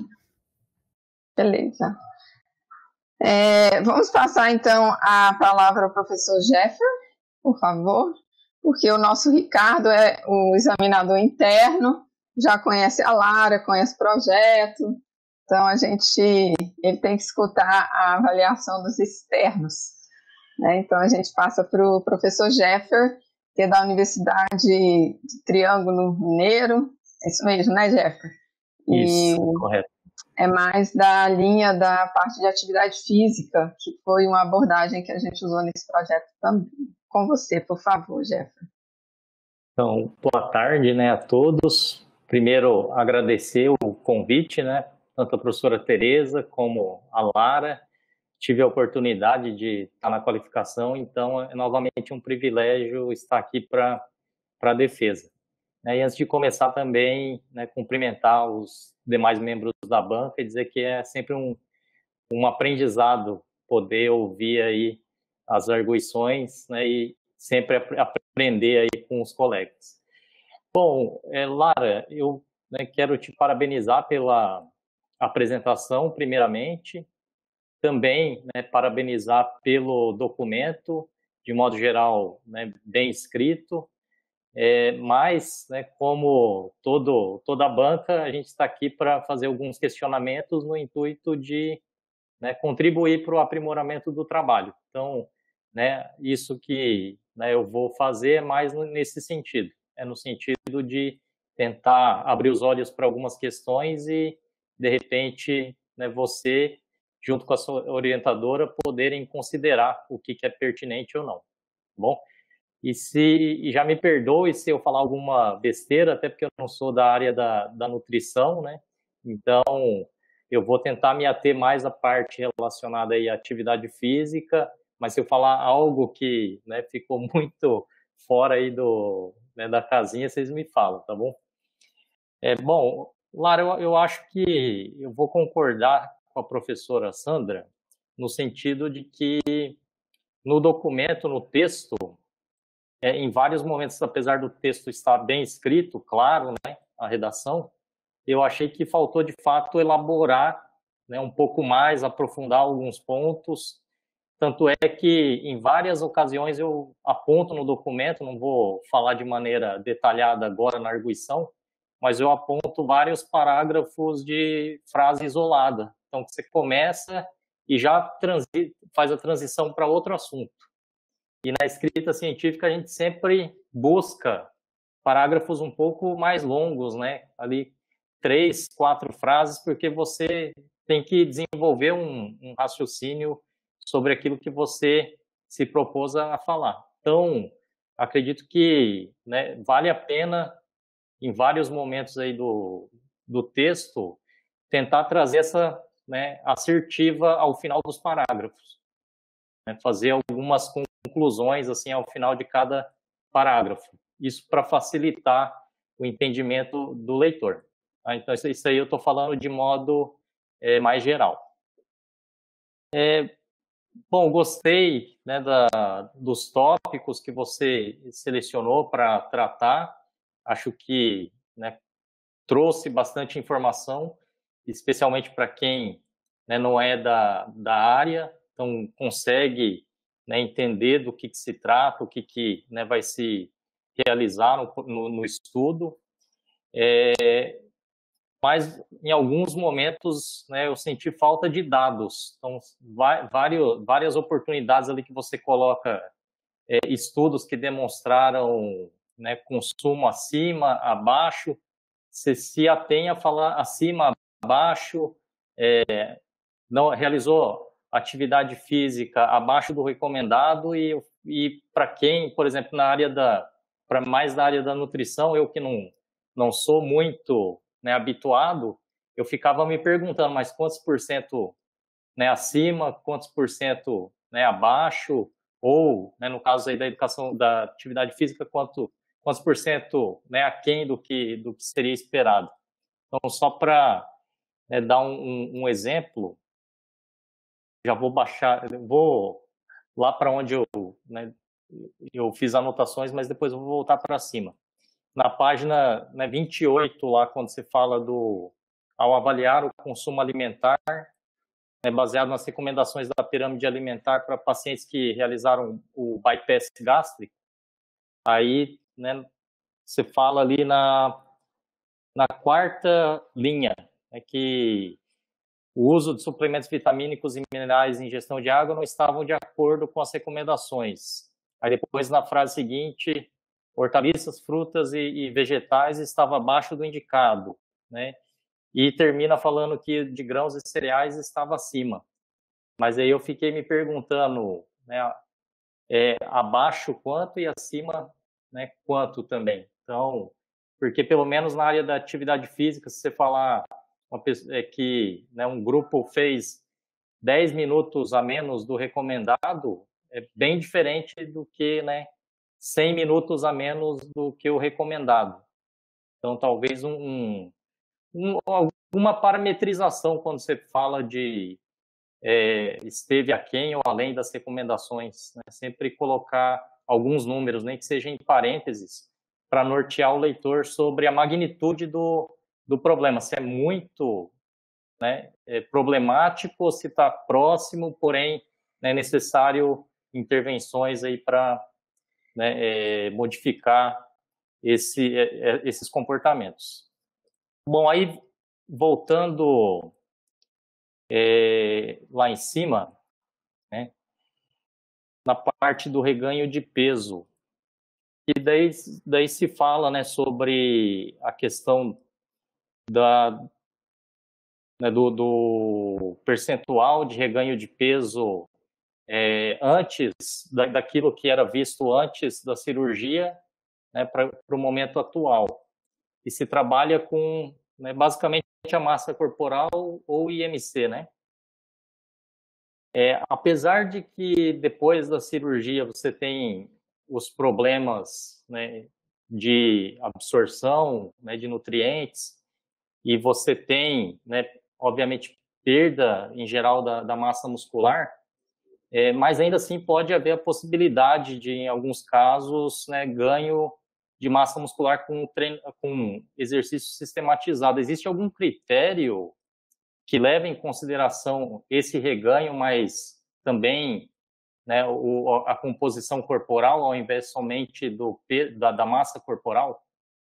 Beleza. É, vamos passar então a palavra ao professor Jeffer, por favor. Porque o nosso Ricardo é o examinador interno, já conhece a Lara, conhece o projeto, então a gente, ele tem que escutar a avaliação dos externos, né? Então a gente passa para o professor Jeffer, que é da Universidade de Triângulo Mineiro, é isso mesmo, né, Jeffer? Isso, e, correto. é mais da linha da parte de atividade física, que foi uma abordagem que a gente usou nesse projeto também. Com você, por favor, Jefferson. Então, boa tarde, né, a todos. Primeiro, agradecer o convite, né, tanto a professora Tereza como a Lara. Tive a oportunidade de estar na qualificação, então é novamente um privilégio estar aqui para a defesa. E antes de começar também, né, cumprimentar os demais membros da banca e dizer que é sempre um, um aprendizado poder ouvir aí as arguições, né, e sempre aprender aí com os colegas. Bom, é, Lara, eu, né, quero te parabenizar pela apresentação, primeiramente. Também, né, parabenizar pelo documento, de modo geral, né, bem escrito. É, mas, né, como todo, toda a banca, a gente está aqui para fazer alguns questionamentos no intuito de, né, contribuir para o aprimoramento do trabalho. Então, né, isso que, né, eu vou fazer é mais nesse sentido, é no sentido de tentar abrir os olhos para algumas questões e, de repente, né, você, junto com a sua orientadora, poderem considerar o que, que é pertinente ou não. Bom? E, se, e já me perdoe se eu falar alguma besteira, até porque eu não sou da área da, da nutrição, né? Então, eu vou tentar me ater mais à parte relacionada aí à atividade física, mas se eu falar algo que, né, ficou muito fora aí do, né, da casinha, vocês me falam, tá bom? É, bom, Lara, eu, eu acho que eu vou concordar com a professora Sandra, no sentido de que no documento, no texto, É, em vários momentos, apesar do texto estar bem escrito, claro, né, a redação, eu achei que faltou, de fato, elaborar, né, um pouco mais, aprofundar alguns pontos. Tanto é que, em várias ocasiões, eu aponto no documento, não vou falar de maneira detalhada agora na arguição, mas eu aponto vários parágrafos de frase isolada. Então, você começa e já transi- faz a transição para outro assunto. E na escrita científica a gente sempre busca parágrafos um pouco mais longos, né? Ali três, quatro frases, porque você tem que desenvolver um, um raciocínio sobre aquilo que você se propôs a falar. Então, acredito que, né, vale a pena, em vários momentos aí do, do texto, tentar trazer essa, né, assertiva ao final dos parágrafos, né? Fazer algumas conclusões assim ao final de cada parágrafo. Isso para facilitar o entendimento do leitor. Ah, então, isso aí eu estou falando de modo é, mais geral. É, bom, gostei, né, da, dos tópicos que você selecionou para tratar. Acho que, né, trouxe bastante informação, especialmente para quem, né, não é da, da área, então consegue, né, entender do que, que se trata, o que, que, né, vai se realizar no, no, no estudo. É, mas, em alguns momentos, né, eu senti falta de dados. Então, vários, várias oportunidades ali que você coloca é, estudos que demonstraram, né, consumo acima, abaixo. Você se atém a falar acima, abaixo, é, não realizou atividade física abaixo do recomendado e, e para quem, por exemplo, na área da, para mais da área da nutrição, eu que não, não sou muito, né, habituado, eu ficava me perguntando, mas quantos por cento, né, acima, quantos por cento, né, abaixo, ou, né, no caso aí da educação, da atividade física, quanto, quantos por cento, né, aquém do que, do que seria esperado. Então, só para, né, dar um, um, um exemplo, já vou baixar, vou lá para onde eu, né, eu fiz anotações, mas depois eu vou voltar para cima. Na página, né, vinte e oito, lá quando você fala do, ao avaliar o consumo alimentar, né, baseado nas recomendações da pirâmide alimentar para pacientes que realizaram o bypass gástrico, aí, né, você fala ali na, na quarta linha, é que o uso de suplementos vitamínicos e minerais em ingestão de água não estavam de acordo com as recomendações. Aí depois, na frase seguinte, hortaliças, frutas e, e vegetais estavam abaixo do indicado, né? e termina falando que de grãos e cereais estava acima. Mas aí eu fiquei me perguntando, né, é, abaixo quanto e acima, né, quanto também. Então, porque pelo menos na área da atividade física, se você falar uma pessoa, é, que, né, um grupo fez dez minutos a menos do recomendado, é bem diferente do que, né, cem minutos a menos do que o recomendado. Então, talvez um, um, alguma parametrização quando você fala de é, esteve aquém ou além das recomendações, né? Sempre colocar alguns números, nem que seja em parênteses, para nortear o leitor sobre a magnitude do, do problema, se é muito, né, é problemático ou se está próximo, porém é necessário intervenções aí para, né, é, modificar esse, é, esses comportamentos. Bom, aí voltando é, lá em cima, né, na parte do reganho de peso, e daí, daí se fala, né, sobre a questão da, né, do, do percentual de reganho de peso é, antes da, daquilo que era visto antes da cirurgia, né, para o momento atual. E se trabalha com, né, basicamente a massa corporal ou I M C, né? É, apesar de que depois da cirurgia você tem os problemas, né, de absorção, né, de nutrientes, e você tem, né, obviamente, perda em geral da, da massa muscular, é, mas ainda assim pode haver a possibilidade de, em alguns casos, né, ganho de massa muscular com, treino, com exercício sistematizado. Existe algum critério que leva em consideração esse reganho, mas também, né, o, a composição corporal, ao invés somente do, da, da massa corporal?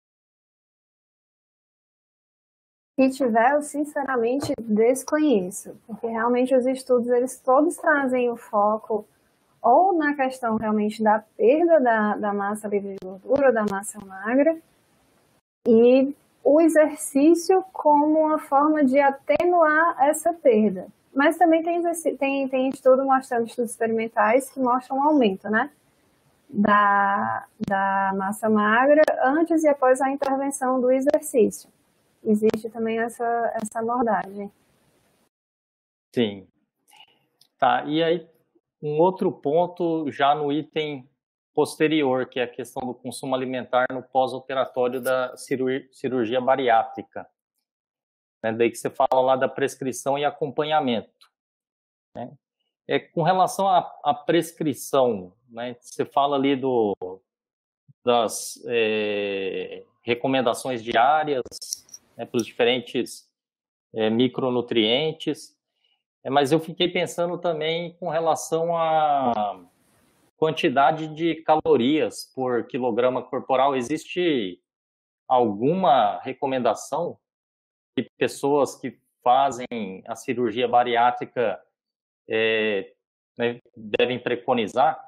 Se tiver, eu sinceramente desconheço, porque realmente os estudos, eles todos trazem o foco ou na questão realmente da perda da, da massa livre de gordura, da massa magra, e o exercício como uma forma de atenuar essa perda. Mas também tem, tem, tem estudo mostrando, estudos experimentais que mostram um aumento, né, da, da massa magra antes e após a intervenção do exercício. Existe também essa, essa abordagem. Sim. Tá, e aí um outro ponto já no item posterior, que é a questão do consumo alimentar no pós-operatório da cirurgia bariátrica. Né? Daí que você fala lá da prescrição e acompanhamento. Né? É, com relação à, à prescrição, né? Você fala ali do, das é, recomendações diárias, né, para os diferentes é, micronutrientes, é, mas eu fiquei pensando também com relação à quantidade de calorias por quilograma corporal. Existe alguma recomendação de pessoas que fazem a cirurgia bariátrica é, né, devem preconizar?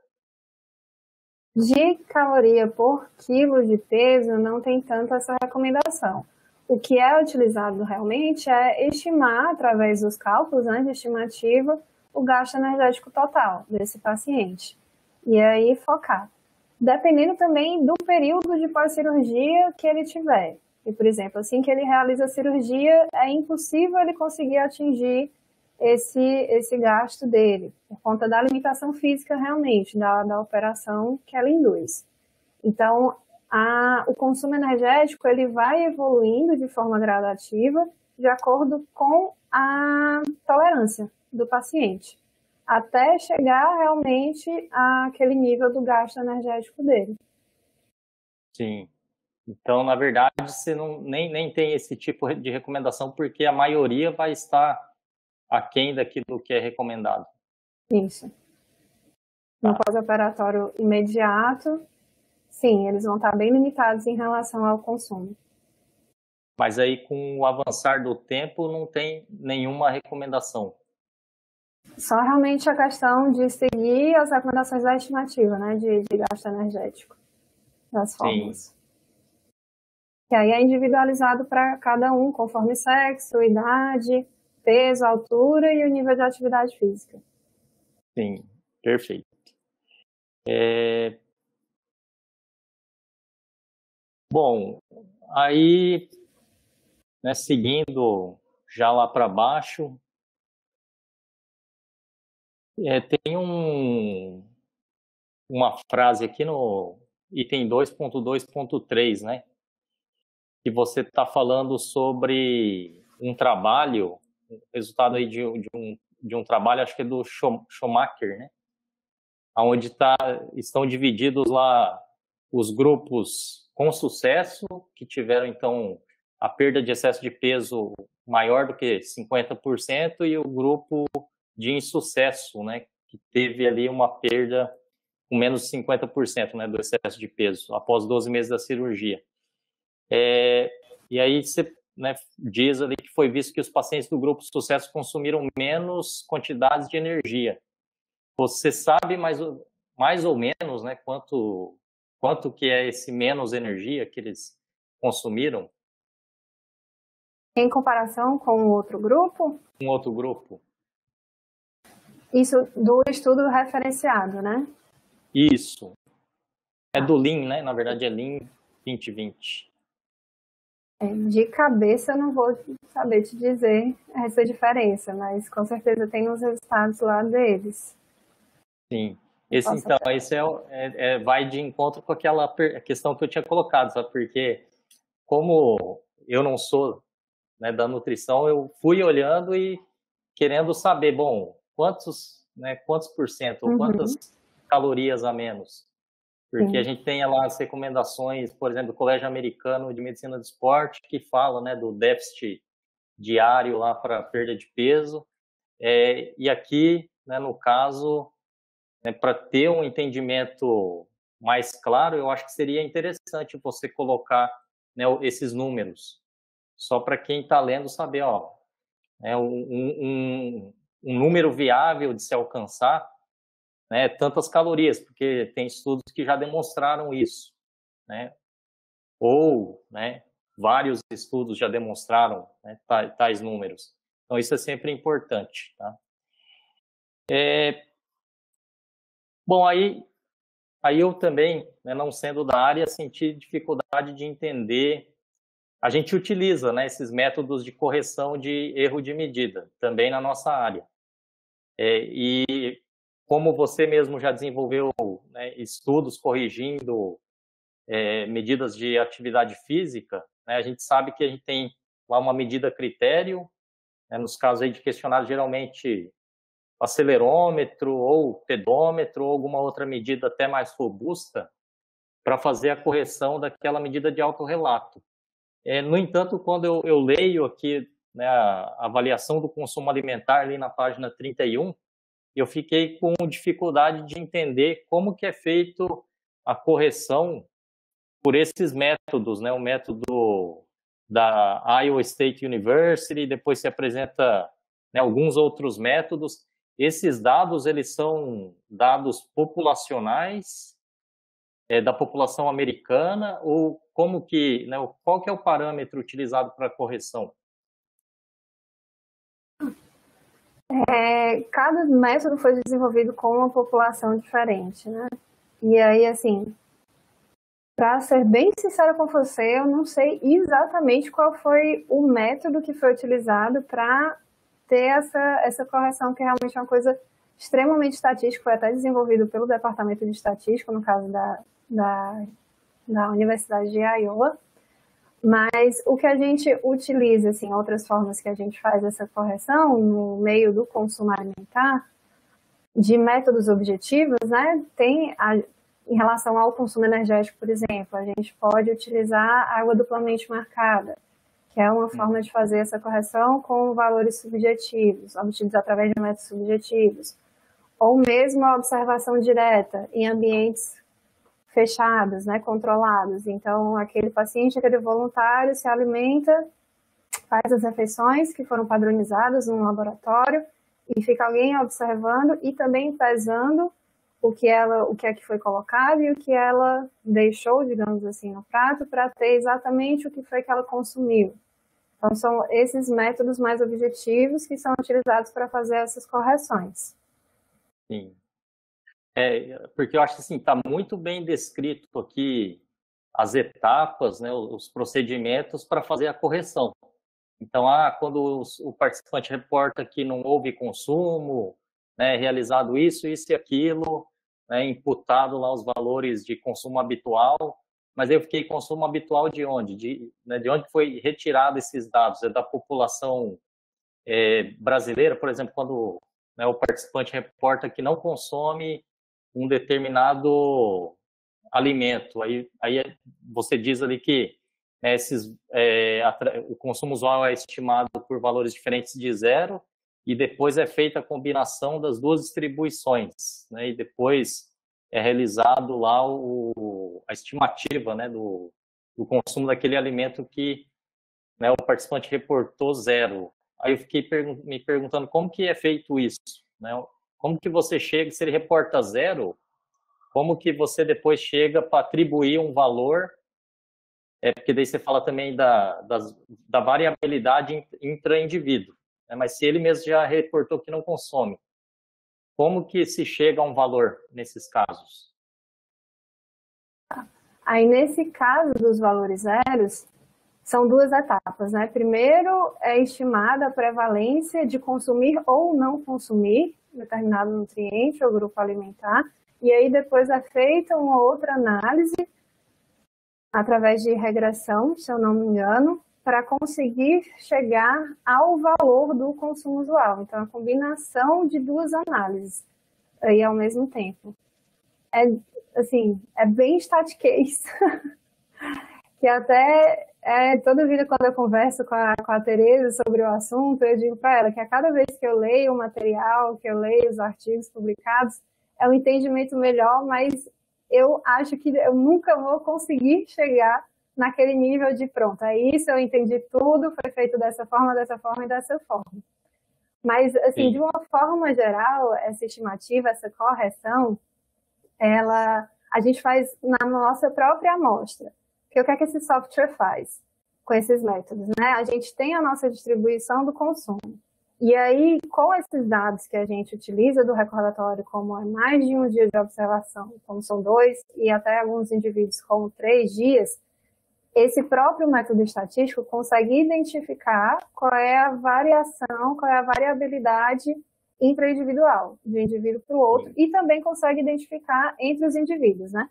De caloria por quilo de peso, não tem tanto essa recomendação. O que é utilizado realmente é estimar, através dos cálculos, né, de estimativa, o gasto energético total desse paciente. E aí focar. Dependendo também do período de pós-cirurgia que ele tiver. E, por exemplo, assim que ele realiza a cirurgia, é impossível ele conseguir atingir esse, esse gasto dele, por conta da limitação física realmente, da, da operação que ela induz. Então, a, o consumo energético ele vai evoluindo de forma gradativa, de acordo com a tolerância do paciente, até chegar realmente àquele nível do gasto energético dele. Sim. Então, na verdade, você não, nem, nem tem esse tipo de recomendação, porque a maioria vai estar aquém daquilo que é recomendado. Isso. No Tá. pós-operatório imediato, sim, eles vão estar bem limitados em relação ao consumo. Mas aí, com o avançar do tempo, não tem nenhuma recomendação. Só realmente a questão de seguir as recomendações da estimativa, né, de, de gasto energético, das fórmulas. Sim. que aí é individualizado para cada um, conforme sexo, idade, peso, altura e o nível de atividade física. Sim, perfeito. É... Bom, aí, né, seguindo já lá para baixo, é, tem um, uma frase aqui no item dois ponto dois ponto três, né? Que você está falando sobre um trabalho, resultado aí de, de, um, de um trabalho, acho que é do Schumacher, né? Onde tá, estão divididos lá os grupos com sucesso, que tiveram, então, a perda de excesso de peso maior do que cinquenta por cento, e o grupo de insucesso, né? Que teve ali uma perda com menos de cinquenta por cento, né, do excesso de peso, após doze meses da cirurgia. É, e aí você, né, diz ali que foi visto que os pacientes do grupo de sucesso consumiram menos quantidades de energia. Você sabe mais, mais ou menos, né, quanto, quanto que é esse menos energia que eles consumiram? Em comparação com o outro grupo? Um outro grupo? Isso do estudo referenciado, né? Isso. É do Lean, né? Na verdade é Lean vinte vinte. De cabeça eu não vou saber te dizer essa diferença, mas com certeza tem os resultados lá deles. Sim. Esse, então, esse é, é, é, vai de encontro com aquela questão que eu tinha colocado, sabe? Porque como eu não sou, né, da nutrição, eu fui olhando e querendo saber, bom, quantos, né, quantos por cento, ou quantas uhum. calorias a menos. Porque Sim. a gente tem lá as recomendações, por exemplo, do Colégio Americano de Medicina do Esporte, que fala, né, do déficit diário lá para perda de peso. É, e aqui, né, no caso, né, para ter um entendimento mais claro, eu acho que seria interessante você colocar, né, esses números, só para quem está lendo saber, ó, é um, um, um número viável de se alcançar, né, tantas calorias, porque tem estudos que já demonstraram isso, né? Ou, né, vários estudos já demonstraram, né, tais números. Então, isso é sempre importante, tá? É... Bom, aí, aí eu também, né, não sendo da área, senti dificuldade de entender. A gente utiliza, né, esses métodos de correção de erro de medida, também na nossa área. É, e como você mesmo já desenvolveu, né, estudos corrigindo é, medidas de atividade física, né, a gente sabe que a gente tem lá uma medida critério, né, nos casos aí de questionário, geralmente acelerômetro ou pedômetro ou alguma outra medida até mais robusta para fazer a correção daquela medida de autorrelato. É, no entanto, quando eu, eu leio aqui, né, a avaliação do consumo alimentar ali na página trinta e um, eu fiquei com dificuldade de entender como que é feito a correção por esses métodos, né? O método da Iowa State University, depois se apresenta, né, alguns outros métodos. Esses dados, eles são dados populacionais, é, da população americana, ou como que, né, qual que é o parâmetro utilizado para a correção? É, cada método foi desenvolvido com uma população diferente, né? E aí, assim, para ser bem sincera com você, eu não sei exatamente qual foi o método que foi utilizado para ter essa, essa correção, que realmente é uma coisa extremamente estatística, foi até desenvolvido pelo Departamento de Estatística, no caso da, da, da Universidade de Iowa. Mas o que a gente utiliza, assim, outras formas que a gente faz essa correção no meio do consumo alimentar, de métodos objetivos, né, tem, a, em relação ao consumo energético, por exemplo, a gente pode utilizar água duplamente marcada, que é uma forma de fazer essa correção com valores subjetivos, obtidos através de métodos subjetivos, ou mesmo a observação direta em ambientes fechados, né, controlados. Então, aquele paciente, aquele voluntário se alimenta, faz as refeições que foram padronizadas no laboratório e fica alguém observando e também pesando o que ela, o que é que foi colocado e o que ela deixou, digamos assim, no prato, para ter exatamente o que foi que ela consumiu. Então, são esses métodos mais objetivos que são utilizados para fazer essas correções. Sim. É, porque eu acho que assim, está muito bem descrito aqui as etapas, né, os procedimentos para fazer a correção. Então, ah, quando o participante reporta que não houve consumo, né, realizado isso, isso e aquilo, né, imputado lá os valores de consumo habitual, mas eu fiquei consumo habitual de onde? De, né, de onde foi retirado esses dados? É da população é, brasileira, por exemplo, quando, né, o participante reporta que não consome um determinado alimento, aí, aí você diz ali que né, esses, é, o consumo usual é estimado por valores diferentes de zero e depois é feita a combinação das duas distribuições, né, e depois é realizado lá o, a estimativa, né, do, do consumo daquele alimento que, né, o participante reportou zero. Aí eu fiquei pergun- me perguntando como que é feito isso, né? Como que você chega, se ele reporta zero, como que você depois chega para atribuir um valor, é porque daí você fala também da, das, da variabilidade intra-indivíduo, né? Mas se ele mesmo já reportou que não consome, como que se chega a um valor nesses casos? Aí, nesse caso dos valores zeros, são duas etapas, né? Primeiro, é estimada a prevalência de consumir ou não consumir determinado nutriente ou grupo alimentar, e aí depois é feita uma outra análise, através de regressão, se eu não me engano, para conseguir chegar ao valor do consumo usual. Então, a combinação de duas análises aí ao mesmo tempo. É, assim, é bem statistics, que até é, toda vida quando eu converso com a, com a Tereza sobre o assunto, eu digo para ela que a cada vez que eu leio o material, que eu leio os artigos publicados, é um entendimento melhor, mas eu acho que eu nunca vou conseguir chegar naquele nível de pronto, é isso, eu entendi tudo, foi feito dessa forma, dessa forma e dessa forma. Mas, assim, Sim. de uma forma geral, essa estimativa, essa correção, ela, a gente faz na nossa própria amostra. Porque o que é que esse software faz com esses métodos, né? A gente tem a nossa distribuição do consumo. E aí, com esses dados que a gente utiliza do recordatório, como é mais de um dia de observação, como são dois, e até alguns indivíduos como três dias, esse próprio método estatístico consegue identificar qual é a variação, qual é a variabilidade intra-individual, de um indivíduo para o outro, e também consegue identificar entre os indivíduos, né?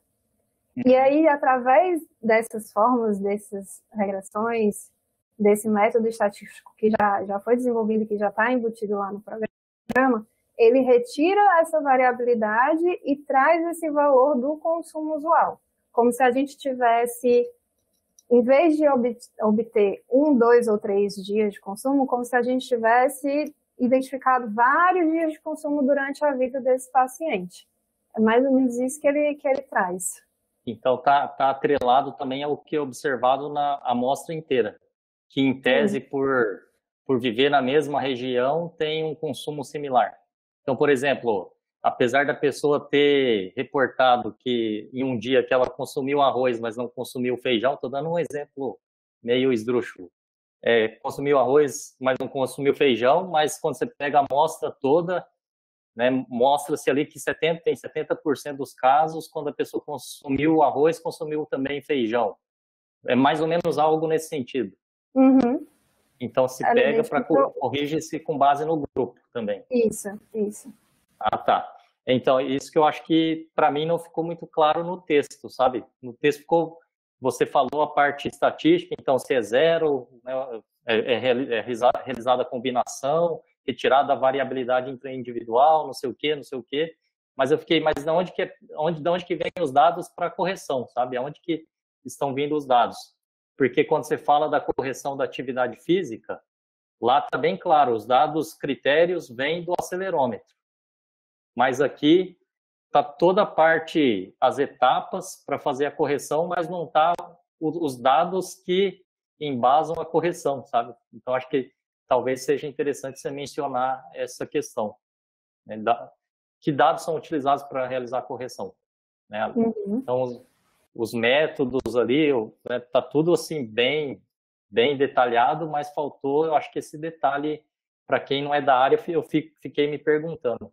E aí, através dessas fórmulas, dessas regressões, desse método estatístico que já, já foi desenvolvido e que já está embutido lá no programa, ele retira essa variabilidade e traz esse valor do consumo usual. Como se a gente tivesse, em vez de obter um, dois ou três dias de consumo, como se a gente tivesse identificado vários dias de consumo durante a vida desse paciente. É mais ou menos isso que ele, que ele traz. Então, está tá atrelado também ao que é observado na amostra inteira, que em tese, por, por viver na mesma região, tem um consumo similar. Então, por exemplo, apesar da pessoa ter reportado que em um dia que ela consumiu arroz, mas não consumiu feijão, estou dando um exemplo meio esdrúxulo. É, consumiu arroz, mas não consumiu feijão, mas quando você pega a amostra toda, né, mostra-se ali que setenta, tem setenta por cento dos casos, quando a pessoa consumiu arroz, consumiu também feijão. É mais ou menos algo nesse sentido. Uhum. Então, se pega para corrige-se com base no grupo também. Isso, isso. Ah, tá. Então, isso que eu acho que, para mim, não ficou muito claro no texto, sabe? No texto ficou, você falou a parte estatística, então, se é zero, né, é, é realizada a combinação, retirada a variabilidade intra-individual, não sei o quê, não sei o quê. Mas eu fiquei, mas de onde que, onde, de onde que vem os dados para correção, sabe? Aonde que estão vindo os dados? Porque quando você fala da correção da atividade física, lá está bem claro, os dados critérios vêm do acelerômetro. Mas aqui está toda a parte, as etapas para fazer a correção, mas não está os dados que embasam a correção, sabe? Então, acho que talvez seja interessante você mencionar essa questão, né? Da, que dados são utilizados para realizar a correção, né? Uhum. Então, os, os métodos ali, né, tá tudo assim bem, bem detalhado, mas faltou, eu acho que esse detalhe, para quem não é da área, eu fiquei me perguntando.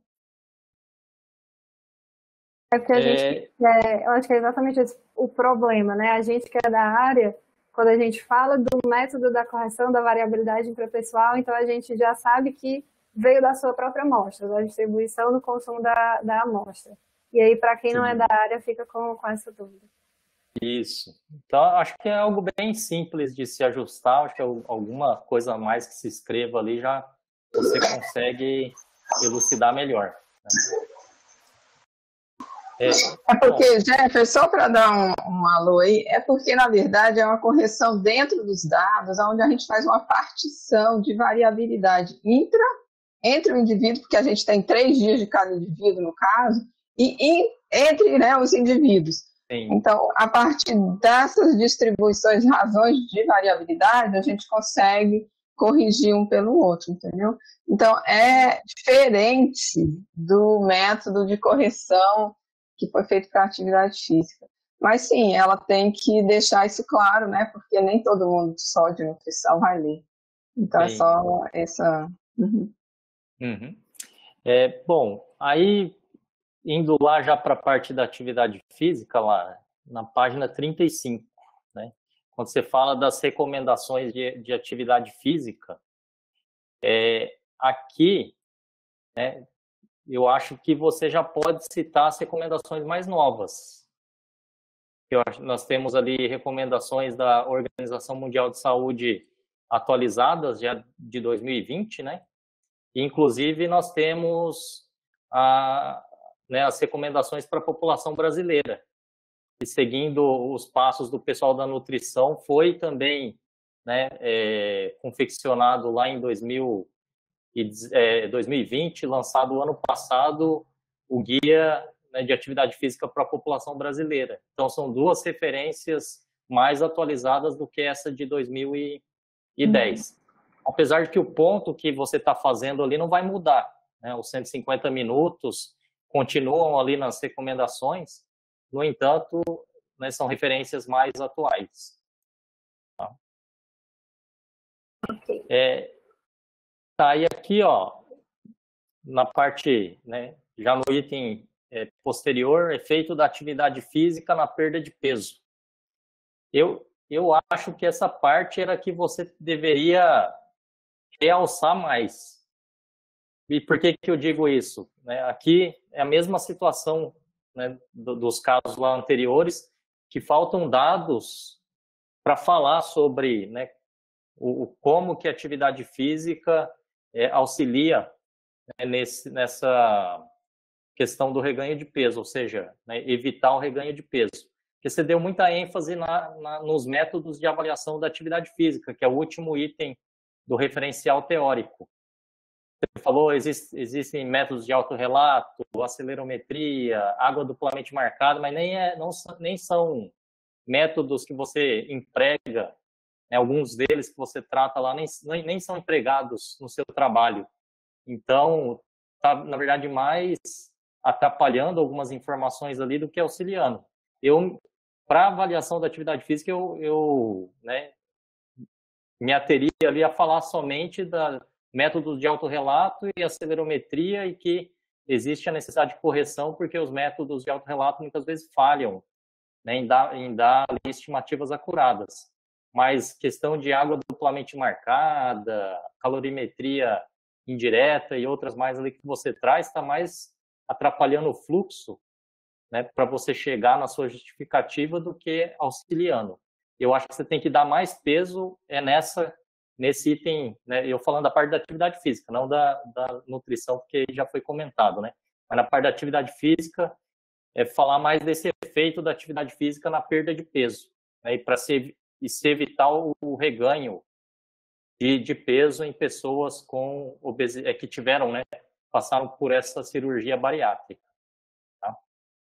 É porque a gente, é, eu acho que é exatamente esse o problema, né? A gente que é da área, quando a gente fala do método da correção da variabilidade intrapessoal, então a gente já sabe que veio da sua própria amostra, da distribuição do consumo da, da amostra. E aí, para quem não é da área, fica com, com essa dúvida. Isso. Então, acho que é algo bem simples de se ajustar, acho que alguma coisa a mais que se escreva ali já você consegue elucidar melhor, né? É, é porque, Jefferson, só para dar um, um alô aí, é porque, na verdade, é uma correção dentro dos dados, onde a gente faz uma partição de variabilidade intra, entre o indivíduo, porque a gente tem três dias de cada indivíduo, no caso, e, e entre, né, os indivíduos. Sim. Então, a partir dessas distribuições, razões de variabilidade, a gente consegue corrigir um pelo outro, entendeu? Então, é diferente do método de correção que foi feito para atividade física. Mas sim, ela tem que deixar isso claro, né? Porque nem todo mundo só de nutrição vai ler. Então sim. É só essa... Uhum. Uhum. É, bom, aí indo lá já para a parte da atividade física, lá na página trinta e cinco, né? Quando você fala das recomendações de, de atividade física, é, aqui, né, eu acho que você já pode citar as recomendações mais novas. Eu acho, nós temos ali recomendações da Organização Mundial de Saúde atualizadas já de dois mil e vinte, né? E, inclusive, nós temos a, né, as recomendações para a população brasileira. E seguindo os passos do pessoal da nutrição, foi também, né, é, confeccionado lá em dois mil e vinte, lançado o ano passado, o Guia, né, de Atividade Física para a População Brasileira. Então, são duas referências mais atualizadas do que essa de dois mil e dez. Uhum. Apesar de que o ponto que você está fazendo ali não vai mudar, né? Os cento e cinquenta minutos continuam ali nas recomendações, no entanto, né, são referências mais atuais. Tá? Okay. É, tá, e aqui, ó, na parte, né, já no item é, posterior, efeito da atividade física na perda de peso. Eu, eu acho que essa parte era que você deveria realçar mais. E por que que eu digo isso? Né, aqui é a mesma situação, né, do, dos casos lá anteriores, que faltam dados para falar sobre, né, o, o como que a atividade física é, auxilia, né, nesse, nessa questão do reganho de peso, ou seja, né, evitar o reganho de peso. Porque você deu muita ênfase na, na, nos métodos de avaliação da atividade física, que é o último item do referencial teórico. Você falou, existe, existem métodos de autorrelato, acelerometria, água duplamente marcada, mas nem, é, não, nem são métodos que você emprega, né, alguns deles que você trata lá nem, nem são empregados no seu trabalho. Então, está, na verdade, mais atrapalhando algumas informações ali do que auxiliando. Eu, para avaliação da atividade física, eu, eu né, me ateria ali a falar somente da métodos de autorrelato e acelerometria, e que existe a necessidade de correção porque os métodos de autorrelato muitas vezes falham, né, em dar, em dar estimativas acuradas. Mas questão de água duplamente marcada, calorimetria indireta e outras mais ali que você traz, está mais atrapalhando o fluxo, né, para você chegar na sua justificativa do que auxiliando. Eu acho que você tem que dar mais peso é nessa, nesse item, né, eu falando da parte da atividade física, não da, da nutrição, porque já foi comentado, né? Mas na parte da atividade física, é falar mais desse efeito da atividade física na perda de peso, né, e para se, se evitar o, o reganho de, de peso em pessoas com obesidade, que tiveram, né, passaram por essa cirurgia bariátrica. Tá?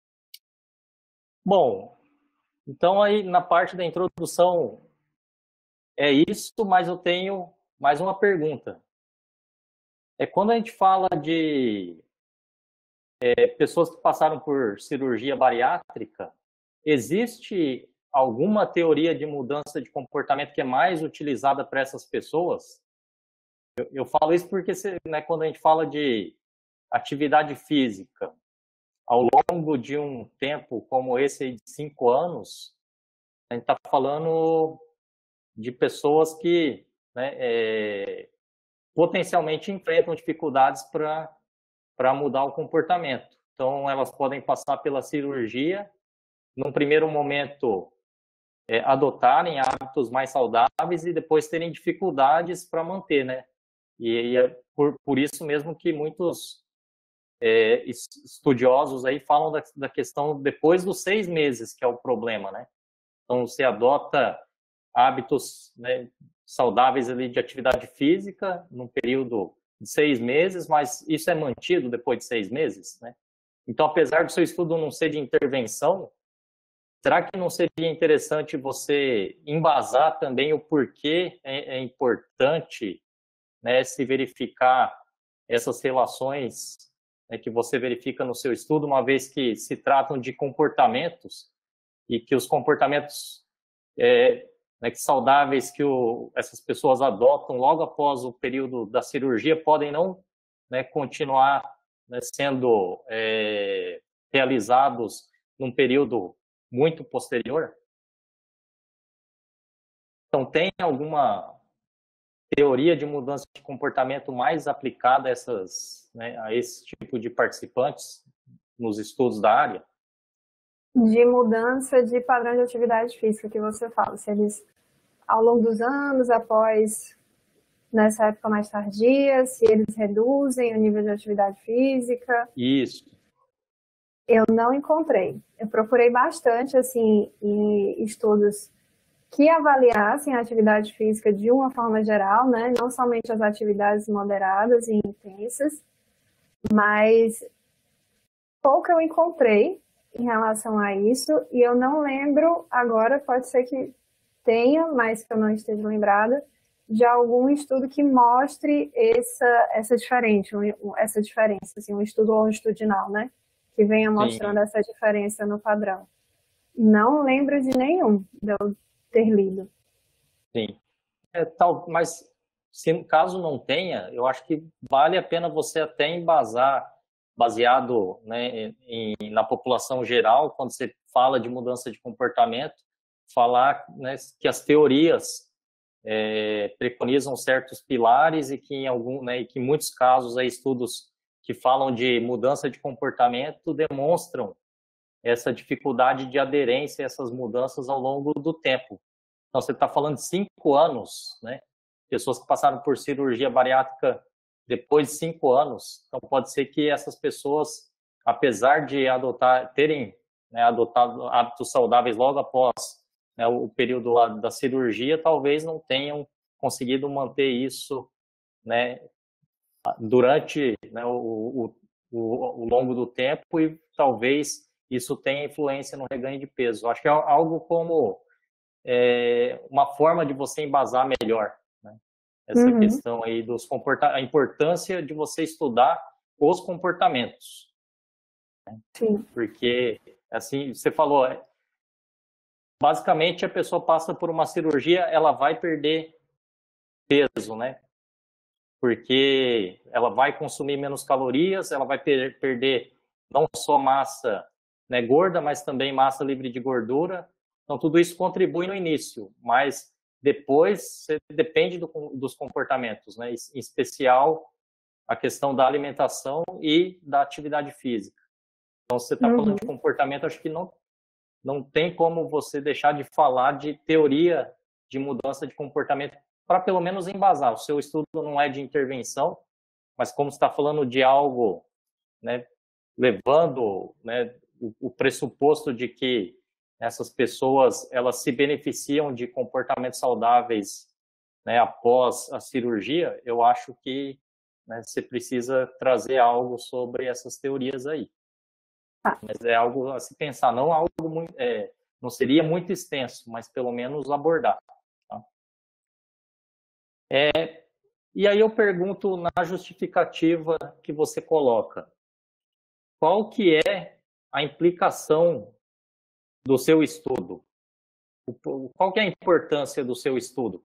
Bom, então aí na parte da introdução é isso, mas eu tenho mais uma pergunta. É quando a gente fala de é, pessoas que passaram por cirurgia bariátrica, existe alguma teoria de mudança de comportamento que é mais utilizada para essas pessoas? Eu, eu falo isso porque, né, quando a gente fala de atividade física, ao longo de um tempo como esse aí de cinco anos, a gente está falando de pessoas que, né, é, potencialmente enfrentam dificuldades para para mudar o comportamento. Então, elas podem passar pela cirurgia, num primeiro momento, é, adotarem hábitos mais saudáveis e depois terem dificuldades para manter, né? E, e é por, por isso mesmo que muitos é, estudiosos aí falam da, da questão depois dos seis meses, que é o problema, né? Então, você adota hábitos, né, saudáveis ali de atividade física num período de seis meses, mas isso é mantido depois de seis meses, né? Então, apesar do seu estudo não ser de intervenção, será que não seria interessante você embasar também o porquê é, é importante, né, se verificar essas relações, né, que você verifica no seu estudo, uma vez que se tratam de comportamentos e que os comportamentos é, né, que saudáveis que o, essas pessoas adotam logo após o período da cirurgia podem não, né, continuar, né, sendo é, realizados num período muito posterior? Então, tem alguma teoria de mudança de comportamento mais aplicada a, essas, né, a esse tipo de participantes nos estudos da área? De mudança de padrão de atividade física que você fala, se eles, ao longo dos anos, após, nessa época mais tardia, se eles reduzem o nível de atividade física. Isso. Eu não encontrei. Eu procurei bastante, assim, em estudos que avaliassem a atividade física de uma forma geral, né? Não somente as atividades moderadas e intensas, mas pouco eu encontrei em relação a isso, e eu não lembro agora, pode ser que tenha, mas que eu não esteja lembrada, de algum estudo que mostre essa, essa, diferente, essa diferença, assim, um estudo longitudinal, né? Que venha mostrando Sim. essa diferença no padrão. Não lembro de nenhum de eu ter lido. Sim. É, tal, mas se caso não tenha, eu acho que vale a pena você até embasar, baseado, né, em, na população geral, quando você fala de mudança de comportamento, falar, né, que as teorias é, preconizam certos pilares e que em algum, né, e que em muitos casos aí, estudos que falam de mudança de comportamento demonstram essa dificuldade de aderência a essas mudanças ao longo do tempo. Então, você está falando de cinco anos, né? Pessoas que passaram por cirurgia bariátrica depois de cinco anos. Então, pode ser que essas pessoas, apesar de adotar, terem, né, adotado hábitos saudáveis logo após, né, o período lá da cirurgia, talvez não tenham conseguido manter isso, né, durante, né, o, o, o longo do tempo, e talvez isso tenha influência no reganho de peso. Acho que é algo como é, uma forma de você embasar melhor, né, essa uhum. questão aí dos comportamentos, a importância de você estudar os comportamentos. Né? Sim. Porque, assim, você falou, basicamente a pessoa passa por uma cirurgia, ela vai perder peso, né? Porque ela vai consumir menos calorias, ela vai per perder não só massa, né, gorda, mas também massa livre de gordura. Então, tudo isso contribui no início, mas depois você depende do, dos comportamentos, né? Em especial a questão da alimentação e da atividade física. Então, se você está uhum. falando de comportamento, acho que não, não tem como você deixar de falar de teoria de mudança de comportamento, para pelo menos embasar. O seu estudo não é de intervenção, mas como você está falando de algo, né, levando, né, o, o pressuposto de que essas pessoas elas se beneficiam de comportamentos saudáveis, né, após a cirurgia, eu acho que, né, você precisa trazer algo sobre essas teorias aí. Ah. Mas é algo a se pensar, não algo muito, é, não seria muito extenso, mas pelo menos abordar. É, e aí eu pergunto na justificativa que você coloca, qual que é a implicação do seu estudo? Qual que é a importância do seu estudo?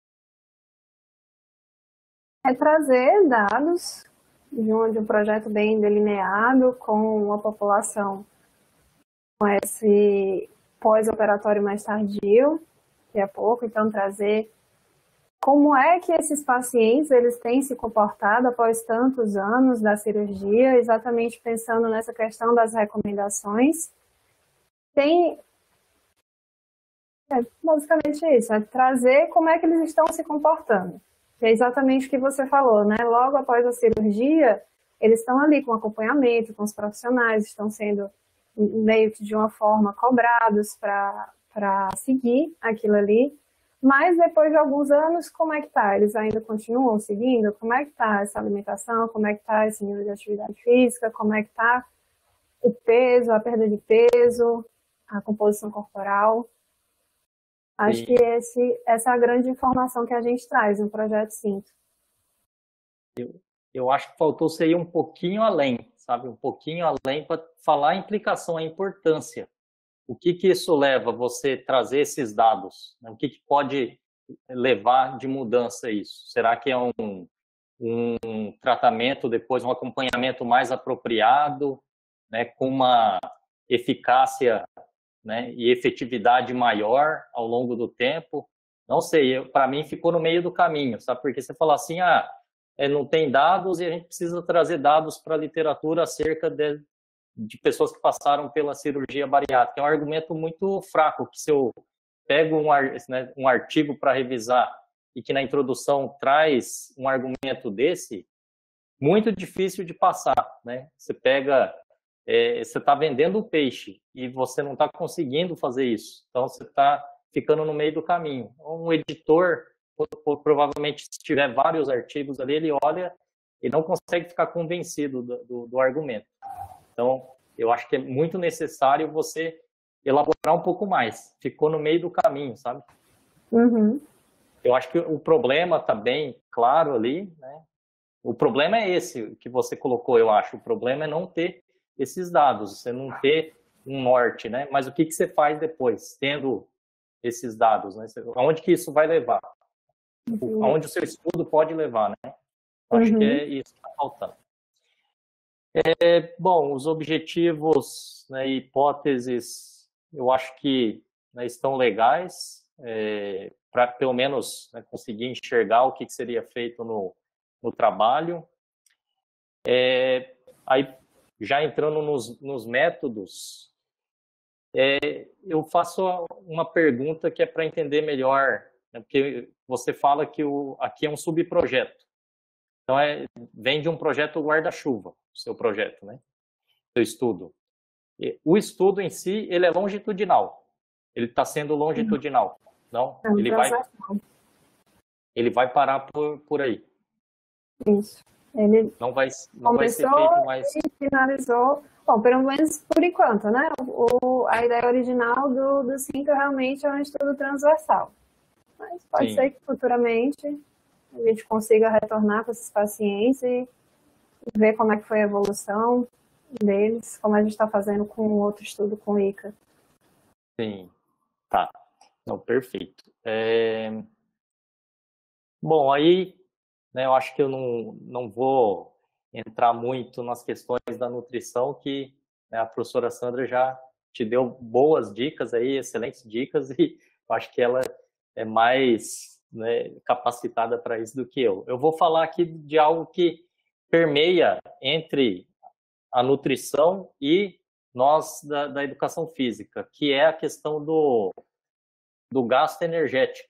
É trazer dados de um, de um projeto bem delineado com uma população com esse pós-operatório mais tardio, que é pouco, então trazer como é que esses pacientes eles têm se comportado após tantos anos da cirurgia, exatamente pensando nessa questão das recomendações. Tem, é basicamente isso, é trazer como é que eles estão se comportando. É exatamente o que você falou, né? Logo após a cirurgia, eles estão ali com acompanhamento, com os profissionais, estão sendo meio que de uma forma cobrados para seguir aquilo ali. Mas depois de alguns anos, como é que tá? Eles ainda continuam seguindo? Como é que tá essa alimentação? Como é que tá esse nível de atividade física? Como é que tá o peso, a perda de peso, a composição corporal? Acho Sim. que esse, essa é a grande informação que a gente traz no Projeto Cinto. Eu, eu acho que faltou você ir um pouquinho além, sabe? Um pouquinho além para falar a implicação, a importância. O que que isso leva você trazer esses dados? O que que pode levar de mudança isso? Será que é um, um tratamento, depois um acompanhamento mais apropriado, né, com uma eficácia, né, e efetividade maior ao longo do tempo? Não sei, para mim ficou no meio do caminho, sabe? Porque você fala assim, ah, é, não tem dados e a gente precisa trazer dados para a literatura acerca de, de pessoas que passaram pela cirurgia bariátrica. É um argumento muito fraco, que se eu pego um, né, um artigo para revisar e que na introdução traz um argumento desse, muito difícil de passar, né? Você pega, é, você está vendendo o peixe e você não está conseguindo fazer isso. Então, você está ficando no meio do caminho. Um editor, provavelmente, se tiver vários artigos ali, ele olha e não consegue ficar convencido do, do, do argumento. Então, eu acho que é muito necessário você elaborar um pouco mais. Ficou no meio do caminho, sabe? Uhum. Eu acho que o problema está bem claro ali, né? O problema é esse que você colocou, eu acho. O problema é não ter esses dados, você não ter um norte, né? Mas o que, que você faz depois, tendo esses dados, né? Aonde que isso vai levar? Uhum. Aonde o seu estudo pode levar, né? Eu acho uhum. que é isso que está faltando. É, bom, os objetivos, né, hipóteses, eu acho que, né, estão legais, é, para pelo menos, né, conseguir enxergar o que, que seria feito no, no trabalho. É, aí, já entrando nos, nos métodos, é, eu faço uma pergunta que é para entender melhor, né, porque você fala que o, aqui é um subprojeto. Então, é, vem de um projeto guarda-chuva, o seu projeto, né? Seu estudo. E o estudo em si, ele é longitudinal. Ele está sendo longitudinal. Não? É um ele, vai, ele vai parar por, por aí. Isso. Ele não vai, não vai ser feito mais... e finalizou, bom, pelo menos por enquanto, né? O, a ideia original do, do Cinto realmente é um estudo transversal. Mas pode Sim. ser que futuramente a gente consiga retornar com esses pacientes e ver como é que foi a evolução deles, como a gente está fazendo com outro estudo com o I C A. Sim, tá. Não, perfeito. É... Bom, aí, né, eu acho que eu não, não vou entrar muito nas questões da nutrição, que, né, a professora Sandra já te deu boas dicas aí, excelentes dicas, e eu acho que ela é mais, né, capacitada para isso do que eu. Eu vou falar aqui de algo que permeia entre a nutrição e nós da, da educação física, que é a questão do, do gasto energético.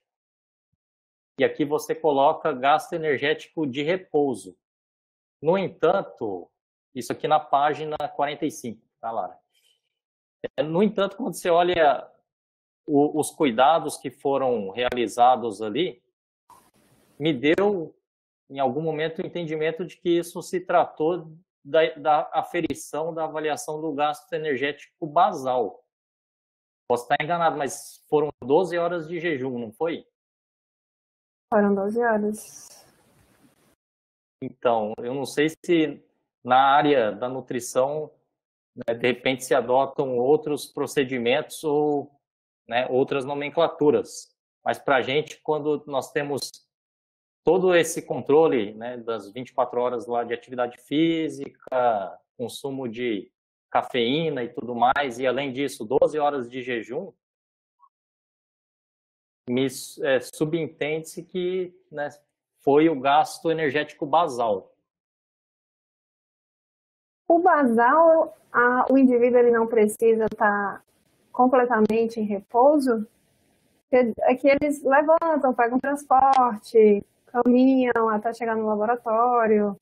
E aqui você coloca gasto energético de repouso. No entanto, isso aqui na página quarenta e cinco, tá, Lara? No entanto, quando você olha o, os cuidados que foram realizados ali, me deu, em algum momento, o entendimento de que isso se tratou da, da aferição, da avaliação do gasto energético basal. Posso estar enganado, mas foram doze horas de jejum, não foi? Foram doze horas. Então, eu não sei se na área da nutrição né, de repente se adotam outros procedimentos ou, né, outras nomenclaturas. Mas para a gente, quando nós temos todo esse controle, né, das vinte e quatro horas lá de atividade física, consumo de cafeína e tudo mais, e além disso, doze horas de jejum, me é, subentende-se que, né, foi o gasto energético basal. O basal, a, o indivíduo ele não precisa estar completamente em repouso? Aqui eles levantam, pegam transporte, caminham até chegar no laboratório.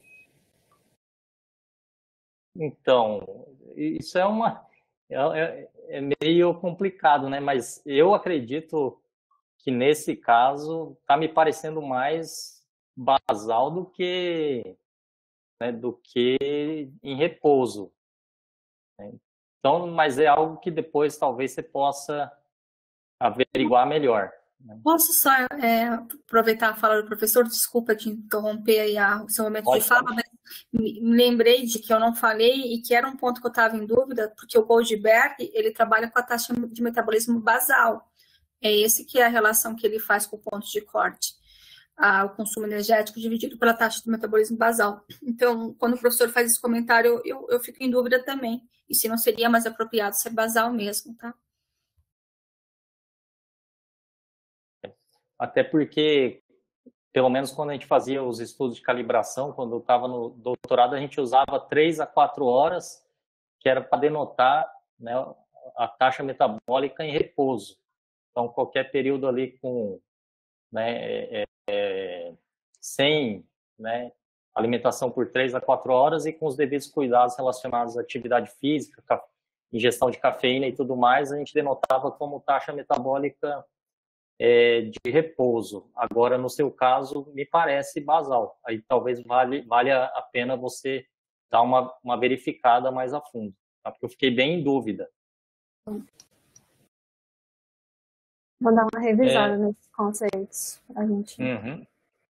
Então, isso é uma é, é meio complicado, né? Mas eu acredito que nesse caso está me parecendo mais basal do que, né, do que em repouso. Então, mas é algo que depois talvez você possa averiguar melhor. Posso só é, aproveitar a fala do professor? Desculpa te interromper aí o seu momento pode, de fala, pode. Mas me lembrei de que eu não falei e que era um ponto que eu estava em dúvida, porque o Goldberg, ele trabalha com a taxa de metabolismo basal. É esse que é a relação que ele faz com o ponto de corte. Ah, o consumo energético dividido pela taxa de metabolismo basal. Então, quando o professor faz esse comentário, eu, eu fico em dúvida também. E se não seria mais apropriado ser basal mesmo, tá? Até porque, pelo menos quando a gente fazia os estudos de calibração, quando eu estava no doutorado, a gente usava três a quatro horas, que era para denotar, né, a taxa metabólica em repouso. Então, qualquer período ali com, né, é, é, sem, né, alimentação por três a quatro horas e com os devidos cuidados relacionados à atividade física, ingestão de cafeína e tudo mais, a gente denotava como taxa metabólica é, de repouso. Agora, no seu caso, me parece basal. Aí talvez vale, valha a pena você dar uma, uma verificada mais a fundo, tá? Porque eu fiquei bem em dúvida. Vou dar uma revisada é... nesses conceitos para a gente. Uhum.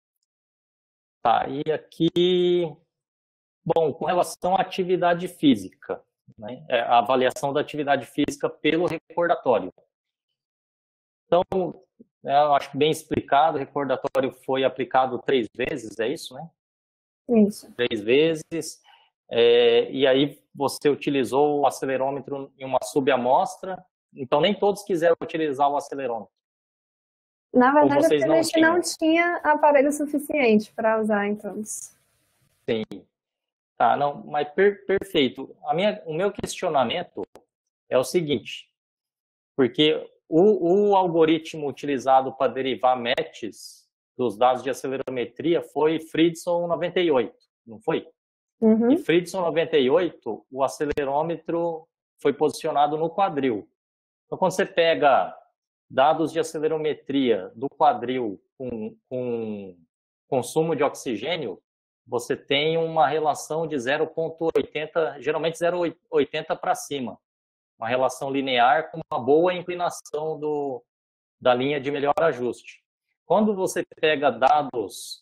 Tá, e aqui, bom, com relação à atividade física, né, a avaliação da atividade física pelo recordatório. Então, eu acho que bem explicado, o recordatório foi aplicado três vezes, é isso, né? Isso. Três vezes, é, e aí você utilizou o acelerômetro em uma subamostra, então nem todos quiseram utilizar o acelerômetro. Na verdade, a gente tinham? não tinha aparelho suficiente para usar em todos. Sim. Tá, não, mas per, perfeito. A minha, o meu questionamento é o seguinte, porque o, o algoritmo utilizado para derivar matches dos dados de acelerometria foi Fridson noventa e oito, não foi? Uhum. E Fridson noventa e oito, o acelerômetro foi posicionado no quadril. Então, quando você pega dados de acelerometria do quadril com, com consumo de oxigênio, você tem uma relação de zero vírgula oitenta, geralmente zero vírgula oitenta para cima. Uma relação linear com uma boa inclinação do, da linha de melhor ajuste. Quando você pega dados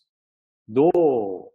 do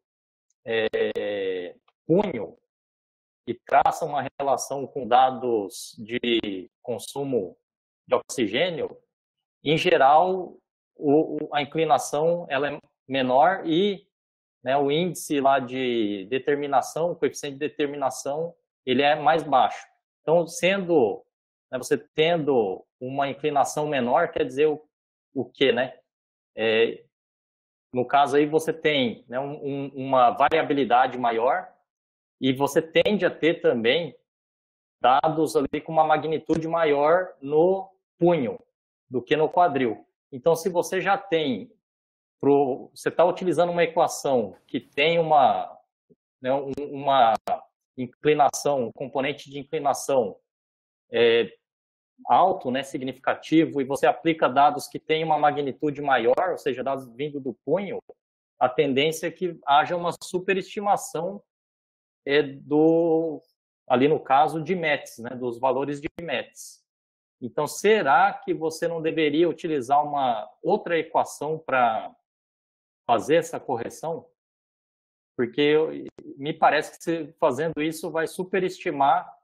é, punho e traça uma relação com dados de consumo de oxigênio, em geral, o, a inclinação ela é menor e, né, o índice lá de determinação, o coeficiente de determinação, ele é mais baixo. Então, sendo, né, você tendo uma inclinação menor, quer dizer o, o quê, né? É, no caso aí, você tem, né, um, uma variabilidade maior e você tende a ter também dados ali com uma magnitude maior no punho do que no quadril. Então, se você já tem, pro, você está utilizando uma equação que tem uma, né, uma inclinação, um componente de inclinação é, alto, né, significativo, e você aplica dados que têm uma magnitude maior, ou seja, dados vindo do punho, a tendência é que haja uma superestimação é, do, ali no caso de METs, né, dos valores de METs. Então, será que você não deveria utilizar uma outra equação para fazer essa correção? Porque eu, me parece que você, fazendo isso vai superestimar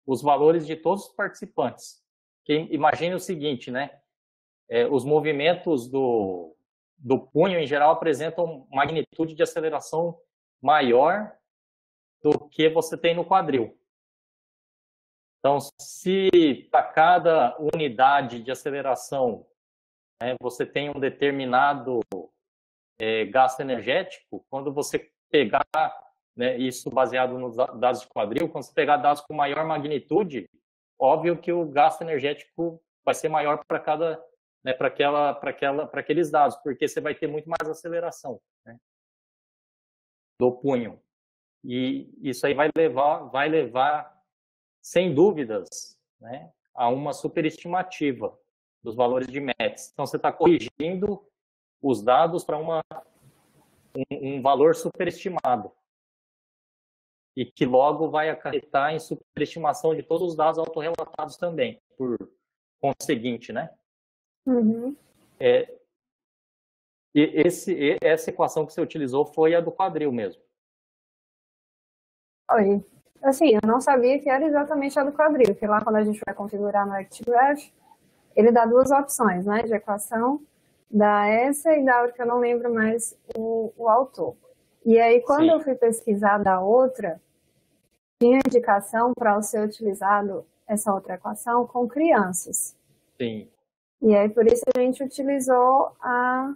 os valores de todos os participantes. Que, imagine o seguinte, né? É, os movimentos do, do punho, em geral, apresentam magnitude de aceleração maior do que você tem no quadril. Então, se para cada unidade de aceleração, né, você tem um determinado é, gasto energético, quando você pegar, né, isso baseado nos dados de quadril, quando você pegar dados com maior magnitude, óbvio que o gasto energético vai ser maior para cada, né, para aquela, para aquela, para aqueles dados, porque você vai ter muito mais aceleração, né, do punho. E isso aí vai levar, vai levar, sem dúvidas, né, a uma superestimativa dos valores de M E T S. Então, você está corrigindo os dados para uma um, um valor superestimado e que logo vai acarretar em superestimação de todos os dados autorrelatados também, por conseguinte, né? Uhum. É, e esse, essa equação que você utilizou foi a do quadril mesmo. Oi. Assim, eu não sabia que era exatamente a do quadril, porque lá quando a gente vai configurar no ActGraph, ele dá duas opções, né, de equação, dá essa e dá outra que eu não lembro mais o, o autor. E aí, quando Sim. eu fui pesquisar da outra, tinha indicação para ser utilizado essa outra equação com crianças. Sim. E aí, por isso, a gente utilizou a,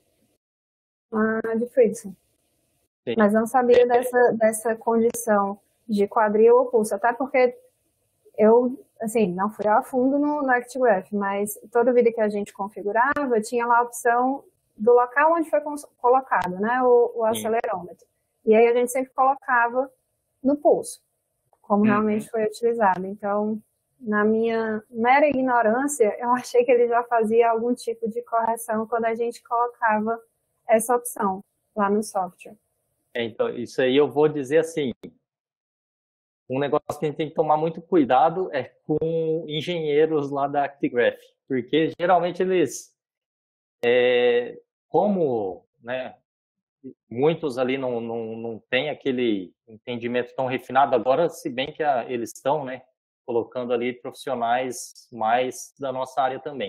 a de Fridson. Sim. Mas não sabia dessa, dessa condição de quadril ou pulso, até porque eu, assim, não fui a fundo no, no ActGraph, mas toda vida que a gente configurava, tinha lá a opção do local onde foi colocado, né, o, o acelerômetro. E aí a gente sempre colocava no pulso, como uhum. realmente foi utilizado. Então, na minha mera ignorância, eu achei que ele já fazia algum tipo de correção quando a gente colocava essa opção lá no software. Então, isso aí eu vou dizer assim, um negócio que a gente tem que tomar muito cuidado é com engenheiros lá da ActGraph, porque geralmente eles, é, como, né, muitos ali não, não, não têm aquele entendimento tão refinado, agora se bem que a, eles estão, né, colocando ali profissionais mais da nossa área também.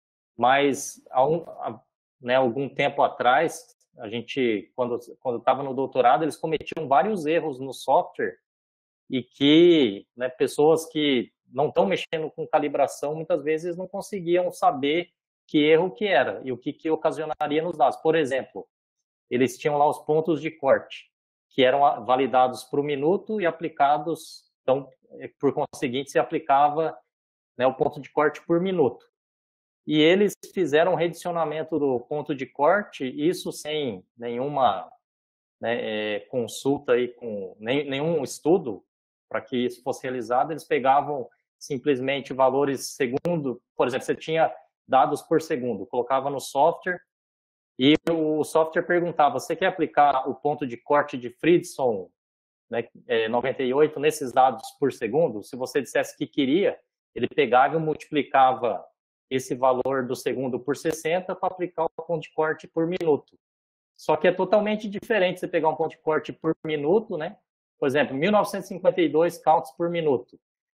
Mas há, um, há né, algum tempo atrás, a gente, quando quando estava no doutorado, eles cometiam vários erros no software e que, né, pessoas que não estão mexendo com calibração, muitas vezes não conseguiam saber que erro que era e o que, que ocasionaria nos dados. Por exemplo, eles tinham lá os pontos de corte, que eram validados por minuto e aplicados, então, por conseguinte, se aplicava, né, o ponto de corte por minuto. E eles fizeram um redicionamento do ponto de corte, isso sem nenhuma, né, é, consulta, aí com nem, nenhum estudo para que isso fosse realizado. Eles pegavam simplesmente valores segundo, por exemplo, você tinha dados por segundo, colocava no software e o software perguntava, você quer aplicar o ponto de corte de Fridson, né, é, noventa e oito nesses dados por segundo? Se você dissesse que queria, ele pegava e multiplicava esse valor do segundo por sessenta para aplicar o ponto de corte por minuto. Só que é totalmente diferente você pegar um ponto de corte por minuto, né? Por exemplo, mil novecentos e cinquenta e dois counts por minuto.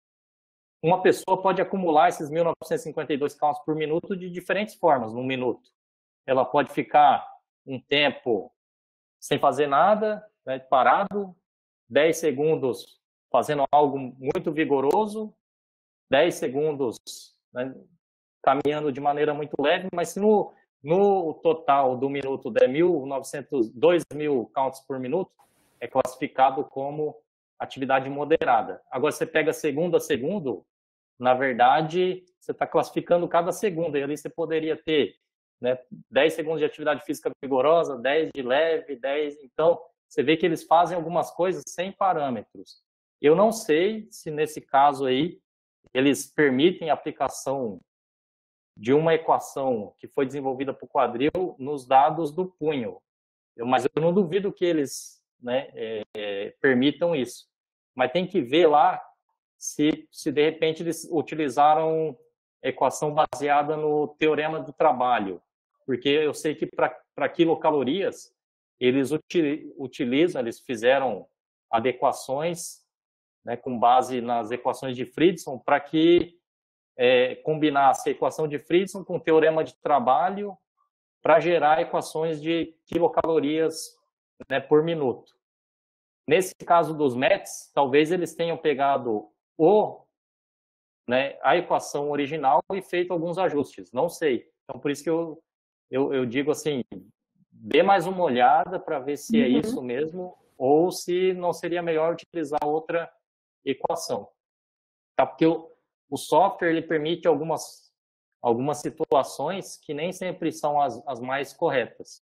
Uma pessoa pode acumular esses mil novecentos e cinquenta e dois counts por minuto de diferentes formas no minuto. Ela pode ficar um tempo sem fazer nada, né, parado, dez segundos fazendo algo muito vigoroso, dez segundos, né, caminhando de maneira muito leve, mas se no, no total do minuto der mil e novecentos, dois mil counts por minuto, é classificado como atividade moderada. Agora, você pega segundo a segundo, na verdade, você está classificando cada segundo, e ali você poderia ter, né, dez segundos de atividade física vigorosa, dez de leve, dez... Então, você vê que eles fazem algumas coisas sem parâmetros. Eu não sei se, nesse caso aí, eles permitem a aplicação de uma equação que foi desenvolvida por quadril nos dados do punho. Eu, mas eu não duvido que eles, né, é, é, permitam isso. Mas tem que ver lá se, se de repente, eles utilizaram equação baseada no teorema do trabalho. Porque eu sei que para quilocalorias, eles utilizam, eles fizeram adequações, né, com base nas equações de Fridson, para que é, combinasse a equação de Fridson com o teorema de trabalho para gerar equações de quilocalorias, né, por minuto. Nesse caso dos M E Ts, talvez eles tenham pegado o, né, a equação original e feito alguns ajustes, não sei. Então, por isso que eu, eu, eu digo assim, dê mais uma olhada para ver se é isso mesmo ou se não seria melhor utilizar outra equação. Tá? Porque o, o software ele permite algumas, algumas situações que nem sempre são as, as mais corretas.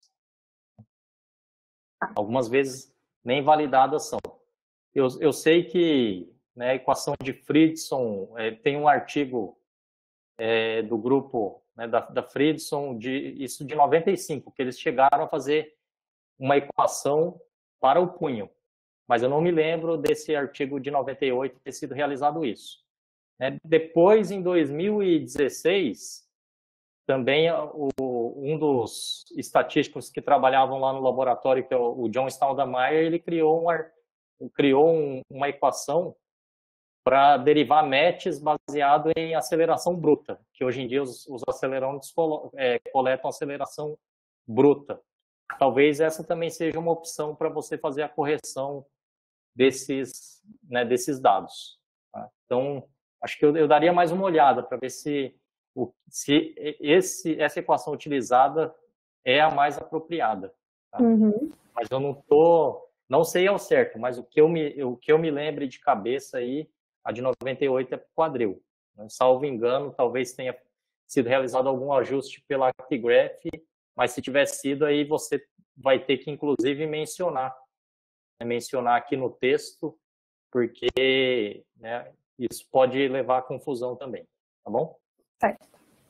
Algumas vezes nem validadas são. Eu, eu sei que, né, a equação de Fridson, é, tem um artigo é, do grupo, né, da, da Fridson, de, isso de noventa e cinco, que eles chegaram a fazer uma equação para o punho. Mas eu não me lembro desse artigo de noventa e oito ter sido realizado isso. É, depois, em dois mil e dezesseis, também o, um dos estatísticos que trabalhavam lá no laboratório, que é o, o John Staudemeyer, ele criou, um, criou um, uma equação para derivar matches baseado em aceleração bruta, que hoje em dia os, os acelerômetros colo, é, coletam aceleração bruta. Talvez essa também seja uma opção para você fazer a correção desses, né, desses dados. Tá? Então, acho que eu, eu daria mais uma olhada para ver se, o, se esse, essa equação utilizada é a mais apropriada. Tá? Uhum. Mas eu não tô, não sei ao certo, mas o que eu me, o que eu me lembre de cabeça aí, a de noventa e oito é quadril. Né? Salvo engano, talvez tenha sido realizado algum ajuste pela Actigraph, mas se tiver sido, aí você vai ter que, inclusive, mencionar. Né? Mencionar aqui no texto, porque, né, isso pode levar a confusão também. Tá bom? Certo.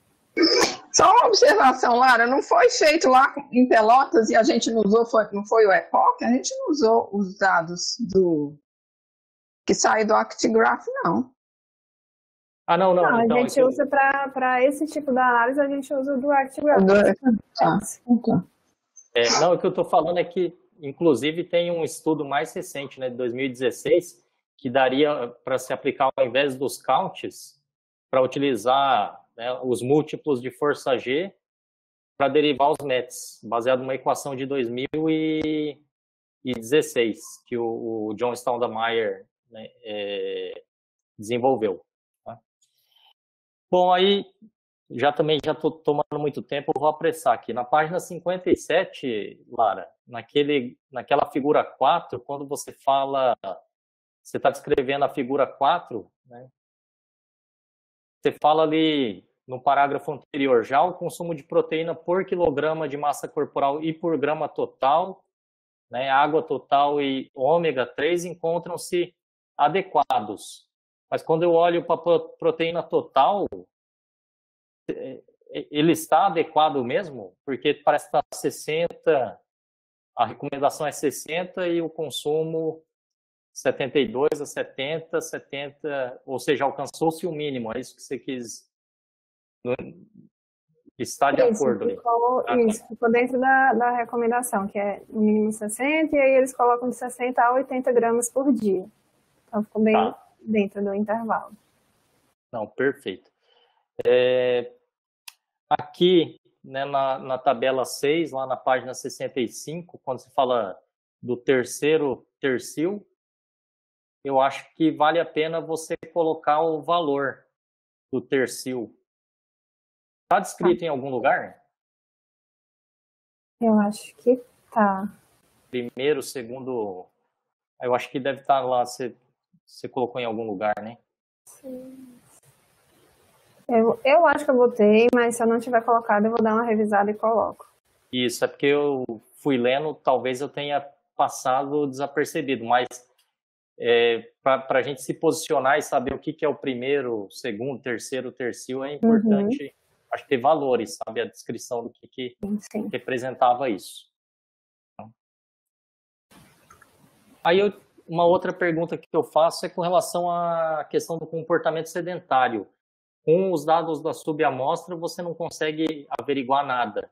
Só uma observação, Lara, não foi feito lá em Pelotas e a gente não usou, foi, não foi o EPOC? A gente não usou os dados do que sai do Actigraph, não. Ah, não, não. Não, então, a gente então... usa para esse tipo de análise, a gente usa do Actigraph. Ah, então. É, não, o que eu estou falando é que, inclusive, tem um estudo mais recente, né, de dois mil e dezesseis, que daria para se aplicar, ao invés dos counts, para utilizar, né, os múltiplos de força G para derivar os M E Ts, baseado numa equação de dois mil e dezesseis, que o, o John Staudemeyer, né, é, desenvolveu. Tá? Bom, aí, já também já estou tomando muito tempo, eu vou apressar aqui. Na página cinquenta e sete, Lara, naquele, naquela figura quatro, quando você fala, você está descrevendo a figura quatro, né? Você fala ali no parágrafo anterior, já o consumo de proteína por quilograma de massa corporal e por grama total, né, água total e ômega três encontram-se adequados. Mas quando eu olho para a proteína total, ele está adequado mesmo? Porque parece que está sessenta, a recomendação é sessenta e o consumo setenta e dois a setenta, setenta, ou seja, alcançou-se o mínimo, é isso que você quis, está de isso, acordo ficou, ali. Isso, ficou dentro da, da recomendação, que é no mínimo sessenta, e aí eles colocam de sessenta a oitenta gramas por dia. Então ficou bem tá dentro do intervalo. Não, perfeito. É, aqui, né, na, na tabela seis, lá na página sessenta e cinco, quando se fala do terceiro tercil, eu acho que vale a pena você colocar o valor do tercil. Está descrito ah. em algum lugar? Eu acho que tá. Primeiro, segundo... Eu acho que deve estar lá, você, você colocou em algum lugar, né? Sim. Eu, eu acho que eu botei, mas se eu não tiver colocado, eu vou dar uma revisada e coloco. Isso, é porque eu fui lendo, talvez eu tenha passado desapercebido, mas é, para a gente se posicionar e saber o que, que é o primeiro, segundo, terceiro, tercil, é importante, uhum. acho que ter valores, sabe? A descrição do que, que Sim. representava isso. Aí, eu, uma outra pergunta que eu faço é com relação à questão do comportamento sedentário. Com os dados da subamostra, você não consegue averiguar nada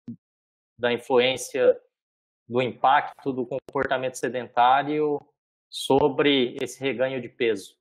da influência, do impacto do comportamento sedentário sobre esse reganho de peso?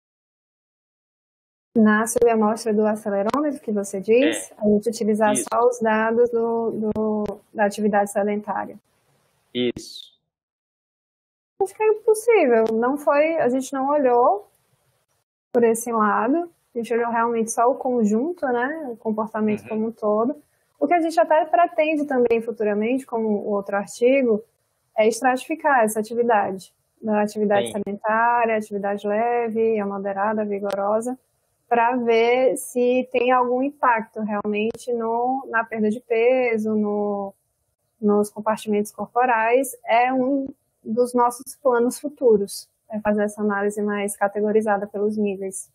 Na subamostra do acelerômetro que você diz, É, a gente utilizar isso. só os dados do, do, da atividade sedentária. Isso. Acho que é impossível. Não foi, a gente não olhou por esse lado. A gente olhou realmente só o conjunto, né? O comportamento Uhum. como um todo. O que a gente até pretende também futuramente, como o outro artigo, é estratificar essa atividade. Da atividade Sim. sedentária, atividade leve, a moderada, a vigorosa, para ver se tem algum impacto realmente no, na perda de peso, no, nos compartimentos corporais. É um dos nossos planos futuros, é fazer essa análise mais categorizada pelos níveis.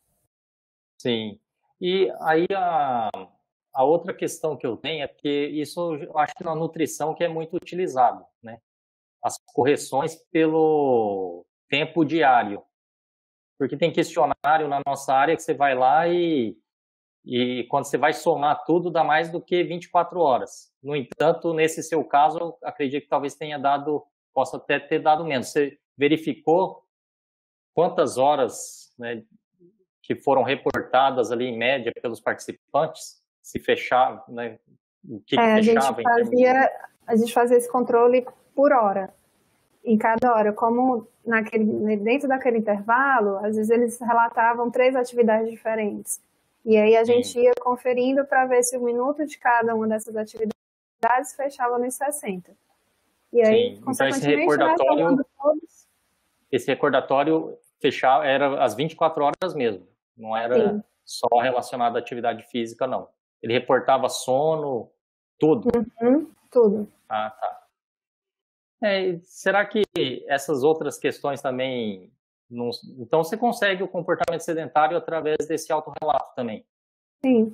Sim. E aí a, a outra questão que eu tenho é que isso eu acho que na nutrição que é muito utilizado, né? As correções pelo tempo diário. Porque tem questionário na nossa área que você vai lá e, e quando você vai somar tudo, dá mais do que vinte e quatro horas. No entanto, nesse seu caso, eu acredito que talvez tenha dado, possa até ter dado menos. Você verificou quantas horas, né, que foram reportadas ali em média pelos participantes? Se fechava, né, o que, É, que a gente fechava em termos fazia, de... a gente fazia esse controle por hora. Em cada hora, como naquele, dentro daquele intervalo, às vezes eles relatavam três atividades diferentes. E aí a gente Sim. ia conferindo para ver se o minuto de cada uma dessas atividades fechava nos sessenta. E aí, Sim. Então esse consequentemente, né, recordatório, somando todos. esse recordatório fechava, era às vinte e quatro horas mesmo, não era Sim. só relacionado à atividade física, não. Ele reportava sono, tudo. Uhum, tudo. Ah, tá. É, será que essas outras questões também... Não... Então, você consegue o comportamento sedentário através desse autorrelato também? Sim.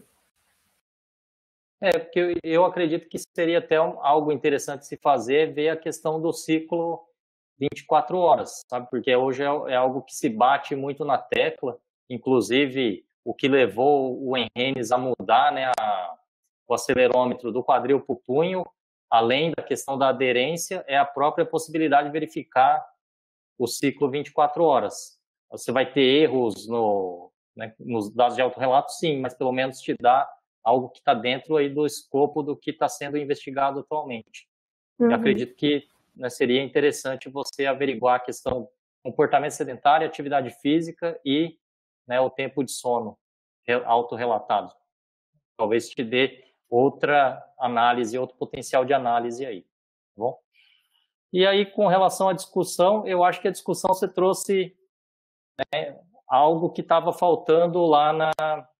É, porque eu, eu acredito que seria até um, algo interessante se fazer, ver a questão do ciclo vinte e quatro horas, sabe? Porque hoje é, é algo que se bate muito na tecla, inclusive o que levou o Henrenes a mudar, né, a, o acelerômetro do quadril para o punho, além da questão da aderência, é a própria possibilidade de verificar o ciclo vinte e quatro horas. Você vai ter erros no, né, nos dados de autorrelato, sim, mas pelo menos te dá algo que está dentro aí do escopo do que está sendo investigado atualmente. Uhum. Eu acredito que, né, seria interessante você averiguar a questão comportamento sedentário, atividade física e, né, o tempo de sono autorrelatado. Talvez te dê outra análise, outro potencial de análise aí, tá bom? E aí, com relação à discussão, eu acho que a discussão você trouxe, né, algo que estava faltando lá na,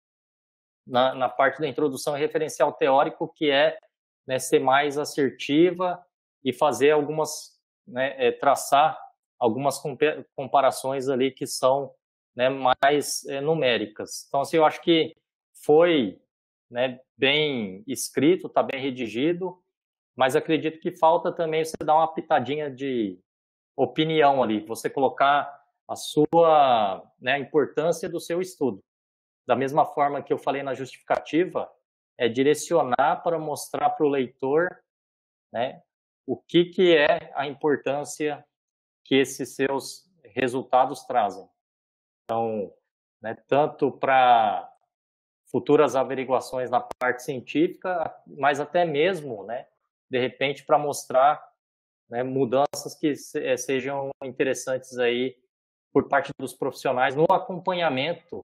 na, na parte da introdução e referencial teórico, que é, né, ser mais assertiva e fazer algumas, né, é, traçar algumas comparações ali que são, né, mais é, numéricas. Então, assim, eu acho que foi, né, bem escrito, está bem redigido, mas acredito que falta também você dar uma pitadinha de opinião ali, você colocar a sua, né, a importância do seu estudo. Da mesma forma que eu falei na justificativa, é direcionar para mostrar para o leitor, né, o que, que é a importância que esses seus resultados trazem. Então, né, tanto para futuras averiguações na parte científica, mas até mesmo, né, de repente, para mostrar, né, mudanças que sejam interessantes aí por parte dos profissionais no acompanhamento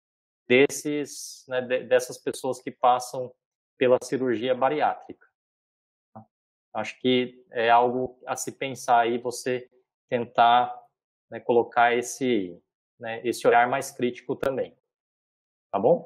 desses, né, dessas pessoas que passam pela cirurgia bariátrica. Acho que é algo a se pensar aí, você tentar, né, colocar esse, né, esse olhar mais crítico também. Tá bom?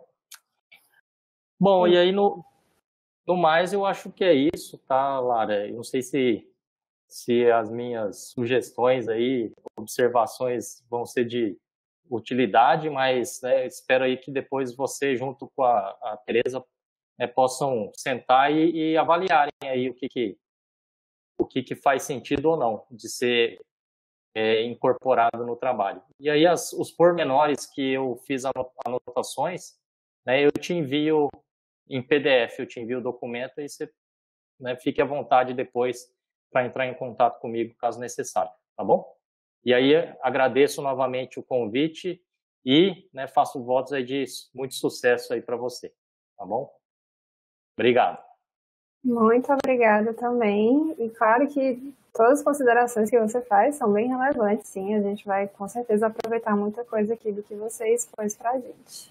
Bom, e aí no, no mais eu acho que é isso, tá, Lara? Eu não sei se, se as minhas sugestões aí, observações vão ser de utilidade, mas, né, espero aí que depois você, junto com a, a Tereza, né, possam sentar e, e avaliarem aí o que que, o que que faz sentido ou não de ser é, incorporado no trabalho. E aí as, os pormenores que eu fiz anotações, né, eu te envio em P D F, eu te envio o documento e você, né, fique à vontade depois para entrar em contato comigo caso necessário, tá bom? E aí agradeço novamente o convite e, né, faço votos aí de muito sucesso aí para você, tá bom? Obrigado. Muito obrigada também. E claro que todas as considerações que você faz são bem relevantes, sim. A gente vai com certeza aproveitar muita coisa aqui do que você expôs para a gente.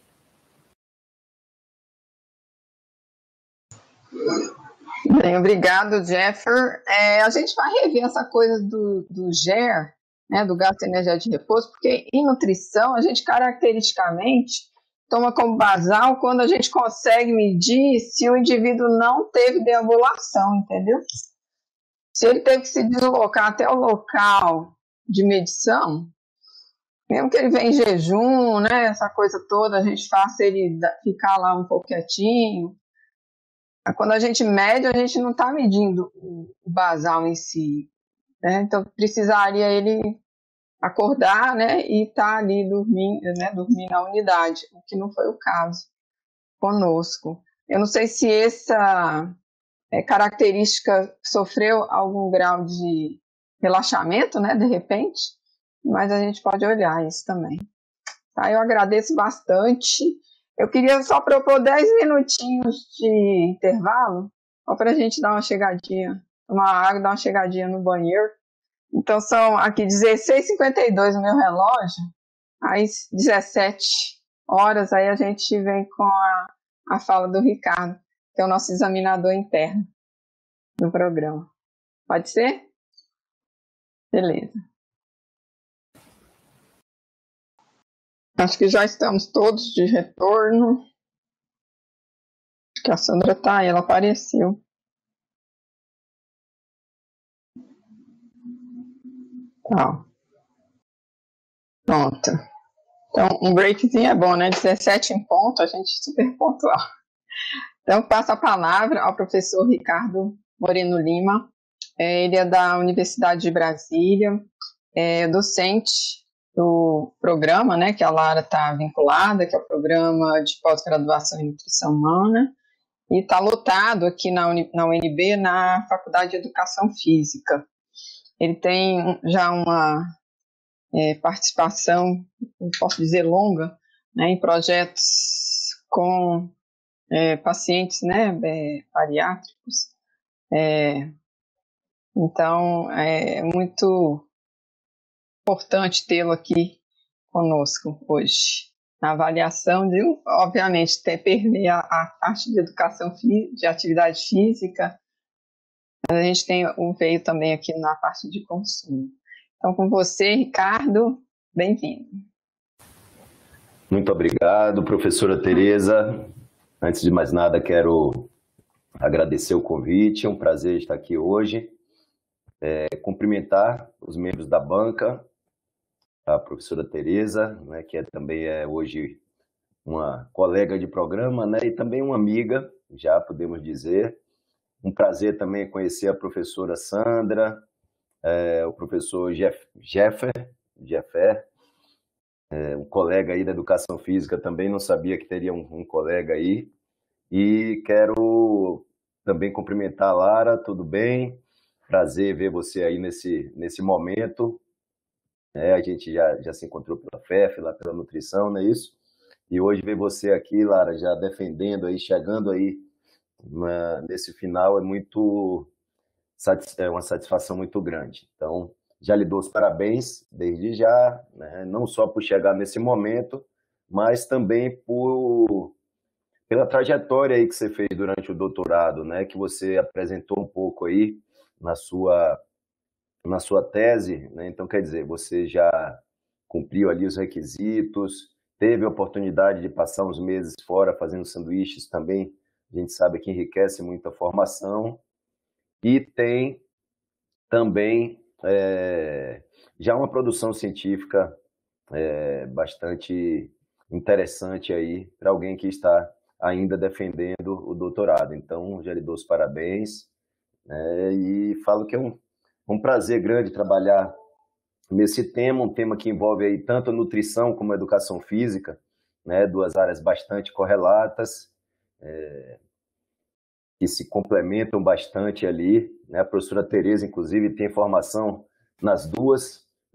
Bem, obrigado, Jeffer. É, a gente vai rever essa coisa do, do G E R, né, do gasto energético de repouso, porque em nutrição a gente caracteristicamente toma como basal quando a gente consegue medir se o indivíduo não teve deambulação, entendeu? Se ele teve que se deslocar até o local de medição, mesmo que ele venha em jejum, né, essa coisa toda, a gente faça ele ficar lá um pouco quietinho. Quando a gente mede, a gente não está medindo o basal em si, né? Então precisaria ele acordar, né, e estar tá ali dormindo, né, dormir na unidade, o que não foi o caso conosco. Eu não sei se essa é, característica sofreu algum grau de relaxamento, né, de repente, mas a gente pode olhar isso também. Tá? Eu agradeço bastante. Eu queria só propor dez minutinhos de intervalo, só para a gente dar uma chegadinha, tomar água, dar uma chegadinha no banheiro. Então são aqui dezesseis e cinquenta e dois no meu relógio, aí dezessete horas, aí a gente vem com a, a fala do Ricardo, que é o nosso examinador interno do programa. Pode ser? Beleza. Acho que já estamos todos de retorno. Acho que a Sandra está aí, ela apareceu. Tá. Pronto. Então, um breakzinho é bom, né? dezessete em ponto, a gente super pontual. Então, passo a palavra ao professor Ricardo Moreno Lima. Ele é da Universidade de Brasília, é docente do programa, né, que a Lara está vinculada, que é o programa de pós-graduação em nutrição humana, e está lotado aqui na, Uni, na U N B, na Faculdade de Educação Física. Ele tem já uma é, participação, posso dizer, longa, né, em projetos com é, pacientes, né, é, bariátricos. É, então, é muito importante tê-lo aqui conosco hoje. Na avaliação de, obviamente, ter perder a, a parte de educação de atividade física, mas a gente tem um veio também aqui na parte de consumo. Então, com você, Ricardo, bem-vindo. Muito obrigado, professora Tereza. Antes de mais nada, quero agradecer o convite, é um prazer estar aqui hoje. É, cumprimentar os membros da banca, a professora Tereza, né, que é, também é hoje uma colega de programa, né, e também uma amiga, já podemos dizer. Um prazer também conhecer a professora Sandra, é, o professor Jeff, Jeffer, Jeffer é, um colega aí da Educação Física, também não sabia que teria um, um colega aí. E quero também cumprimentar a Lara, tudo bem? Prazer ver você aí nesse, nesse momento. É, a gente já, já se encontrou pela F E F, lá pela nutrição, não é isso? E hoje ver você aqui, Lara, já defendendo aí, chegando aí na, nesse final, é muito é uma satisfação muito grande. Então, já lhe dou os parabéns desde já, né? Não só por chegar nesse momento, mas também por, pela trajetória aí que você fez durante o doutorado, né? Que você apresentou um pouco aí na sua na sua tese, né? Então, quer dizer, você já cumpriu ali os requisitos, teve a oportunidade de passar uns meses fora fazendo sanduíches também, a gente sabe que enriquece muito a formação, e tem também é, já uma produção científica é, bastante interessante aí para alguém que está ainda defendendo o doutorado. Então, já lhe dou os parabéns, né? E falo que é um um prazer grande trabalhar nesse tema, um tema que envolve aí tanto a nutrição como a educação física, né, duas áreas bastante correlatas, é, que se complementam bastante ali, né? A professora Tereza, inclusive, tem formação nas duas,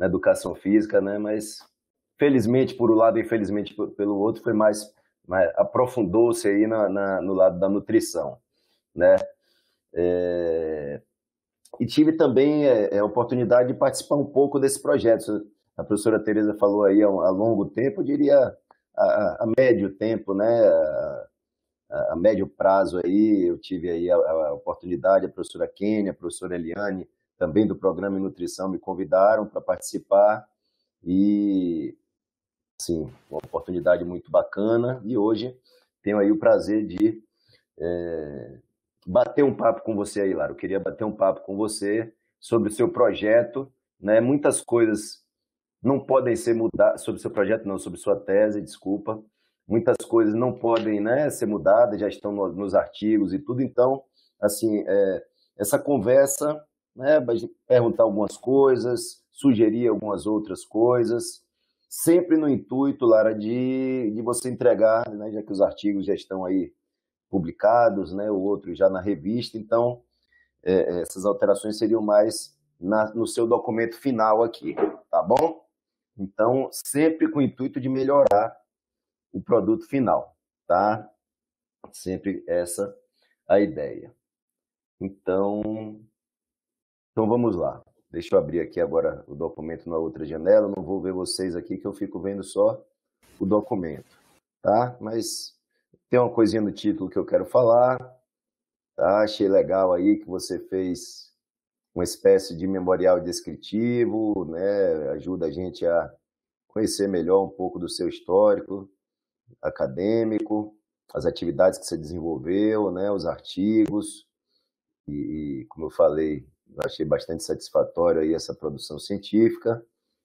na educação física, né? Mas felizmente por um lado e infelizmente pelo outro foi mais, mais aprofundou-se aí na, na, no lado da nutrição, né? É, e tive também é, a oportunidade de participar um pouco desse projeto. A professora Tereza falou aí a, a longo tempo, eu diria a, a médio tempo, né? A, a médio prazo aí, eu tive aí a, a oportunidade, a professora Kênia, a professora Eliane, também do programa em nutrição, me convidaram para participar e, sim, uma oportunidade muito bacana. E hoje tenho aí o prazer de é, bater um papo com você aí, Lara. Eu queria bater um papo com você sobre o seu projeto, né? Muitas coisas não podem ser mudadas, sobre o seu projeto não, sobre sua tese, desculpa. Muitas coisas não podem, né, ser mudadas, já estão no, nos artigos e tudo. Então, assim, é, essa conversa, né, vai perguntar algumas coisas, sugerir algumas outras coisas, sempre no intuito, Lara, de, de você entregar, né, já que os artigos já estão aí publicados, né, o outro já na revista. Então, é, essas alterações seriam mais na, no seu documento final aqui, tá bom? Então, sempre com o intuito de melhorar o produto final, tá? Sempre essa a ideia. Então, então vamos lá. Deixa eu abrir aqui agora o documento na outra janela. Eu não vou ver vocês aqui, que eu fico vendo só o documento, tá? Mas tem uma coisinha no título que eu quero falar, tá? Achei legal aí que você fez uma espécie de memorial descritivo, né? Ajuda a gente a conhecer melhor um pouco do seu histórico acadêmico, as atividades que você desenvolveu, né, os artigos, e, e como eu falei, eu achei bastante satisfatório aí essa produção científica.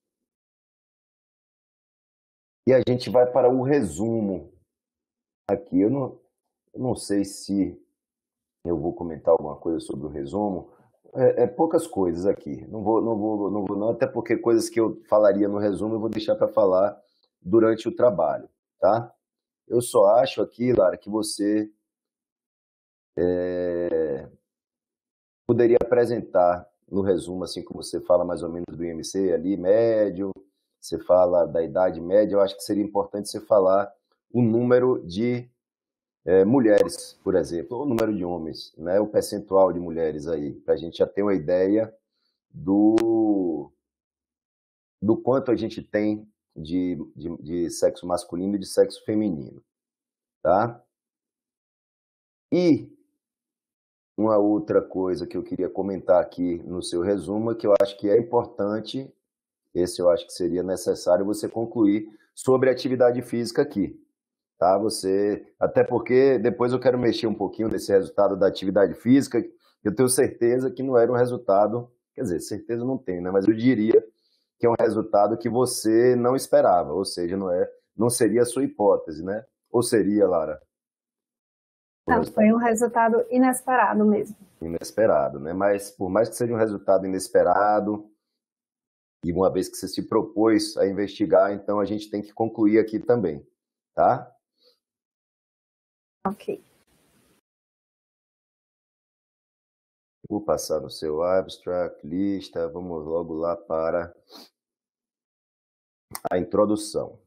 E a gente vai para o resumo aqui. Eu não, eu não sei se eu vou comentar alguma coisa sobre o resumo. É, é poucas coisas aqui. Não vou, não vou, não vou, não, até porque coisas que eu falaria no resumo eu vou deixar para falar durante o trabalho, tá? Eu só acho aqui, Lara, que você é, poderia apresentar no resumo, assim como você fala mais ou menos do I M C ali, médio, você fala da idade média, eu acho que seria importante você falar o número de é, mulheres, por exemplo, ou o número de homens, né, o percentual de mulheres aí, para a gente já ter uma ideia do, do quanto a gente tem de, de, de sexo masculino e de sexo feminino, tá? E uma outra coisa que eu queria comentar aqui no seu resumo, que eu acho que é importante, esse eu acho que seria necessário você concluir sobre a atividade física aqui, tá? Você, até porque depois eu quero mexer um pouquinho nesse resultado da atividade física, eu tenho certeza que não era um resultado, quer dizer, certeza não tenho, né? Mas eu diria que é um resultado que você não esperava, ou seja, não é, não seria a sua hipótese, né? Ou seria, Lara? Não, foi um resultado inesperado mesmo. Inesperado, né? Mas por mais que seja um resultado inesperado, e uma vez que você se propôs a investigar, então a gente tem que concluir aqui também, tá? Ok. Vou passar no seu abstract, lista, vamos logo lá para a introdução.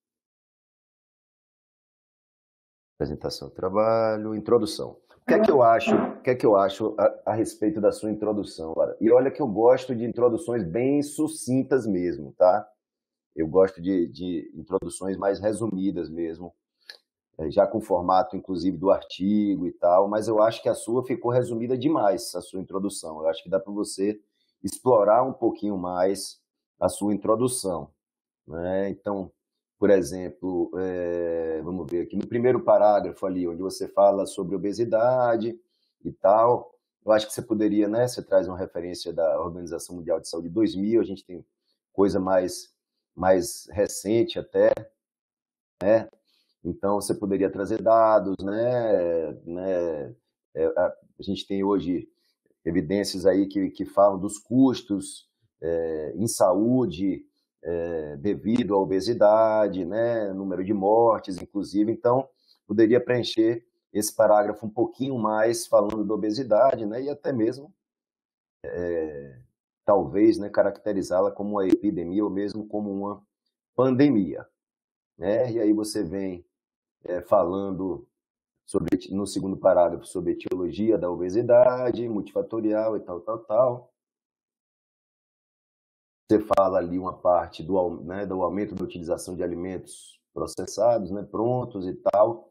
Apresentação do trabalho, introdução. O que é que eu acho, o que é que eu acho a, a respeito da sua introdução, Lara? E olha que eu gosto de introduções bem sucintas mesmo, tá? Eu gosto de, de introduções mais resumidas mesmo, já com o formato, inclusive, do artigo e tal, mas eu acho que a sua ficou resumida demais, a sua introdução. Eu acho que dá para você explorar um pouquinho mais a sua introdução, né? Então, por exemplo, é, vamos ver aqui, no primeiro parágrafo ali, onde você fala sobre obesidade e tal, eu acho que você poderia, né, você traz uma referência da Organização Mundial de Saúde dois mil, a gente tem coisa mais, mais recente até, né? Então, você poderia trazer dados, né? né? É, a, a gente tem hoje evidências aí que, que falam dos custos é, em saúde é, devido à obesidade, né? Número de mortes, inclusive. Então, poderia preencher esse parágrafo um pouquinho mais falando da obesidade, né? E até mesmo é, talvez, né, caracterizá-la como uma epidemia ou mesmo como uma pandemia, né? E aí você vem é, falando sobre, no segundo parágrafo, sobre etiologia da obesidade, multifatorial e tal, tal, tal. Você fala ali uma parte do, né, do aumento da utilização de alimentos processados, né, prontos e tal.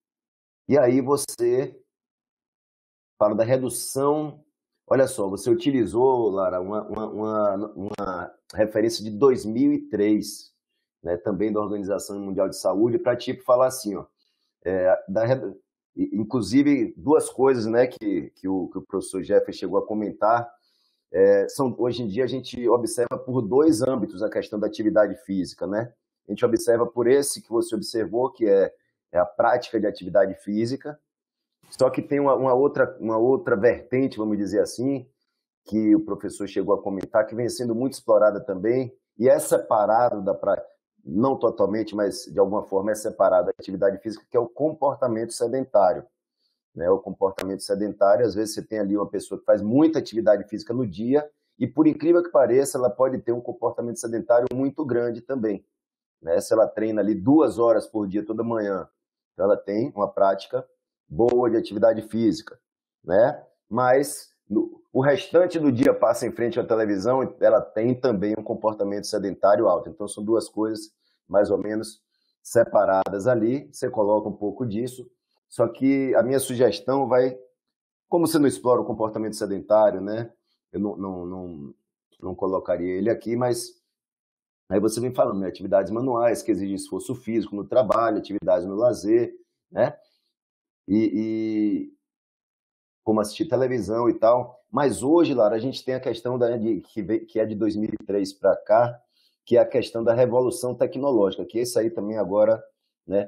E aí você fala da redução. Olha só, você utilizou, Lara, uma, uma, uma, uma referência de dois mil e três, né, também da Organização Mundial de Saúde, para tipo falar assim, ó, é, da, inclusive duas coisas, né, que, que, o, que o professor Jefferson chegou a comentar. É, são, hoje em dia a gente observa por dois âmbitos a questão da atividade física, né? A gente observa por esse que você observou, que é, é a prática de atividade física, só que tem uma, uma, outra, uma outra vertente, vamos dizer assim, que o professor chegou a comentar, que vem sendo muito explorada também, e é separado da prática, não totalmente, mas de alguma forma é separado da atividade física, que é o comportamento sedentário. Né, o comportamento sedentário, às vezes você tem ali uma pessoa que faz muita atividade física no dia e, por incrível que pareça, ela pode ter um comportamento sedentário muito grande também. Né? Se ela treina ali duas horas por dia toda manhã, então ela tem uma prática boa de atividade física. Né? Mas no, o restante do dia passa em frente à televisão, ela tem também um comportamento sedentário alto. Então são duas coisas mais ou menos separadas ali, você coloca um pouco disso. Só que a minha sugestão vai... Como você não explora o comportamento sedentário, né? Eu não, não, não, não colocaria ele aqui, mas aí você vem falando, né? Atividades manuais que exigem esforço físico no trabalho, atividades no lazer, né? E, e como assistir televisão e tal. Mas hoje, Lara, a gente tem a questão da, de, que, veio, que é de dois mil e três para cá, que é a questão da revolução tecnológica, que esse aí também agora, né?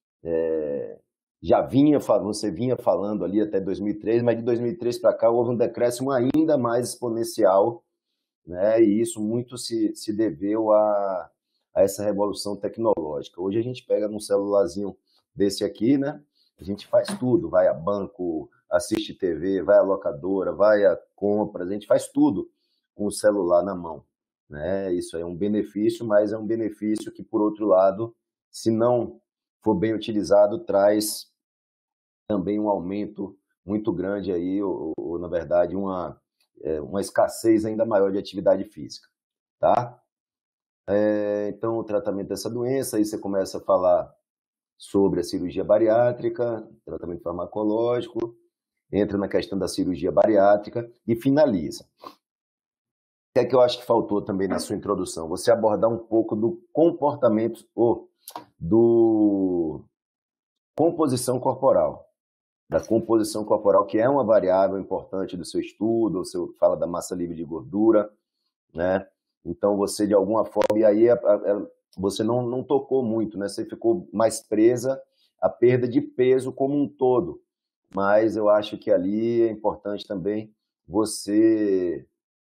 É... já vinha, você vinha falando ali até dois mil e três, mas de dois mil e três para cá houve um decréscimo ainda mais exponencial, né? E isso muito se, se deveu a, a essa revolução tecnológica. Hoje a gente pega num celularzinho desse aqui, né? A gente faz tudo, vai a banco, assiste T V, vai à locadora, vai a compras, a gente faz tudo com o celular na mão, né? Isso é um benefício, mas é um benefício que, por outro lado, se não for bem utilizado, traz também um aumento muito grande aí, ou, ou na verdade, uma, é, uma escassez ainda maior de atividade física, tá? É, então, o tratamento dessa doença, aí você começa a falar sobre a cirurgia bariátrica, tratamento farmacológico, entra na questão da cirurgia bariátrica e finaliza. O que é que eu acho que faltou também na sua introdução? Você abordar um pouco do comportamento, ou do composição corporal, da composição corporal, que é uma variável importante do seu estudo, você fala da massa livre de gordura, né? Então você de alguma forma, e aí a, a, você não, não tocou muito, né? Você ficou mais presa à perda de peso como um todo, mas eu acho que ali é importante também você,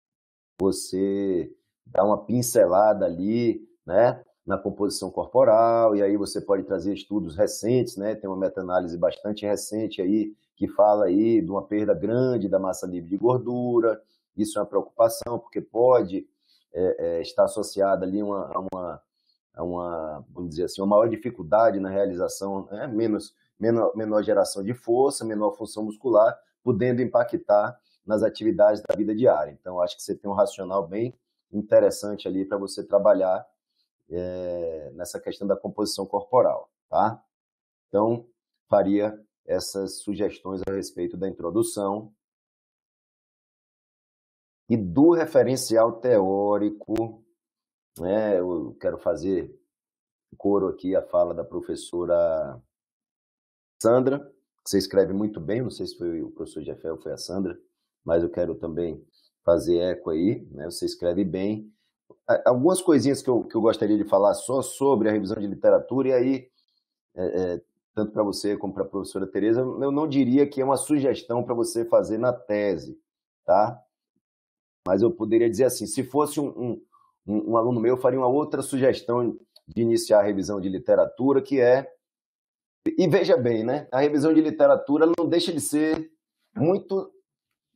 você dar uma pincelada ali, né? Na composição corporal, e aí você pode trazer estudos recentes, né? Tem uma meta-análise bastante recente aí que fala aí de uma perda grande da massa livre de gordura. Isso é uma preocupação, porque pode é, é, estar associada ali uma, a, uma, a uma, vamos dizer assim, uma maior dificuldade na realização, né? Menos, menor, menor geração de força, menor função muscular, podendo impactar nas atividades da vida diária. Então, acho que você tem um racional bem interessante ali para você trabalhar É, nessa questão da composição corporal, tá? Então, faria essas sugestões a respeito da introdução e do referencial teórico, né? Eu quero fazer coro aqui a fala da professora Sandra, que você escreve muito bem, não sei se foi o professor Jefel ou foi a Sandra, mas eu quero também fazer eco aí, né? Você escreve bem. Algumas coisinhas que eu, que eu gostaria de falar só sobre a revisão de literatura, e aí, é, é, tanto para você como para a professora Tereza, eu não diria que é uma sugestão para você fazer na tese, tá? Mas eu poderia dizer assim, se fosse um, um, um aluno meu, eu faria uma outra sugestão de iniciar a revisão de literatura, que é... E veja bem, né? A revisão de literatura não deixa de ser muito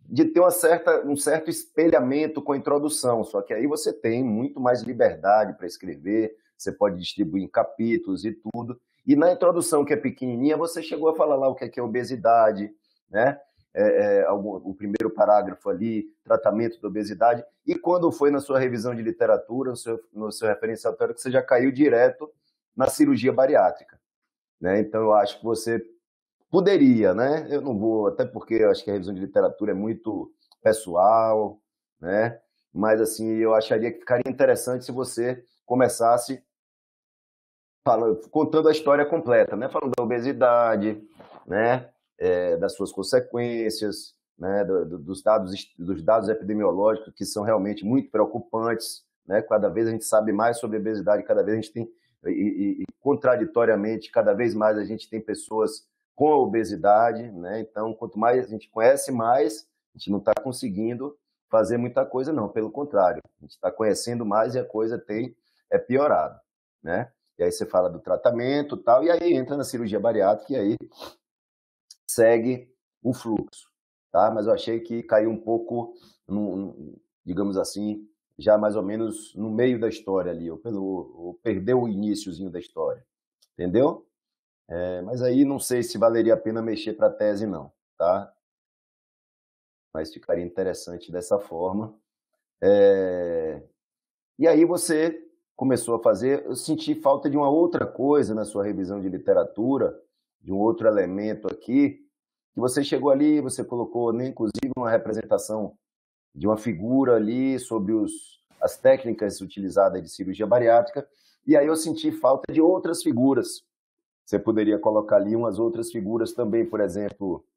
de ter uma certa, um certo espelhamento com a introdução, só que aí você tem muito mais liberdade para escrever, você pode distribuir em capítulos e tudo. E na introdução, que é pequenininha, você chegou a falar lá o que é, que é obesidade, né? É, é, algum, o primeiro parágrafo ali, tratamento da obesidade. E quando foi na sua revisão de literatura, no seu, no seu referencial teórico, você já caiu direto na cirurgia bariátrica, né? Então, eu acho que você poderia, né? Eu não vou, até porque eu acho que a revisão de literatura é muito pessoal, né? Mas, assim, eu acharia que ficaria interessante se você começasse falando, contando a história completa, né? Falando da obesidade, né? É, das suas consequências, né? Do, do, dos, dados, dos dados epidemiológicos, que são realmente muito preocupantes, né? Cada vez a gente sabe mais sobre a obesidade, cada vez a gente tem, e, e, e contraditoriamente, cada vez mais a gente tem pessoas com a obesidade, né? Então, quanto mais a gente conhece mais, a gente não está conseguindo fazer muita coisa, não, pelo contrário, a gente está conhecendo mais e a coisa tem é piorado, né? E aí você fala do tratamento e tal, e aí entra na cirurgia bariátrica e aí segue o fluxo, tá? Mas eu achei que caiu um pouco, no, digamos assim, já mais ou menos no meio da história ali, ou, pelo, ou perdeu o iniciozinho da história, entendeu? É, mas aí não sei se valeria a pena mexer para a tese, não, tá? Mas ficaria interessante dessa forma. É... E aí você começou a fazer... Eu senti falta de uma outra coisa na sua revisão de literatura, de um outro elemento aqui, que você chegou ali, você colocou, né, inclusive, uma representação de uma figura ali sobre os, as técnicas utilizadas de cirurgia bariátrica, e aí eu senti falta de outras figuras. Você poderia colocar ali umas outras figuras também, por exemplo,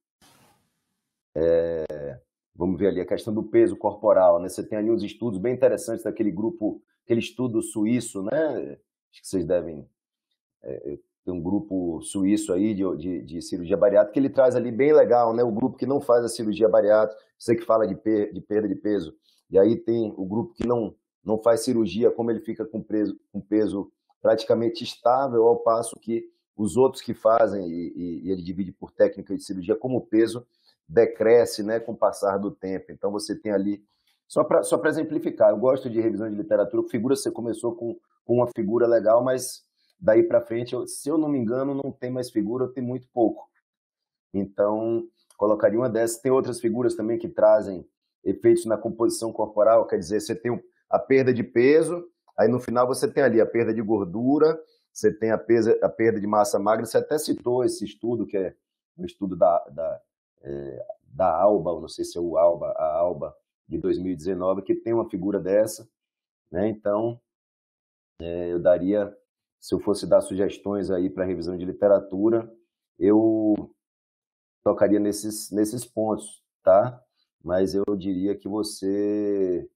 é, vamos ver ali a questão do peso corporal, né? Você tem ali uns estudos bem interessantes daquele grupo, aquele estudo suíço, né? Acho que vocês devem é, ter um grupo suíço aí de, de, de cirurgia bariátrica, que ele traz ali bem legal, né? O grupo que não faz a cirurgia bariátrica, você que fala de, per, de perda de peso, e aí tem o grupo que não, não faz cirurgia, como ele fica com peso, com peso praticamente estável, ao passo que os outros que fazem, e, e, e ele divide por técnica de cirurgia, como o peso decresce, né, com o passar do tempo. Então você tem ali, só para só para exemplificar, eu gosto de revisão de literatura, figura, você começou com, com uma figura legal, mas daí para frente, eu, se eu não me engano, não tem mais figura, tem muito pouco. Então, colocaria uma dessas. Tem outras figuras também que trazem efeitos na composição corporal, quer dizer, você tem a perda de peso, aí no final você tem ali a perda de gordura, você tem a, pesa, a perda de massa magra, você até citou esse estudo, que é um estudo da, da, é, da ALBA, não sei se é o ALBA, a ALBA de dois mil e dezenove, que tem uma figura dessa, né? Então, é, eu daria, se eu fosse dar sugestões aí para revisão de literatura, eu tocaria nesses, nesses pontos, tá? Mas eu diria que você,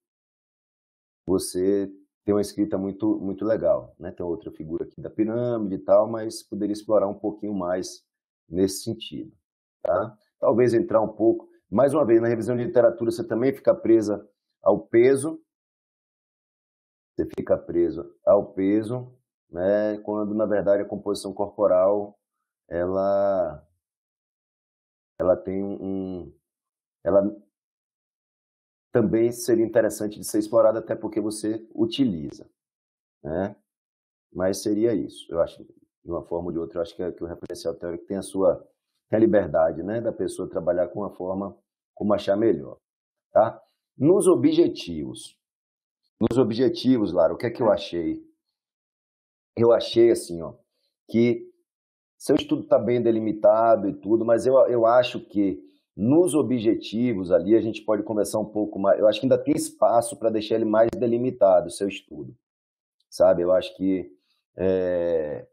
você tem uma escrita muito, muito legal, né? Tem outra figura aqui da pirâmide e tal, mas poderia explorar um pouquinho mais nesse sentido, tá? Talvez entrar um pouco, mais uma vez, na revisão de literatura, você também fica presa ao peso, você fica preso ao peso, né? Quando, na verdade, a composição corporal, ela, ela tem um... Ela também seria interessante de ser explorada, até porque você utiliza, né? Mas seria isso. Eu acho, de uma forma ou de outra, eu acho que, é, que o referencial teórico tem a sua tem a liberdade, né, da pessoa trabalhar com uma forma como achar melhor, tá? Nos objetivos, nos objetivos, Lara, o que é que eu achei? Eu achei assim, ó, que seu estudo está bem delimitado e tudo, mas eu, eu acho que nos objetivos ali a gente pode conversar um pouco mais. Eu acho que ainda tem espaço para deixar ele mais delimitado, o seu estudo, sabe? Eu acho que, é...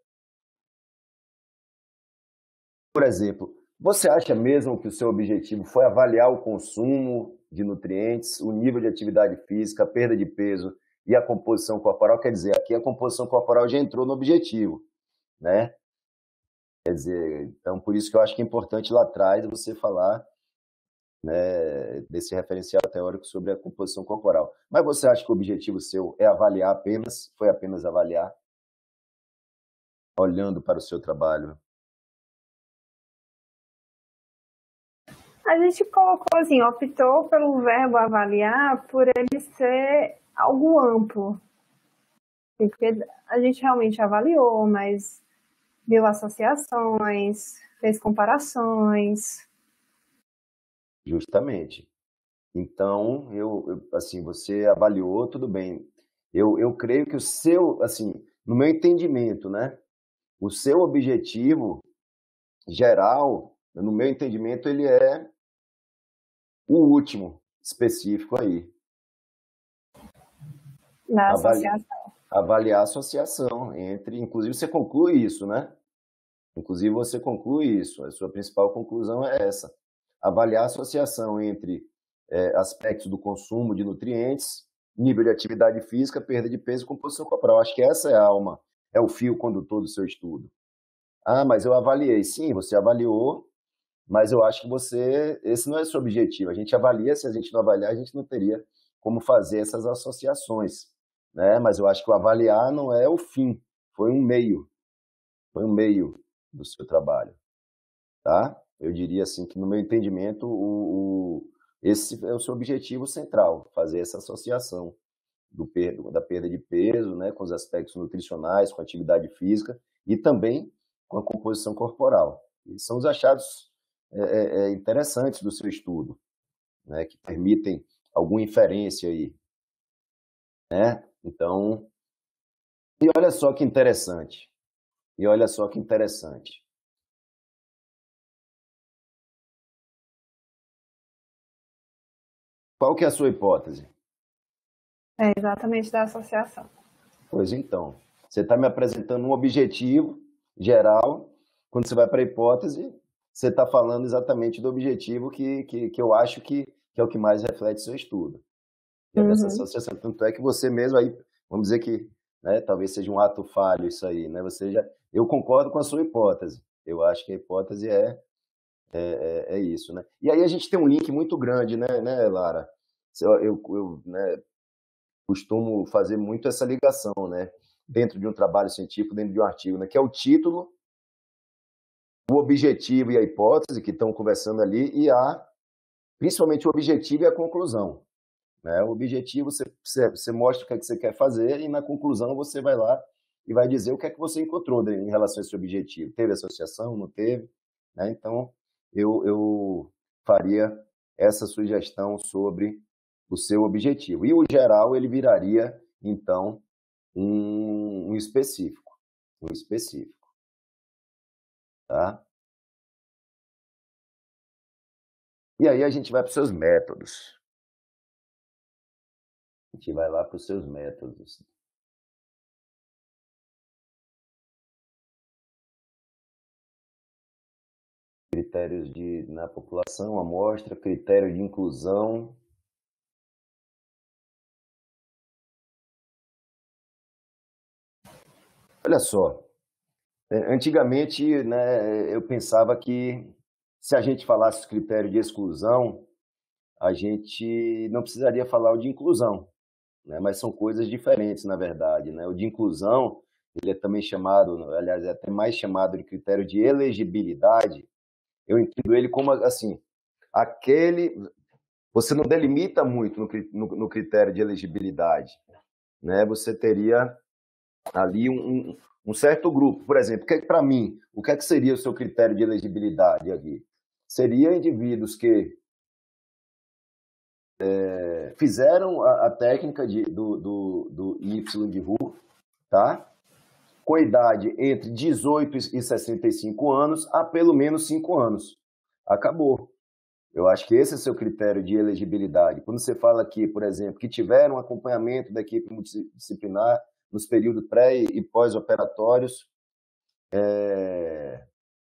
por exemplo, você acha mesmo que o seu objetivo foi avaliar o consumo de nutrientes, o nível de atividade física, a perda de peso e a composição corporal? Quer dizer, aqui a composição corporal já entrou no objetivo, né? Quer dizer, então por isso que eu acho que é importante lá atrás você falar, né, desse referencial teórico sobre a composição corporal. Mas você acha que o objetivo seu é avaliar apenas, foi apenas avaliar, olhando para o seu trabalho? A gente colocou assim, optou pelo verbo avaliar por ele ser algo amplo. Porque a gente realmente avaliou, mas viu associações, fez comparações. Justamente. Então, eu, eu, assim, você avaliou, tudo bem. Eu, eu creio que o seu, assim, no meu entendimento, né? O seu objetivo geral, no meu entendimento, ele é o último específico aí. Na Avali- associação. Avaliar a associação entre, inclusive você conclui isso, né? Inclusive você conclui isso, a sua principal conclusão é essa. Avaliar a associação entre é, aspectos do consumo de nutrientes, nível de atividade física, perda de peso e composição corporal. Acho que essa é a alma, é o fio condutor do seu estudo. Ah, mas eu avaliei. Sim, você avaliou, mas eu acho que você, esse não é o seu objetivo. A gente avalia, se a gente não avaliar, a gente não teria como fazer essas associações, né? Mas eu acho que o avaliar não é o fim, foi um meio, foi um meio do seu trabalho, tá? Eu diria assim que no meu entendimento o, o esse é o seu objetivo central, fazer essa associação do per, da perda de peso, né, com os aspectos nutricionais, com a atividade física e também com a composição corporal. E são os achados é, é, interessantes do seu estudo, né, que permitem alguma inferência aí, né? Então, e olha só que interessante. E olha só que interessante. Qual que é a sua hipótese? É exatamente da associação. Pois então, você está me apresentando um objetivo geral, quando você vai para a hipótese, você está falando exatamente do objetivo que, que, que eu acho que, que é o que mais reflete seu estudo. E é dessa Uhum. associação. Tanto é que você mesmo aí, vamos dizer que, né, talvez seja um ato falho isso aí, né? Você já, eu concordo com a sua hipótese. Eu acho que a hipótese é, é, é, é isso, né? E aí a gente tem um link muito grande, né, né Lara? Eu, eu, eu né, costumo fazer muito essa ligação, né? Dentro de um trabalho científico, dentro de um artigo, né? Que é o título, o objetivo e a hipótese que estão conversando ali e a, principalmente o objetivo e a conclusão. Né? O objetivo, você, você, você mostra o que é que você quer fazer e na conclusão você vai lá e vai dizer o que é que você encontrou em relação a esse objetivo. Teve associação, não teve? Né? Então, eu, eu faria essa sugestão sobre o seu objetivo. E o geral, ele viraria, então, um, um específico. Um específico. Tá? E aí a gente vai para os seus métodos. A gente vai lá para os seus métodos. Critérios de, na população, amostra, critério de inclusão. Olha só, antigamente, né, eu pensava que se a gente falasse critério de exclusão, a gente não precisaria falar o de inclusão, né? Mas são coisas diferentes, na verdade, né? O de inclusão, ele é também chamado, aliás, é até mais chamado de critério de elegibilidade. Eu entendo ele como, assim, aquele... Você não delimita muito no, no critério de elegibilidade, né? Você teria ali um, um certo grupo. Por exemplo, para mim, o que, é que seria o seu critério de elegibilidade aqui? Seria indivíduos que é, fizeram a, a técnica de, do, do, do Y de Roux, tá? Com idade entre dezoito e sessenta e cinco anos a pelo menos cinco anos. Acabou. Eu acho que esse é o seu critério de elegibilidade. Quando você fala aqui, por exemplo, que tiveram acompanhamento da equipe multidisciplinar nos períodos pré e pós-operatórios, é...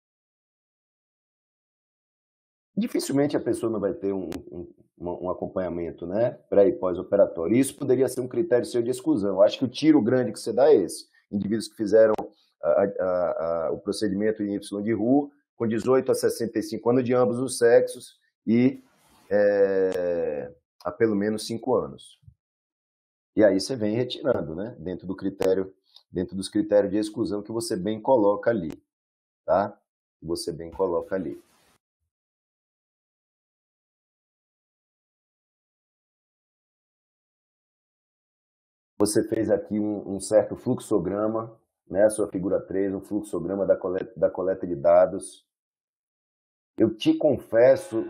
dificilmente a pessoa não vai ter um, um, um acompanhamento, né, pré e pós-operatório. Isso poderia ser um critério seu de exclusão. Eu acho que o tiro grande que você dá é esse. Indivíduos que fizeram a, a, a, o procedimento em Y de Roux com dezoito a sessenta e cinco anos de ambos os sexos e é, há pelo menos cinco anos. E aí você vem retirando, né, dentro do critério, dentro dos critérios de exclusão que você bem coloca ali, tá? Você bem coloca ali. você fez aqui um, um certo fluxograma, né, a sua figura três, um fluxograma da coleta, da coleta de dados. Eu te confesso,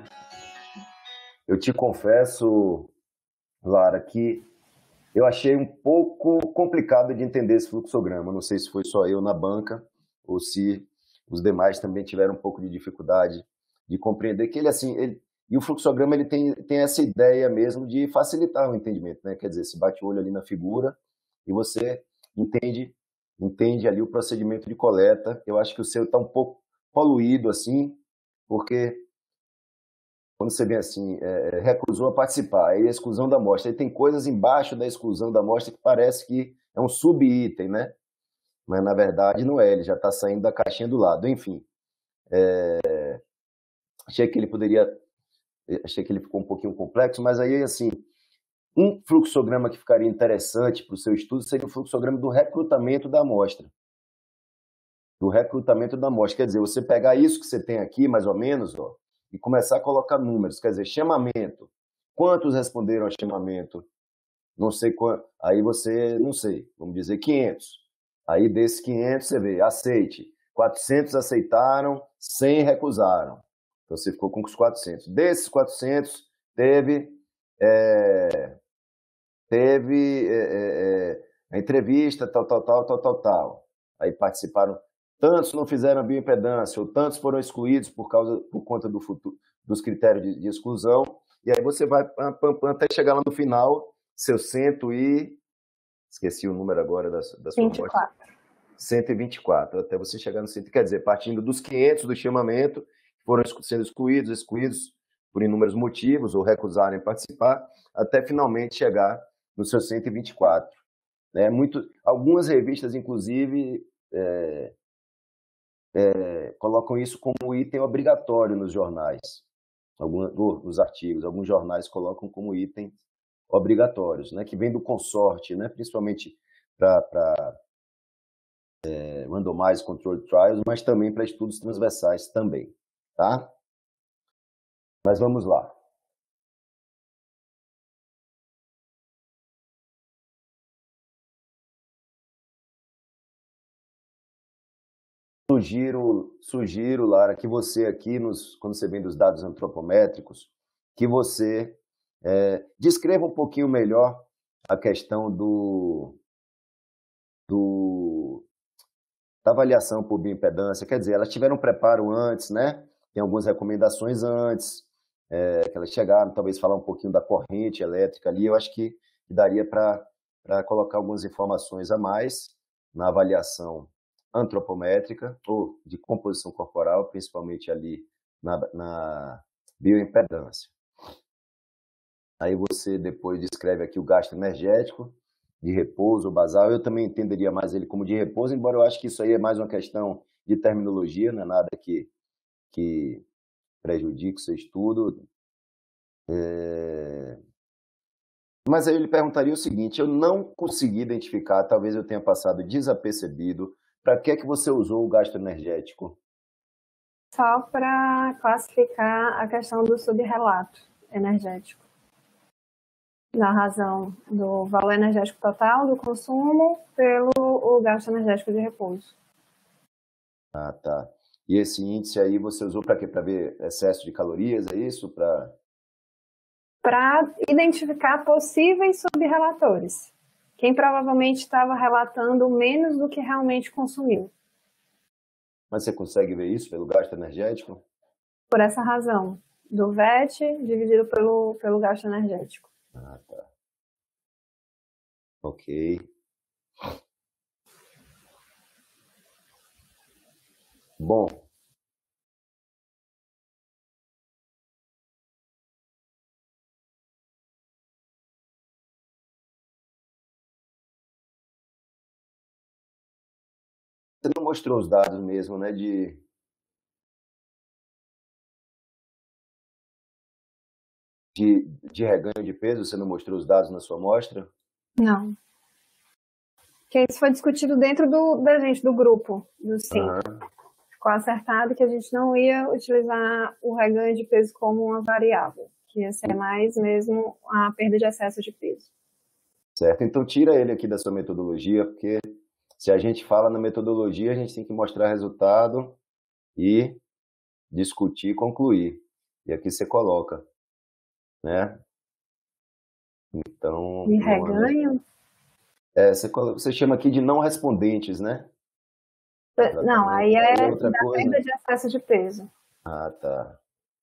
eu te confesso, Lara, que eu achei um pouco complicado de entender esse fluxograma. Não sei se foi só eu na banca ou se os demais também tiveram um pouco de dificuldade de compreender que ele, assim, ele, e o fluxograma ele tem, tem essa ideia mesmo de facilitar o entendimento, né? Quer dizer, se bate o olho ali na figura e você entende, entende ali o procedimento de coleta. Eu acho que o seu está um pouco poluído, assim, porque quando você vê assim, é, recusou a participar, aí a exclusão da amostra, aí tem coisas embaixo da exclusão da amostra que parece que é um subitem, né? Mas na verdade não é, ele já está saindo da caixinha do lado. Enfim, é, achei que ele poderia, achei que ele ficou um pouquinho complexo, mas aí assim, um fluxograma que ficaria interessante para o seu estudo seria o fluxograma do recrutamento da amostra. Do recrutamento da amostra, quer dizer, você pegar isso que você tem aqui, mais ou menos, ó, e começar a colocar números, quer dizer, chamamento. Quantos responderam ao chamamento? Não sei quanto. Aí você, não sei, vamos dizer quinhentos. Aí desses quinhentos você vê, aceite. quatrocentos aceitaram, cem recusaram. Então você ficou com os quatrocentos. Desses quatrocentos, teve, é, teve é, é, a entrevista, tal, tal, tal, tal, tal, tal. Aí participaram. Tantos não fizeram a bioimpedância, ou tantos foram excluídos por, causa, por conta do futuro, dos critérios de, de exclusão, e aí você vai pam, pam, pam, até chegar lá no final, seu cento e... Esqueci o número agora da, da sua vinte e quatro. morte. cento e vinte e quatro, até você chegar no cem. Quer dizer, partindo dos quinhentos do chamamento, que foram sendo excluídos, excluídos por inúmeros motivos, ou recusarem participar, até finalmente chegar no seu cento e vinte e quatro. Né? Muito, algumas revistas, inclusive... É, É, colocam isso como item obrigatório nos jornais, alguns, nos artigos. Alguns jornais colocam como item obrigatórios, né, que vem do consorte, né, principalmente para é, randomized controlled trials, mas também para estudos transversais também, tá? Mas vamos lá. Sugiro, sugiro, Lara, que você aqui, nos, quando você vem dos dados antropométricos, que você é, descreva um pouquinho melhor a questão do, do, da avaliação por bioimpedância. Quer dizer, elas tiveram um preparo antes, né? Tem algumas recomendações antes, é, que elas chegaram, talvez falar um pouquinho da corrente elétrica ali. Eu acho que daria para colocar algumas informações a mais na avaliação antropométrica ou de composição corporal, principalmente ali na, na bioimpedância. Aí você depois descreve aqui o gasto energético, de repouso, basal. Eu também entenderia mais ele como de repouso, embora eu acho que isso aí é mais uma questão de terminologia, não é nada que, que prejudique o seu estudo. É... Mas aí eu lhe perguntaria o seguinte, eu não consegui identificar, talvez eu tenha passado desapercebido, para que é que você usou o gasto energético? Só para classificar a questão do subrelato energético. Na razão do valor energético total do consumo pelo o gasto energético de repouso. Ah, tá. E esse índice aí você usou para quê? Para ver excesso de calorias, é isso? Para Para identificar possíveis subrelatores. Quem provavelmente estava relatando menos do que realmente consumiu. Mas você consegue ver isso pelo gasto energético? Por essa razão, do V E T dividido pelo, pelo gasto energético. Ah, tá. Ok. Bom. Você não mostrou os dados mesmo, né, de... de, de reganho de peso? Você não mostrou os dados na sua amostra? Não. Porque isso foi discutido dentro do, da gente, do grupo, do cinco. Uhum. Ficou acertado que a gente não ia utilizar o reganho de peso como uma variável, que ia ser mais mesmo a perda de excesso de peso. Certo? Então tira ele aqui da sua metodologia, porque se a gente fala na metodologia, a gente tem que mostrar resultado e discutir e concluir. E aqui você coloca, né? Então... Me reganho? É, você, você chama aqui de não respondentes, né? Não, aí é, é outra da coisa. perda de excesso de peso. Ah, tá.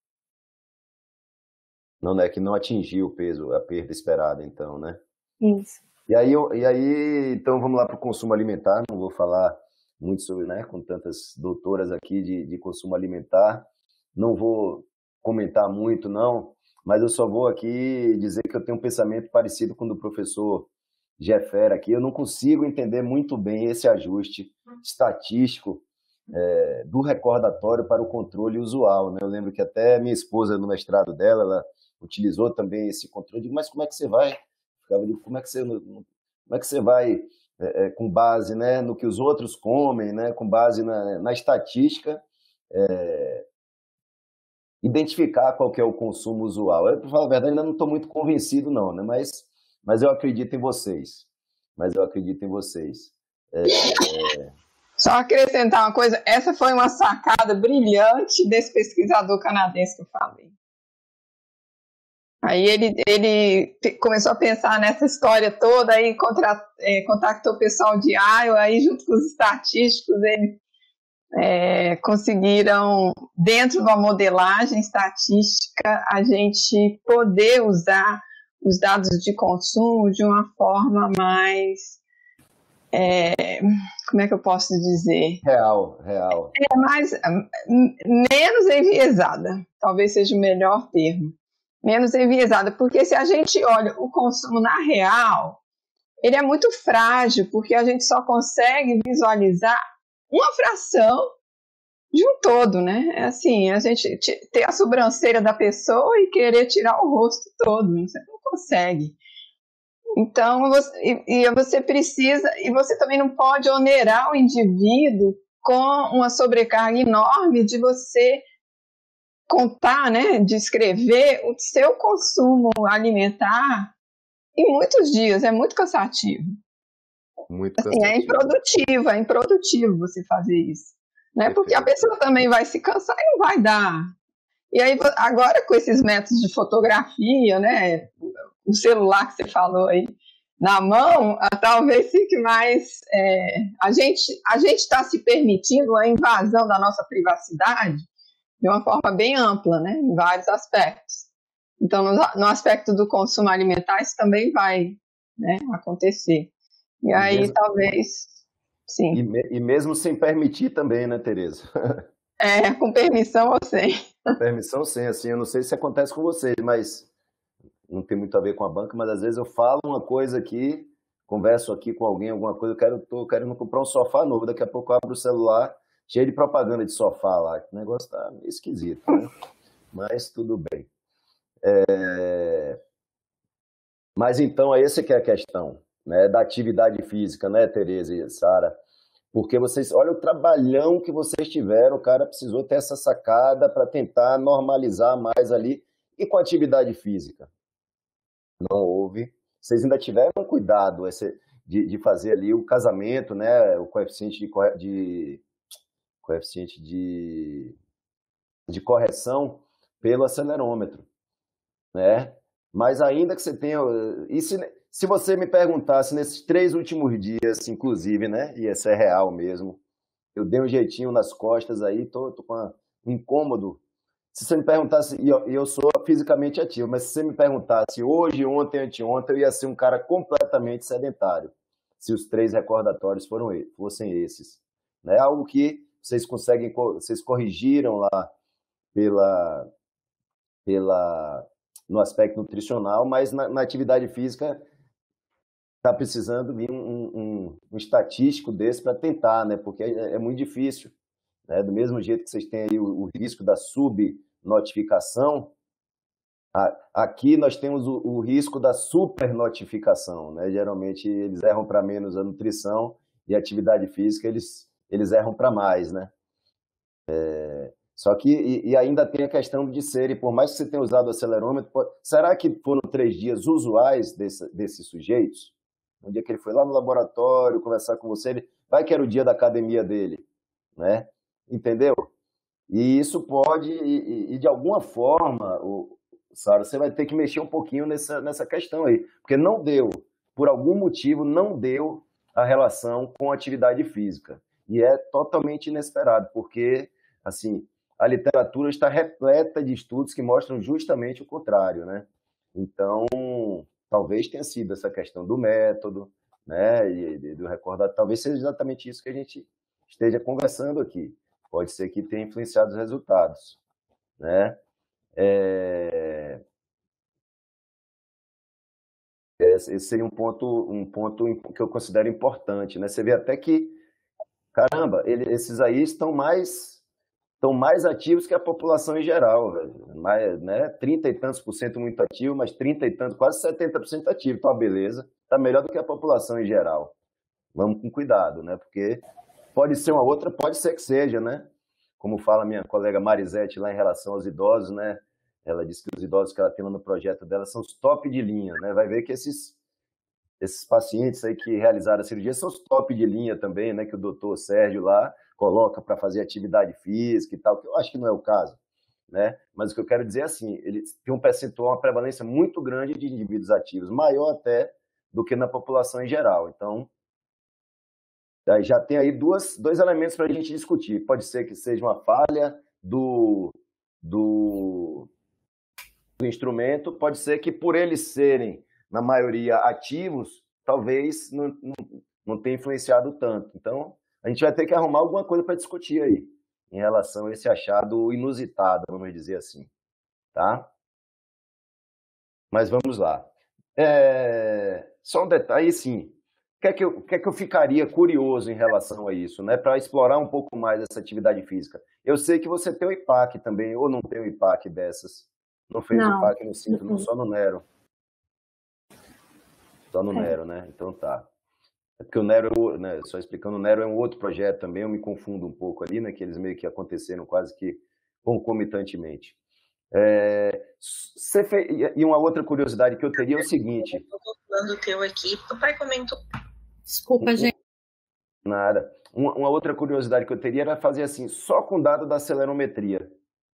Não é que não atingiu o peso, a perda esperada, então, né? Isso. E aí, e aí então vamos lá para o consumo alimentar. Não vou falar muito sobre, né, com tantas doutoras aqui de, de consumo alimentar. Não vou comentar muito, não, mas eu só vou aqui dizer que eu tenho um pensamento parecido com o do professor Jeffer aqui. Eu não consigo entender muito bem esse ajuste estatístico é, do recordatório para o controle usual, né? Eu lembro que até minha esposa, no mestrado dela, ela utilizou também esse controle. Eu digo, mas como é que você vai? Como é que você, como é que você vai, é, com base, né, no que os outros comem, né, com base na, na estatística, é, identificar qual que é o consumo usual? Eu, para falar a verdade, ainda não estou muito convencido, não, né? Mas, mas eu acredito em vocês. Mas eu acredito em vocês. É, é... Só acrescentar uma coisa, essa foi uma sacada brilhante desse pesquisador canadense que eu falei. Aí ele, ele começou a pensar nessa história toda, aí contra, é, contactou o pessoal de Iowa, aí junto com os estatísticos, eles é, conseguiram, dentro de uma modelagem estatística, a gente poder usar os dados de consumo de uma forma mais, é, como é que eu posso dizer? Real, real. É mais, menos enviesada, talvez seja o melhor termo. Menos enviesada, porque se a gente olha o consumo na real, ele é muito frágil, porque a gente só consegue visualizar uma fração de um todo, né? É assim, a gente ter a sobrancelha da pessoa e querer tirar o rosto todo, você não consegue. Então, você, e, e você precisa, e você também não pode onerar o indivíduo com uma sobrecarga enorme de você contar, né, descrever o seu consumo alimentar em muitos dias, é muito cansativo. Muito assim, cansativo. É improdutivo, é improdutivo você fazer isso, né, porque a pessoa também vai se cansar e não vai dar. E aí, agora com esses métodos de fotografia, né, o celular que você falou aí, na mão, talvez fique mais... É, a gente a gente está se permitindo a invasão da nossa privacidade de uma forma bem ampla, né, em vários aspectos. Então, no, no aspecto do consumo alimentar, isso também vai, né, acontecer. E, e aí, mesmo, talvez, sim. E, me, e mesmo sem permitir também, né, Tereza? É, com permissão ou sem. Permissão sem, assim, eu não sei se acontece com vocês, mas não tem muito a ver com a banca, mas às vezes eu falo uma coisa aqui, converso aqui com alguém, alguma coisa, eu quero, tô querendo comprar um sofá novo, daqui a pouco eu abro o celular, cheio de propaganda de sofá lá. O negócio tá meio esquisito, né? Mas tudo bem. É... Mas então, essa que é a questão, né? Da atividade física, né, Tereza e Sara? Porque vocês, olha o trabalhão que vocês tiveram, o cara precisou ter essa sacada para tentar normalizar mais ali. E com a atividade física? Não houve. Vocês ainda tiveram cuidado esse, de, de fazer ali o casamento, né? O coeficiente de... de coeficiente de, de correção pelo acelerômetro, né? Mas ainda que você tenha... E se, se você me perguntasse nesses três últimos dias, inclusive, né? E esse é real mesmo, eu dei um jeitinho nas costas aí, tô, tô com um incômodo. Se você me perguntasse, e eu, eu sou fisicamente ativo, mas se você me perguntasse hoje, ontem, anteontem, eu ia ser um cara completamente sedentário, se os três recordatórios foram, fossem esses. Né? Algo que vocês conseguem, vocês corrigiram lá pela, pela, no aspecto nutricional, mas na, na atividade física está precisando vir um, um, um estatístico desse para tentar, né? Porque é, é muito difícil. Né? Do mesmo jeito que vocês têm aí o, o risco da subnotificação, a, aqui nós temos o, o risco da supernotificação. Né? Geralmente eles erram para menos a nutrição e a atividade física eles eles erram para mais, né? É, só que, e, e ainda tem a questão de ser, e por mais que você tenha usado o acelerômetro, pode, será que foram três dias usuais desse, desses sujeitos? Um dia que ele foi lá no laboratório conversar com você, ele vai que era o dia da academia dele, né? Entendeu? E isso pode, e, e de alguma forma, o, Sara, você vai ter que mexer um pouquinho nessa, nessa questão aí, porque não deu, por algum motivo, não deu a relação com a atividade física. E é totalmente inesperado, porque, assim, a literatura está repleta de estudos que mostram justamente o contrário, né? Então, talvez tenha sido essa questão do método, né, e do recordado, talvez seja exatamente isso que a gente esteja conversando aqui. Pode ser que tenha influenciado os resultados, né? É... Esse seria um ponto, um ponto que eu considero importante, né? Você vê até que, caramba, ele, esses aí estão mais, estão mais ativos que a população em geral, velho. Mais, né? trinta e tantos por cento muito ativo, mas trinta e tantos, quase setenta por cento ativo. Então, beleza, está melhor do que a população em geral. Vamos com cuidado, né? Porque pode ser uma outra, pode ser que seja, né? Como fala minha colega Marisete lá em relação aos idosos, né? Ela disse que os idosos que ela tem lá no projeto dela são os top de linha, né? Vai ver que esses, esses pacientes aí que realizaram a cirurgia são os top de linha também, né? Que o doutor Sérgio lá coloca para fazer atividade física e tal, que eu acho que não é o caso, né? Mas o que eu quero dizer é assim, ele tem um percentual, uma prevalência muito grande de indivíduos ativos, maior até do que na população em geral. Então, já tem aí duas, dois elementos para a gente discutir. Pode ser que seja uma falha do, do, do instrumento, pode ser que por eles serem, na maioria, ativos, talvez não, não, não tenha influenciado tanto. Então, a gente vai ter que arrumar alguma coisa para discutir aí, em relação a esse achado inusitado, vamos dizer assim. Tá? Mas vamos lá. É, só um detalhe, sim. O que, é que, eu, o que é que eu ficaria curioso em relação a isso, né? Para explorar um pouco mais essa atividade física. Eu sei que você tem o I P A C também, ou não tem o I P A C dessas? Não fez não. o I P A C no Cinto, não, só no Nero. Só no é. Nero, né? Então tá. É porque o Nero, né, só explicando, o Nero é um outro projeto também, eu me confundo um pouco ali, né? Que eles meio que aconteceram quase que concomitantemente. É, fe... E uma outra curiosidade que eu teria é o seguinte. Estou falando o teu aqui, o pai comentou. Desculpa, gente. Nada. Uma, uma outra curiosidade que eu teria era fazer assim, só com dado da acelerometria.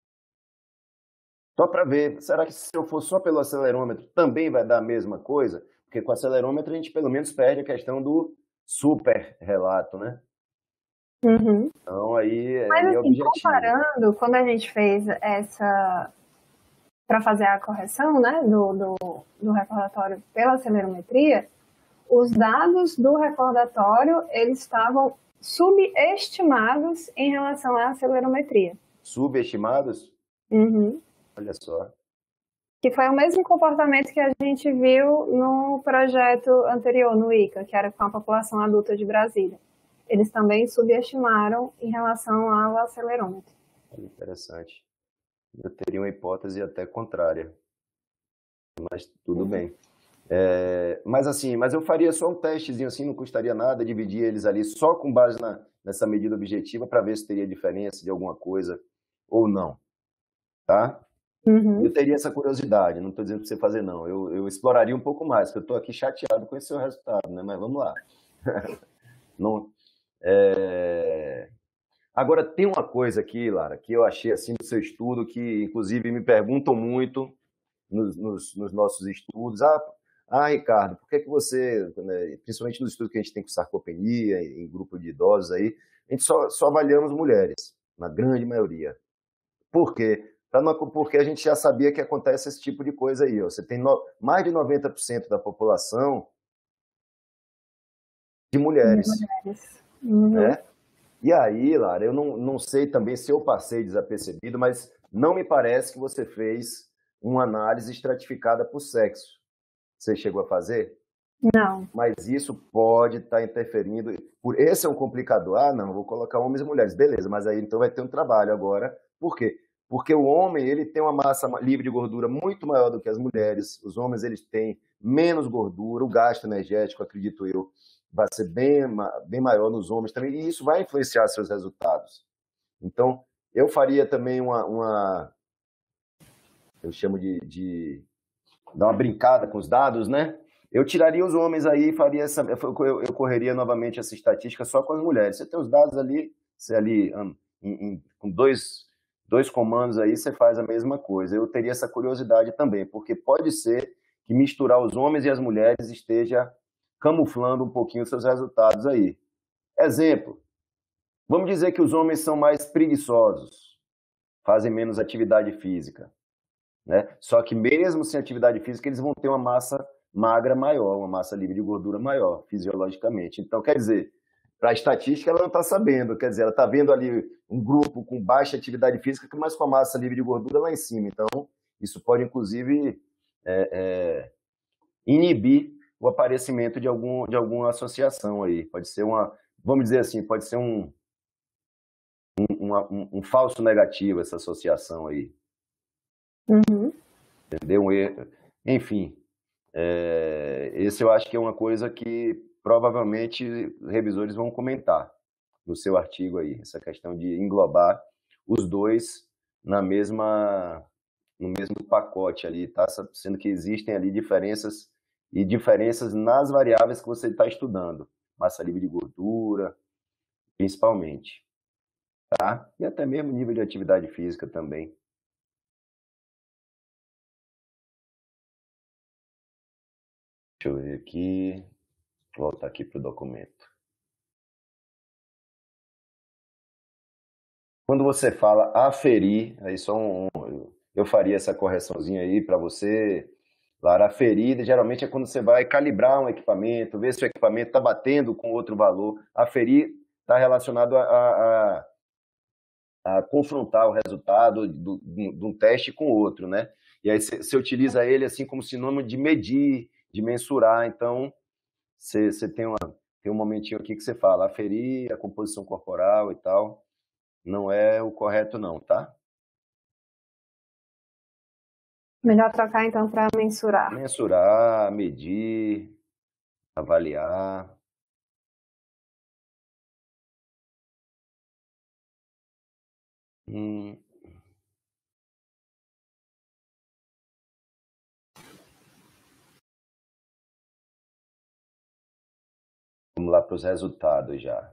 Só para ver, será que se eu for só pelo acelerômetro também vai dar a mesma coisa? Porque com o acelerômetro a gente pelo menos perde a questão do super relato, né? Uhum. Então aí Mas é assim, objetivo. Comparando, quando a gente fez essa, para fazer a correção, né, do, do, do recordatório pela acelerometria, os dados do recordatório, eles estavam subestimados em relação à acelerometria. Subestimados? Uhum. Olha só. Que foi o mesmo comportamento que a gente viu no projeto anterior, no I C A, que era com a população adulta de Brasília. Eles também subestimaram em relação ao acelerômetro. Interessante. Eu teria uma hipótese até contrária. Mas tudo uhum. bem. É, mas assim, mas eu faria só um testezinho assim, não custaria nada, dividir eles ali só com base na, nessa medida objetiva para ver se teria diferença de alguma coisa ou não, tá? Uhum. Eu teria essa curiosidade, não estou dizendo para você fazer não, eu, eu exploraria um pouco mais, porque eu estou aqui chateado com esse seu resultado, né? Mas vamos lá. não, é... Agora tem uma coisa aqui, Lara, que eu achei assim do seu estudo, que inclusive me perguntam muito nos, nos, nos nossos estudos, ah, Ah, Ricardo, por que, que você, né, principalmente nos estudos que a gente tem com sarcopenia, em grupo de idosos aí, a gente só, só avaliamos mulheres, na grande maioria. Por quê? Porque a gente já sabia que acontece esse tipo de coisa aí. Ó. Você tem no, mais de noventa por cento da população de mulheres. mulheres. Uhum. Né? E aí, Lara, eu não, não sei também se eu passei desapercebido, mas não me parece que você fez uma análise estratificada por sexo. Você chegou a fazer? Não. Mas isso pode estar interferindo. Por esse é um complicador. Ah, não, vou colocar homens e mulheres. Beleza, mas aí então vai ter um trabalho agora. Por quê? Porque o homem ele tem uma massa livre de gordura muito maior do que as mulheres. Os homens eles têm menos gordura. O gasto energético, acredito eu, vai ser bem, bem maior nos homens também. E isso vai influenciar seus resultados. Então, eu faria também uma... uma eu chamo de... de dar uma brincada com os dados, né? Eu tiraria os homens aí e faria essa, eu, eu correria novamente essa estatística só com as mulheres. Você tem os dados ali, você ali um, em, em, com dois, dois comandos aí, você faz a mesma coisa. Eu teria essa curiosidade também, porque pode ser que misturar os homens e as mulheres esteja camuflando um pouquinho os seus resultados aí. Exemplo, vamos dizer que os homens são mais preguiçosos, fazem menos atividade física, né? Só que mesmo sem atividade física, eles vão ter uma massa magra maior, uma massa livre de gordura maior, fisiologicamente. Então, quer dizer, para a estatística, ela não está sabendo, quer dizer, ela está vendo ali um grupo com baixa atividade física, mas com a massa livre de gordura lá em cima. Então, isso pode, inclusive, é, é, inibir o aparecimento de, algum, de alguma associação aí. Pode ser uma, vamos dizer assim, pode ser um, um, um, um falso negativo essa associação aí. Uhum. Entendeu? Enfim, é, esse eu acho que é uma coisa que provavelmente revisores vão comentar no seu artigo aí, essa questão de englobar os dois na mesma, no mesmo pacote ali, tá? Sendo que existem ali diferenças e diferenças nas variáveis que você está estudando, massa livre de gordura, principalmente, tá? E até mesmo nível de atividade física também. Deixa eu ver aqui, voltar aqui para o documento. Quando você fala aferir, aí só um, eu faria essa correçãozinha aí para você, Lara. Aferir geralmente é quando você vai calibrar um equipamento, ver se o equipamento está batendo com outro valor. Aferir está relacionado a, a, a confrontar o resultado do, de um teste com outro, né? E aí você utiliza ele assim como sinônimo de medir, de mensurar. Então, você, você tem, uma, tem um momentinho aqui que você fala aferir a composição corporal e tal. Não é o correto não, tá? Melhor trocar então para mensurar. Mensurar, medir, avaliar. Hum. Vamos lá para os resultados já.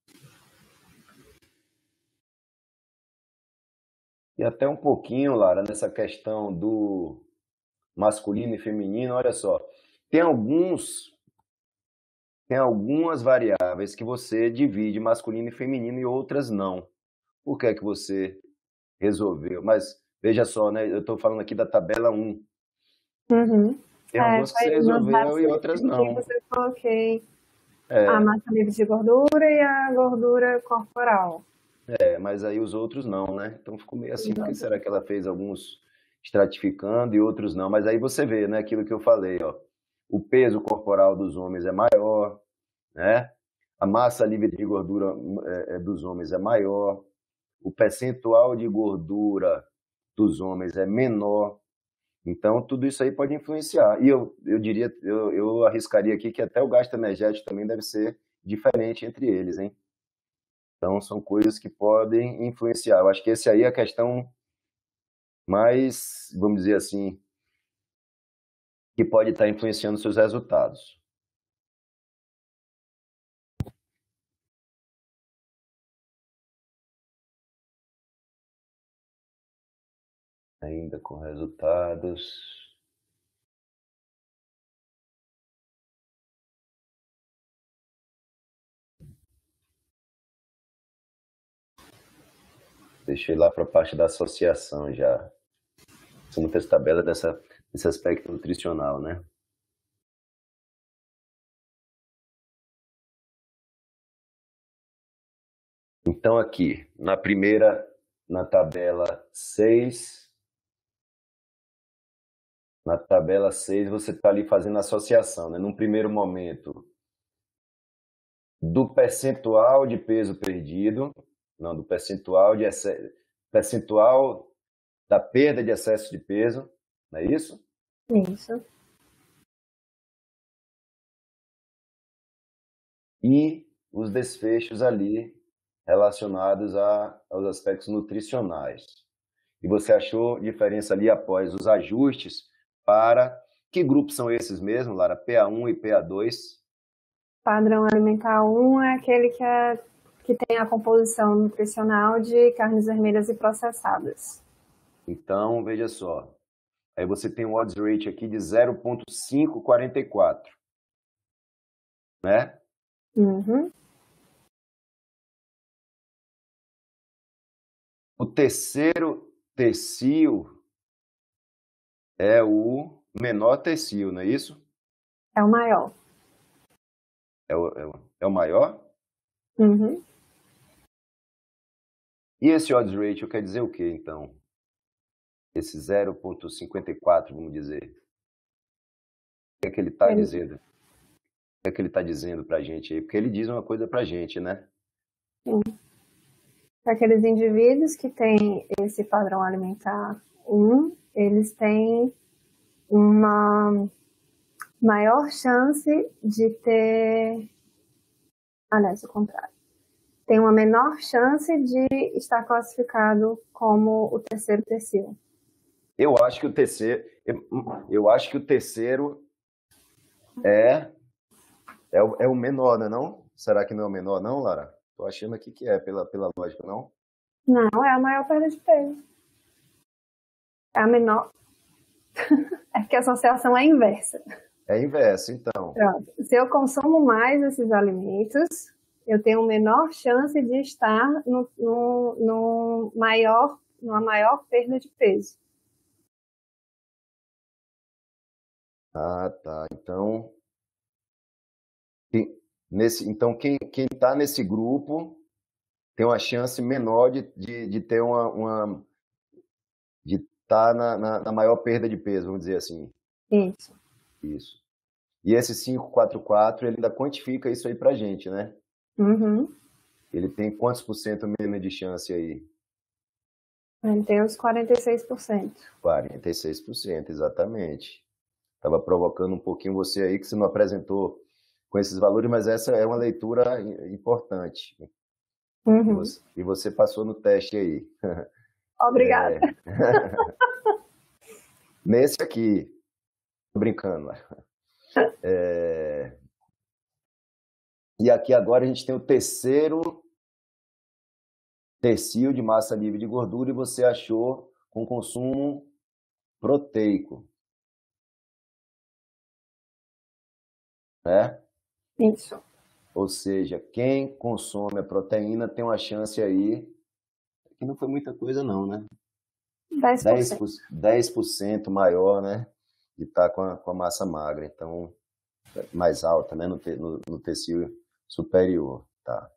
E até um pouquinho, Lara, nessa questão do masculino e feminino, olha só. Tem alguns, tem algumas variáveis que você divide masculino e feminino e outras não. Por que é que você resolveu? Mas veja só, né? Eu estou falando aqui da tabela um. Uhum. Tem algumas é, que você resolveu e outras não. Você coloquei é. a massa livre de gordura e a gordura corporal. É, mas aí os outros não, né? Então ficou meio assim, por que será que ela fez alguns estratificando e outros não? Mas aí você vê, né, aquilo que eu falei, ó. O peso corporal dos homens é maior, né? A massa livre de gordura é, dos homens é maior, o percentual de gordura dos homens é menor. Então, tudo isso aí pode influenciar. E eu, eu diria, eu, eu arriscaria aqui que até o gasto energético também deve ser diferente entre eles, hein? Então, são coisas que podem influenciar. Eu acho que esse aí é a questão mais, vamos dizer assim, que pode estar influenciando seus resultados. Ainda com resultados. Deixei lá para a parte da associação já. São muitas tabelas dessa, desse aspecto nutricional, né? Então, aqui, na primeira, na tabela seis, na tabela seis, você está ali fazendo associação, né? Num primeiro momento, do percentual de peso perdido, não, do percentual de excesso, percentual da perda de excesso de peso, não é isso? Isso. E os desfechos ali relacionados a, aos aspectos nutricionais. E você achou diferença ali após os ajustes para Que grupos são esses mesmo, Lara? P A um e P A dois? Padrão alimentar um é aquele que, é, que tem a composição nutricional de carnes vermelhas e processadas. Então, veja só. Aí você tem um odds rate aqui de zero vírgula quinhentos e quarenta e quatro. Né? Uhum. O terceiro tercio é o menor tercio, não é isso? É o maior. É o, é o, é o maior? Uhum. E esse odds ratio quer dizer o quê, então? Esse zero vírgula cinquenta e quatro, vamos dizer. O que é que ele está ele... dizendo? O que é que ele está dizendo para a gente aí? Porque ele diz uma coisa para a gente, né? Sim. Aqueles indivíduos que têm esse padrão alimentar um, eles têm uma maior chance de ter... Aliás, o contrário. Tem uma menor chance de estar classificado como o terceiro tercio. Eu acho que o terceiro, eu, eu acho que o terceiro é, é, o, é o menor, né, não? Será que não é o menor, não, Lara? Tô achando aqui que é, pela, pela lógica, não? Não, é a maior perda de peso. É a menor. É que a associação é inversa. É inversa, então. Pronto. Se eu consumo mais esses alimentos, eu tenho menor chance de estar no, no, no maior, numa maior perda de peso. Ah, tá. Então, quem, nesse, então quem quem está nesse grupo tem uma chance menor de, de, de ter uma, uma de estar tá na, na, na maior perda de peso, vamos dizer assim. Isso. Isso. E esse quinhentos e quarenta e quatro, ele ainda quantifica isso aí pra gente, né? Uhum. Ele tem quantos por cento menos de chance aí? Ele tem os quarenta e seis por cento. quarenta e seis por cento, exatamente. Estava provocando um pouquinho você aí, que você não apresentou com esses valores, mas essa é uma leitura importante. Uhum. E, você, e você passou no teste aí. Obrigada. É... Nesse aqui, tô brincando. É... E aqui agora a gente tem o terceiro tercio de massa livre de gordura e você achou com consumo proteico. Né? Isso. Ou seja, quem consome a proteína tem uma chance aí, que não foi muita coisa não, né? dez por cento. dez por cento maior, né? De estar com a, com a massa magra. Então, mais alta, né? No, te, no, no tecido superior, tá?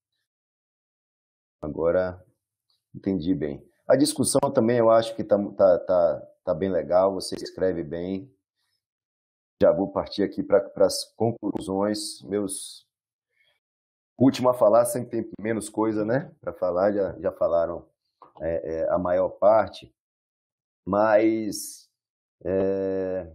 Agora, entendi bem. A discussão também eu acho que tá, tá, tá, tá bem legal, você escreve bem. Já vou partir aqui para as conclusões. Meus último a falar, sempre tem menos coisa, né? Para falar, já, já falaram é, é, a maior parte. Mas é...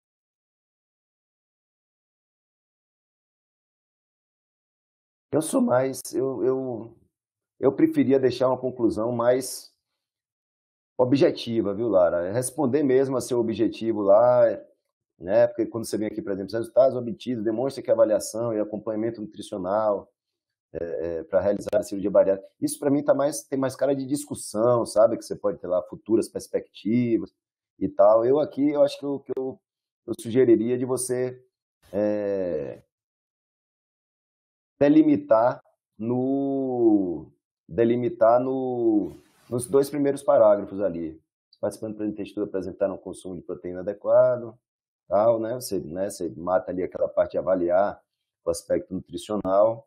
eu sou mais, eu, eu, eu preferia deixar uma conclusão mais objetiva, viu, Lara? Responder mesmo a seu objetivo lá, né? Porque quando você vem aqui, por exemplo, os resultados obtidos demonstra que a avaliação e acompanhamento nutricional é, é, para realizar a cirurgia bariátrica, isso para mim tá mais, tem mais cara de discussão, sabe? Que você pode ter lá futuras perspectivas e tal. Eu aqui, eu acho que eu, que eu, eu sugeriria de você é, delimitar no delimitar no, nos dois primeiros parágrafos ali. Os participantes do presente estudo apresentaram um consumo de proteína adequado, tal, né? Você, né? Você mata ali aquela parte de avaliar o aspecto nutricional.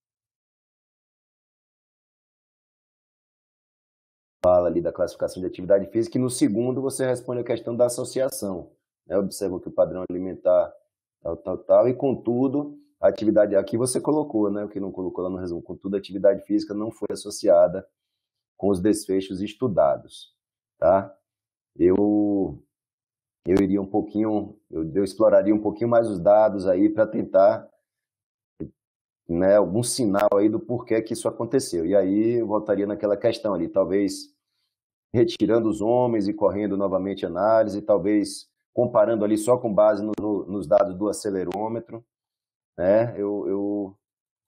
Fala ali da classificação de atividade física, e no segundo você responde a questão da associação, né? Observa que o padrão alimentar tal, tal, tal, e contudo, a atividade, aqui você colocou, né? O que não colocou lá no resumo, contudo, a atividade física não foi associada com os desfechos estudados, tá? Eu, eu iria um pouquinho, eu, eu exploraria um pouquinho mais os dados aí para tentar, né, algum sinal aí do porquê que isso aconteceu. E aí eu voltaria naquela questão ali, talvez retirando os homens e correndo novamente a análise, talvez comparando ali só com base no, no, nos dados do acelerômetro, né? Eu, eu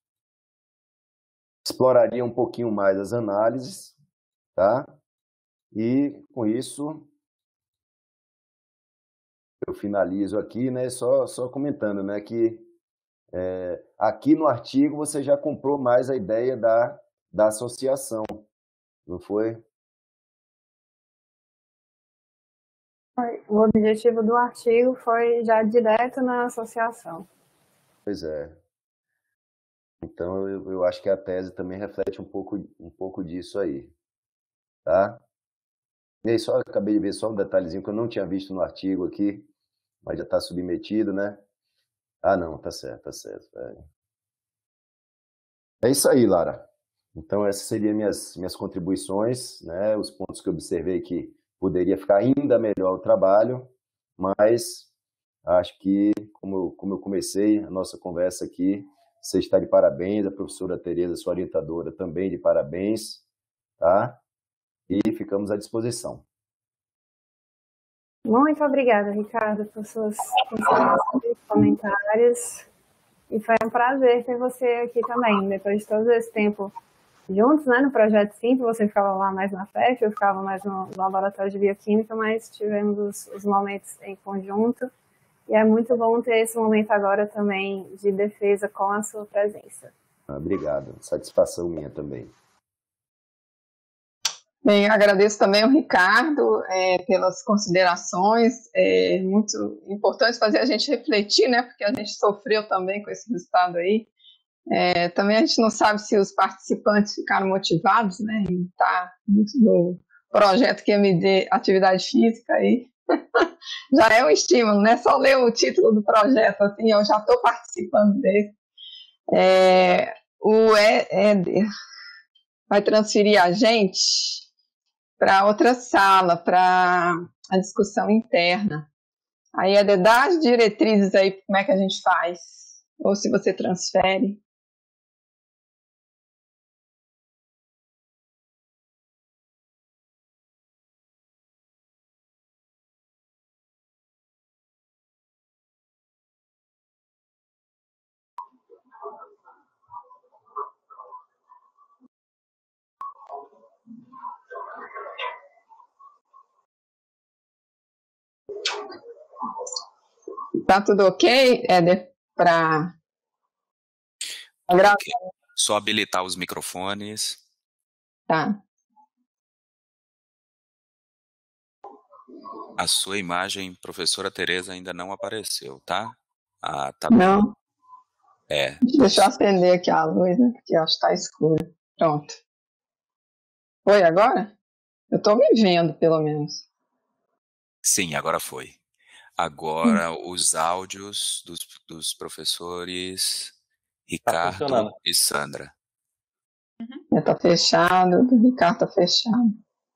exploraria um pouquinho mais as análises, tá? E com isso eu finalizo aqui, né? Só, só comentando, né? Que é, aqui no artigo você já comprou mais a ideia da, da associação, não foi? O objetivo do artigo foi já direto na associação. Pois é. Então, eu, eu acho que a tese também reflete um pouco, um pouco disso aí, tá? E aí, só acabei de ver só um detalhezinho que eu não tinha visto no artigo aqui, mas já está submetido, né? Ah, não, tá certo, tá certo. É, é isso aí, Lara. Então, essas seriam minhas, minhas contribuições, né? Os pontos que eu observei que poderia ficar ainda melhor o trabalho, mas acho que, como, como eu comecei a nossa conversa aqui, você está de parabéns, a professora Tereza, sua orientadora, também de parabéns, tá? E ficamos à disposição. Muito obrigada, Ricardo, por suas considerações e comentários. E foi um prazer ter você aqui também. Depois de todo esse tempo juntos, né, no Projeto Simples, você ficava lá mais na F E F, eu ficava mais no laboratório de bioquímica, mas tivemos os, os momentos em conjunto. E é muito bom ter esse momento agora também de defesa com a sua presença. Obrigado. Satisfação minha também. Bem, agradeço também ao Ricardo é, pelas considerações. É muito importante fazer a gente refletir, né? Porque a gente sofreu também com esse resultado aí. É, também a gente não sabe se os participantes ficaram motivados, né? Em estar no projeto Q M D Atividade Física aí. Já é um estímulo, né? Só ler o título do projeto, assim, eu já estou participando dele. É, o Éder vai transferir a gente para outra sala, para a discussão interna. Aí, Éder, dá as diretrizes aí, como é que a gente faz? Ou se você transfere. Tá tudo ok, Éder? Para okay. Só habilitar os microfones. Tá. A sua imagem, professora Tereza, ainda não apareceu, tá? Ah, tá não? bom. É. Deixa eu acender aqui a luz, né? Porque eu acho que tá escuro. Pronto. Foi agora? Eu tô me vendo, pelo menos. Sim, agora foi. Agora hum. os áudios dos, dos professores Ricardo tá e Sandra. Uhum. Tá fechado, o Ricardo tá fechado.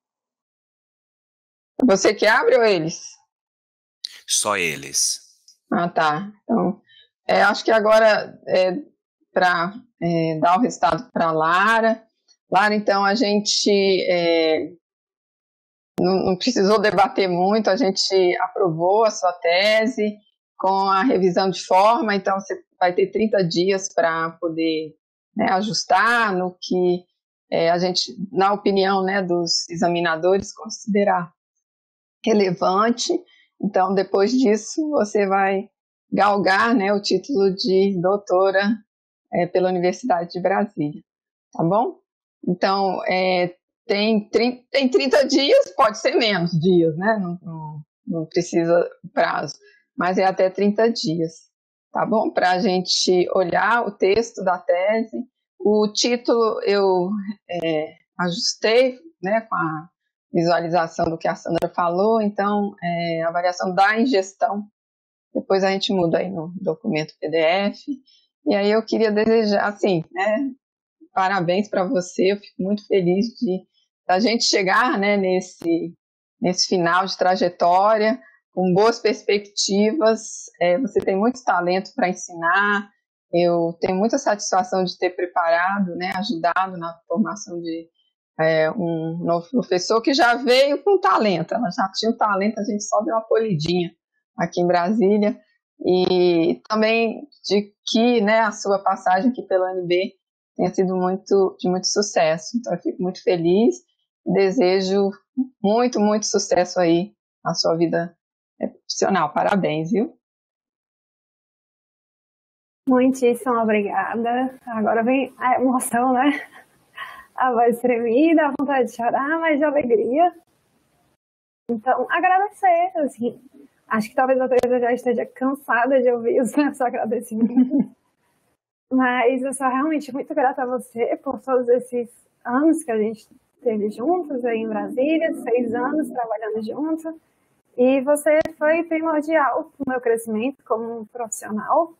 Você que abre ou eles? Só eles. Ah, tá. Então, é, acho que agora é para é, dar o resultado para a Lara. Lara, então, a gente é, não, não precisou debater muito, a gente aprovou a sua tese com a revisão de forma, então você vai ter trinta dias para poder, né, ajustar no que é, a gente, na opinião, né, dos examinadores, considerar relevante. Então, depois disso, você vai galgar, né, o título de doutora é, pela Universidade de Brasília, tá bom? Então, é, tem, tem trinta dias, pode ser menos dias, né? Não, não, não precisa prazo, mas é até trinta dias, tá bom? Para a gente olhar o texto da tese. O título eu é, ajustei, né, com a visualização do que a Sandra falou, então, é, avaliação da ingestão, depois a gente muda aí no documento P D F, e aí eu queria desejar, assim, né, parabéns para você, eu fico muito feliz de a gente chegar, né, nesse, nesse final de trajetória, com boas perspectivas, é, você tem muito talento para ensinar, eu tenho muita satisfação de ter preparado, né, ajudado na formação de É, um novo professor que já veio com talento, ela já tinha o talento, a gente só deu uma polidinha aqui em Brasília, e também de que, né, a sua passagem aqui pela U N B tenha sido muito, de muito sucesso. Então, eu fico muito feliz, desejo muito, muito sucesso aí na sua vida profissional. Parabéns, viu? Muitíssimo obrigada. Agora vem a emoção, né? A voz tremida, a vontade de chorar, mas de alegria. Então, agradecer, assim, acho que talvez a Teresa já esteja cansada de ouvir os meus agradecimentos, mas eu sou realmente muito grata a você por todos esses anos que a gente esteve juntos aí em Brasília, seis anos trabalhando juntos, e você foi primordial para o meu crescimento como profissional.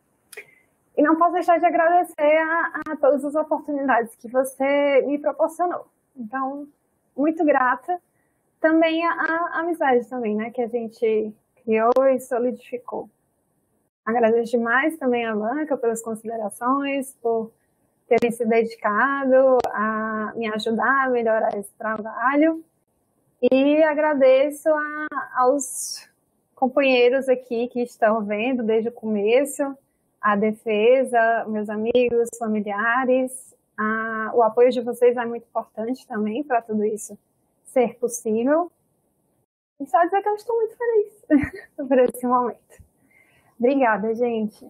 E não posso deixar de agradecer a, a todas as oportunidades que você me proporcionou. Então, muito grata. Também a, a amizade também, né, que a gente criou e solidificou. Agradeço demais também a banca pelas considerações, por terem se dedicado a me ajudar a melhorar esse trabalho. E agradeço a, aos companheiros aqui que estão vendo desde o começo, a defesa, meus amigos, familiares. A, o apoio de vocês é muito importante também para tudo isso ser possível. E só dizer que eu estou muito feliz por esse momento. Obrigada, gente.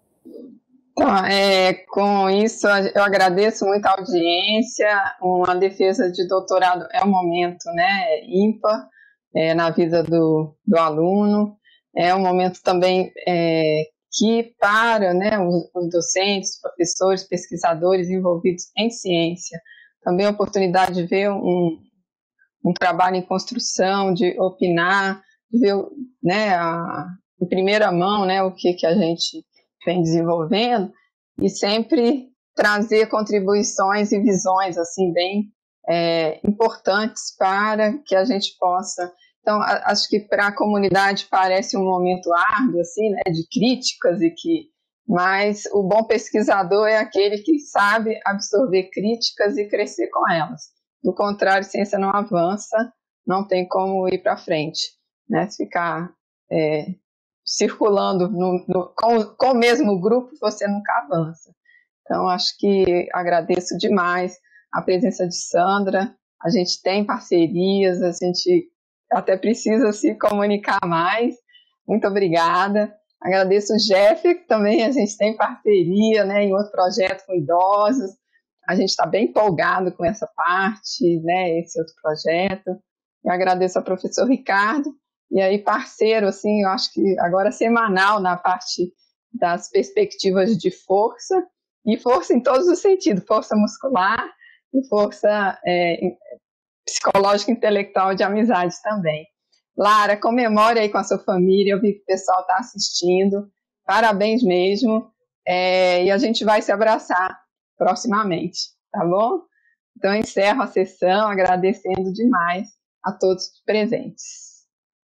Então, é, com isso, eu agradeço muito a audiência. Uma defesa de doutorado é um momento, né, ímpar é, na vida do, do aluno. É um momento também é, que, para, né, os, os docentes, professores, pesquisadores envolvidos em ciência, também a oportunidade de ver um, um trabalho em construção, de opinar, de ver, né, a, em primeira mão, né, o que, que a gente vem desenvolvendo, e sempre trazer contribuições e visões assim bem é, importantes para que a gente possa. Então, a, acho que para a comunidade parece um momento árduo, assim, né, de críticas, e que, mas o bom pesquisador é aquele que sabe absorver críticas e crescer com elas. Do contrário, ciência não avança, não tem como ir para frente, né? Se ficar é, circulando no, no, com, com o mesmo grupo, você nunca avança. Então, acho que agradeço demais a presença de Sandra. A gente tem parcerias, a gente até precisa se comunicar mais. Muito obrigada. Agradeço o Jeff, que também a gente tem parceria, né, em outro projeto com idosos. A gente está bem empolgado com essa parte, né, esse outro projeto. Eu agradeço ao professor Ricardo, e aí parceiro, assim, eu acho que agora semanal na parte das perspectivas de força, e força em todos os sentidos, força muscular e força é, psicológica, intelectual, de amizade também. Lara, comemore aí com a sua família, eu vi que o pessoal está assistindo, parabéns mesmo, é, e a gente vai se abraçar proximamente, tá bom? Então, eu encerro a sessão agradecendo demais a todos os presentes.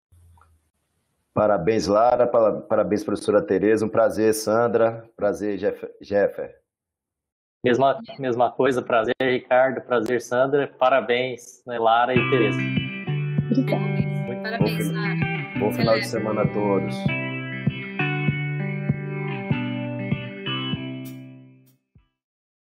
Parabéns, Lara, parabéns, professora Teresa, um prazer, Sandra, prazer, Jeffer. Mesma, mesma coisa, prazer, Ricardo, prazer, Sandra, parabéns, né, Lara e Teresa. Obrigada. Parabéns, Lara. Bom final de semana a todos.